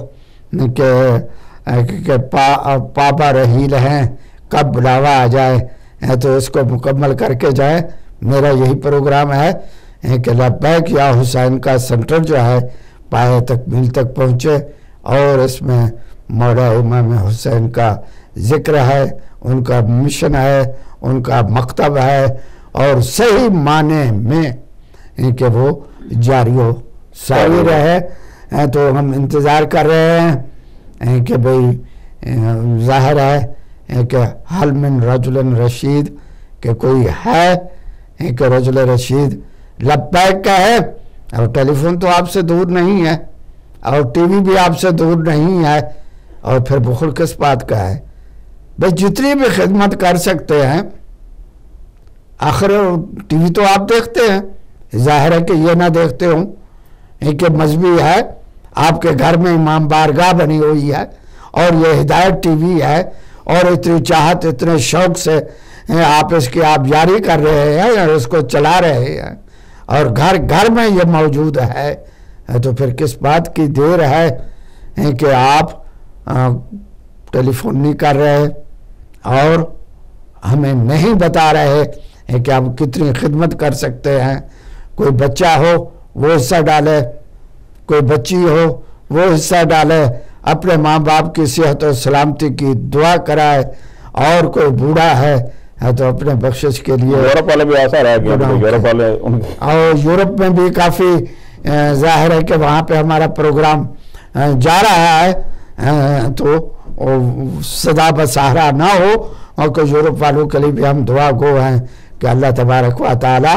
کہ پاپا رحیل ہیں، کب بلاوا آ جائے تو اس کو مکمل کر کے جائے. میرا یہی پروگرام ہے کہ لبیک یا حسین کا سنٹر جو ہے پائے تکمیل تک پہنچے، اور اس میں مولا امام حسین کا ذکر ہے، ان کا مشن ہے، ان کا مکتب ہے، اور صحیح معنی میں کہ وہ جاری و ساری رہے. تو ہم انتظار کر رہے ہیں کہ بھئی ظاہر ہے کہ حل من رجل رشید، کہ کوئی ہے کہ رجل رشید لبیک کا ہے، اور ٹیلی فون تو آپ سے دور نہیں ہے، اور ٹی وی بھی آپ سے دور نہیں ہے، اور پھر بخل کس بات کا ہے. بھئی جتنی بھی خدمت کر سکتے ہیں، آخر ٹی وی تو آپ دیکھتے ہیں، ظاہر ہے کہ یہ نہ دیکھتے ہوں کہ مذہبی ہے، آپ کے گھر میں امام بارگاہ بنی ہوئی ہے، اور یہ ہدایت ٹی وی ہے، اور اتنی چاہت اتنے شوق سے آپ اس کی آپ جاری کر رہے ہیں اور اس کو چلا رہے ہیں، اور گھر گھر میں یہ موجود ہے. تو پھر کس بات کی دیر ہے کہ آپ ٹیلی فون نہیں کر رہے اور ہمیں نہیں بتا رہے کہ آپ کتنی خدمت کر سکتے ہیں. کوئی بچہ ہو وہ حصہ ڈالے، کوئی بچی ہو وہ حصہ ڈالے، اپنے ماں باپ کی صحت و سلامتی کی دعا کرائے، اور کوئی بوڑھا ہے تو اپنے بخشش کے لیے. یورپ والے بھی ایسا رہ گیا، یورپ والے اور یورپ میں بھی کافی ظاہر ہے کہ وہاں پہ ہمارا پروگرام جا رہا ہے، تو صدا بسہرا نہ ہو، اور کہ یورپ والوں کے لیے بھی ہم دعا گو ہیں کہ اللہ تبارک و تعالی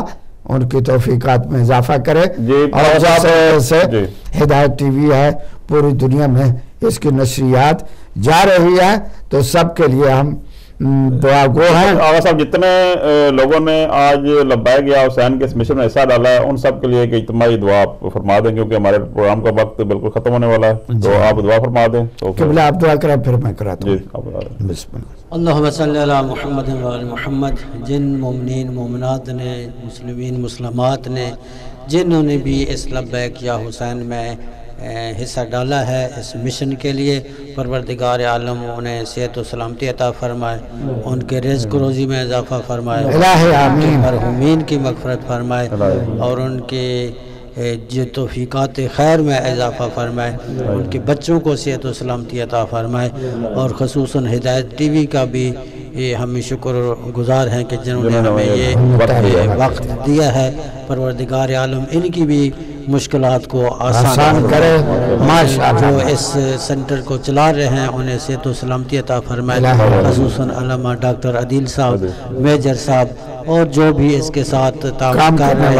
उनकी तौफीकात में इजाफा करे। और जैसे हिदायत टीवी है पूरी दुनिया में इसकी नशरियात जा रही है, तो सबके लिए हम दुआ गो हैं। आगा साहब, जितने लोगों ने आज लब्बैक या हुसैन के इस मिशन में हिस्सा डाला है उन सब के लिए एक इज्तिमाई दुआ आप फरमा दें, क्योंकि हमारे प्रोग्राम का वक्त बिल्कुल खत्म होने वाला है, तो आप दुआ फरमा दें। तो आप दुआ करें फिर मैं कराता हूँ। अल्लाहुम्मा सल्ली अला मुहम्मद व आले मुहम्मद। जिन मोमिनीन मोमिनात ने, मुस्लिमीन मुस्लिमात ने, जिन्होंने भी इस लब्बैक या हुसैन में हिस्सा डाला है इस मिशन के लिए, परवरदिगार आलम उन्हें सेहत और सलामती अता फरमाए, उनके रिज़्क़ रोज़ी में इजाफ़ा फरमाए, मरहूमीन की मग़फ़िरत फरमाए और उनके जो तौफ़ीक़ात खैर में इजाफ़ा फरमाए, उनके बच्चों को सेहत और सलामती अता फरमाए। और ख़ुसूसन हिदायत टीवी का भी हम शुक्र गुज़ार हैं कि जिन्होंने हमें ये वक्त दिया है। परवरदिगार आलम इनकी भी मुश्किलात को आसान करे। माशाअल्लाह जो इस सेंटर को चला रहे हैं उन्हें सेहत और सलामती अता फरमाए, ख़ुसूसन अल्लामा डॉक्टर आदिल साहब, मेजर साहब और जो भी इसके साथ काम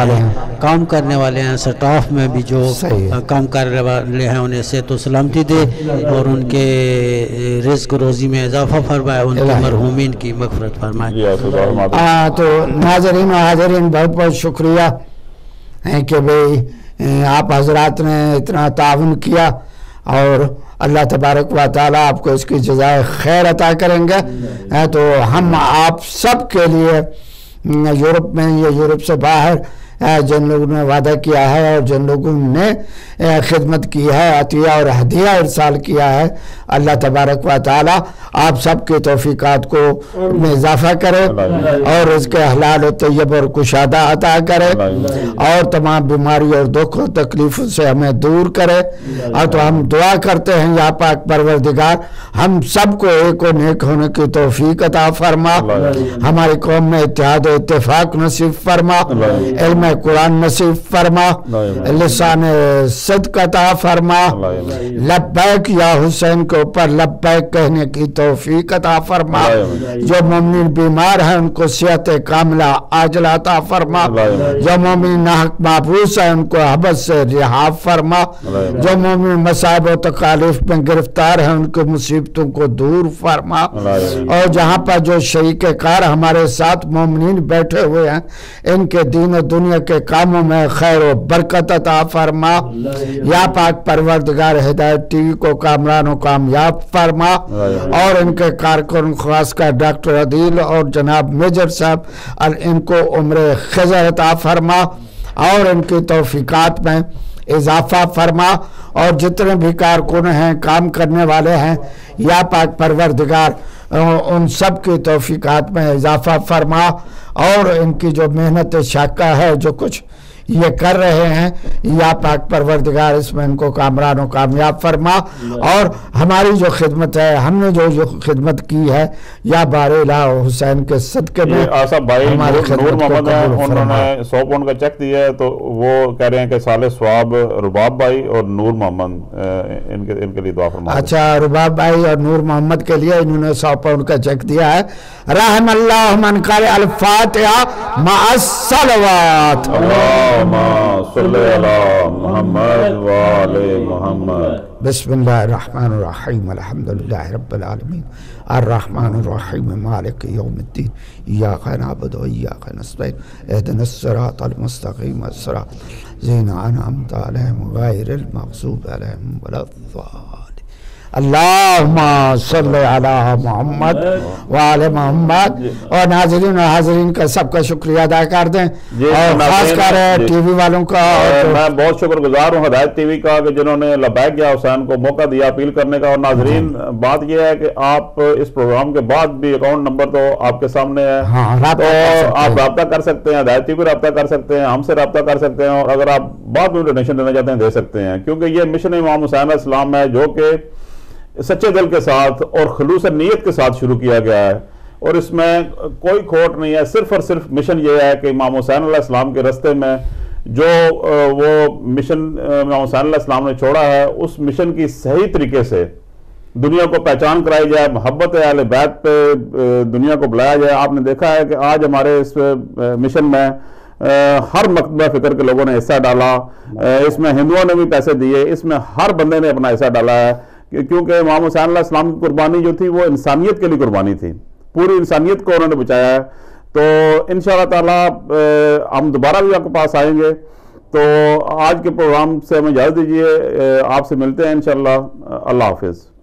करने वाले हैं, स्टाफ में भी जो काम करने वाले हैं, उन्हें सेहत और सलामती दे और उनके रिज़्क़ रोज़ी में इजाफ़ा फरमाए, उनके मरहूमीन की मग़फ़िरत फरमाए। तो नाज़रीन और हाज़रीन, बहुत बहुत शुक्रिया है कि भाई आप हजरात ने इतना ताउन किया और अल्लाह तबारक व तआला आपको इसकी जज़ाए खैर अता करेंगे। तो हम आप सब के लिए यूरोप में या यूरोप से बाहर जिन लोगों ने वादा किया है और जिन लोगों ने खिदमत की है, अतिया और हदिया इरसाल किया है, अल्लाह तबारक व तआला आप सब के तौफीकात को में इजाफा करे और इसके हलाल तैयब और कुशादा अता करे और तमाम बीमारी और दुख और तकलीफ़ों से हमें दूर करे। और तो हम दुआ करते हैं या पाक परवरदिगार हम सबको एक और नेक होने की तौफीक अता फरमा, हमारी कौम में इत्तेहाद और इत्तेफाक नसीब फरमा, इल्म कुरान नसीब फरमा, लिसान सदक़ अता फरमा, लब्बैक या हुसैन के ऊपर लब्बैक कहने की तौफीक अता फरमा, जो मोमिन बीमार हैं उनको सेहत कामिला आजिला अता फरमा, जो मोमिन नाहक महबूस है उनको हबस से रिहा फरमा, जो मोमिन मसाइब और तकालीफ में गिरफ्तार हैं उनकी मुसीबतों को दूर फरमा, और जहाँ पर जो शरीक कार हमारे साथ मोमिन बैठे हुए हैं इनके दीन और दुनिया के कामों में खैर और बरकत अता फरमा। या पाक परवरदिगार हिदायत टीवी को कामरान कामयाब फरमा और इनके कारकुन खास का डॉक्टर अदील और जनाब मेजर साहब इनको उम्र खिज़र अता फरमा और इनकी तौफीकात में इजाफा फरमा और जितने भी कारकुन हैं, काम करने वाले हैं, या पाक परवरदिगार उन सब की तौफीकात में इजाफा फरमा और इनकी जो मेहनत शाका है, जो कुछ ये कर रहे हैं, या पाक परवरदिगार इसमें इनको कामरान कामयाब फरमा और हमारी जो खिदमत है, हमने जो खिदमत की है, या बारेला हुसैन के सदके में भाई नूर मोहम्मद है, उन्होंने 100 पाउंड का चेक दिया है, तो वो कह रहे हैं कि साले स्वाब रुबाब भाई और नूर मोहम्मद इनके लिए दुआ फरमा। अच्छा, रुबाब भाई और नूर मोहम्मद के लिए इन्होंने 100 पाउंड का चेक दिया है। रहमल्लाहु मन करे अल फातिहा मअस सलवात। बिस्मिल्लाहिर्रहमानिर्रहीम अल्हम्दुलिल्लाहि रब्बिल आलमीन अर्रहमानिर्रहीम मालिक यौमिद्दीन इय्याका नअबुदु व इय्याका नस्तईन इहदिनस सिरातल मुस्तकीम सिरातल अनअमता अलैहिम गैरिल मग़ज़ूबि अलैहिम वलद्दालिन। अल्लाहुम्मा सल्लि अला मुहम्मद व आले मोहम्मद। और नाज़रीन और हाज़रीन का सबका शुक्रिया अदा कर दें और खासकर टीवी वालों का। और मैं बहुत शुक्रगुजार हूँ हिदायत टीवी का कि जिन्होंने लब्बैक या हुसैन को मौका दिया अपील करने का। और नाज़रीन बात यह है कि आप इस प्रोग्राम के बाद भी अकाउंट नंबर तो आपके सामने है, तो आप रब्ता कर सकते हैं, हिदायत टीवी रब्ता कर सकते हैं, हमसे रब्ता कर सकते हैं और अगर आप बाद में डोनेशन देना चाहते हैं दे सकते हैं, क्योंकि ये मिशन इमाम हुसैन अलैहिस्सलाम है जो कि सच्चे दिल के साथ और खलूस नीयत के साथ शुरू किया गया है और इसमें कोई खोट नहीं है। सिर्फ और सिर्फ मिशन ये है कि इमाम हुसैन अलैहिस्सलाम के रास्ते में जो वो मिशन इमाम हुसैन अलैहिस्सलाम ने छोड़ा है, उस मिशन की सही तरीके से दुनिया को पहचान कराई जाए, मोहब्बत अहले बैत पे दुनिया को बुलाया जाए। आपने देखा है कि आज हमारे इस मिशन में ہر مکتبہ فکر کے لوگوں نے حصہ ڈالا، اس میں ہندوؤں نے بھی پیسے دیے، اس میں ہر بندے نے اپنا حصہ ڈالا ہے، کیونکہ امام حسین علیہ السلام کی قربانی جو تھی وہ انسانیت کے لیے قربانی تھی، پوری انسانیت کو انہوں نے بچایا ہے۔ تو انشاءاللہ تعالی ہم دوبارہ بھی آپ کے پاس آئیں گے۔ تو آج کے پروگرام سے ہمیں اجازت دیجیے، آپ سے ملتے ہیں انشاءاللہ۔ اللہ حافظ۔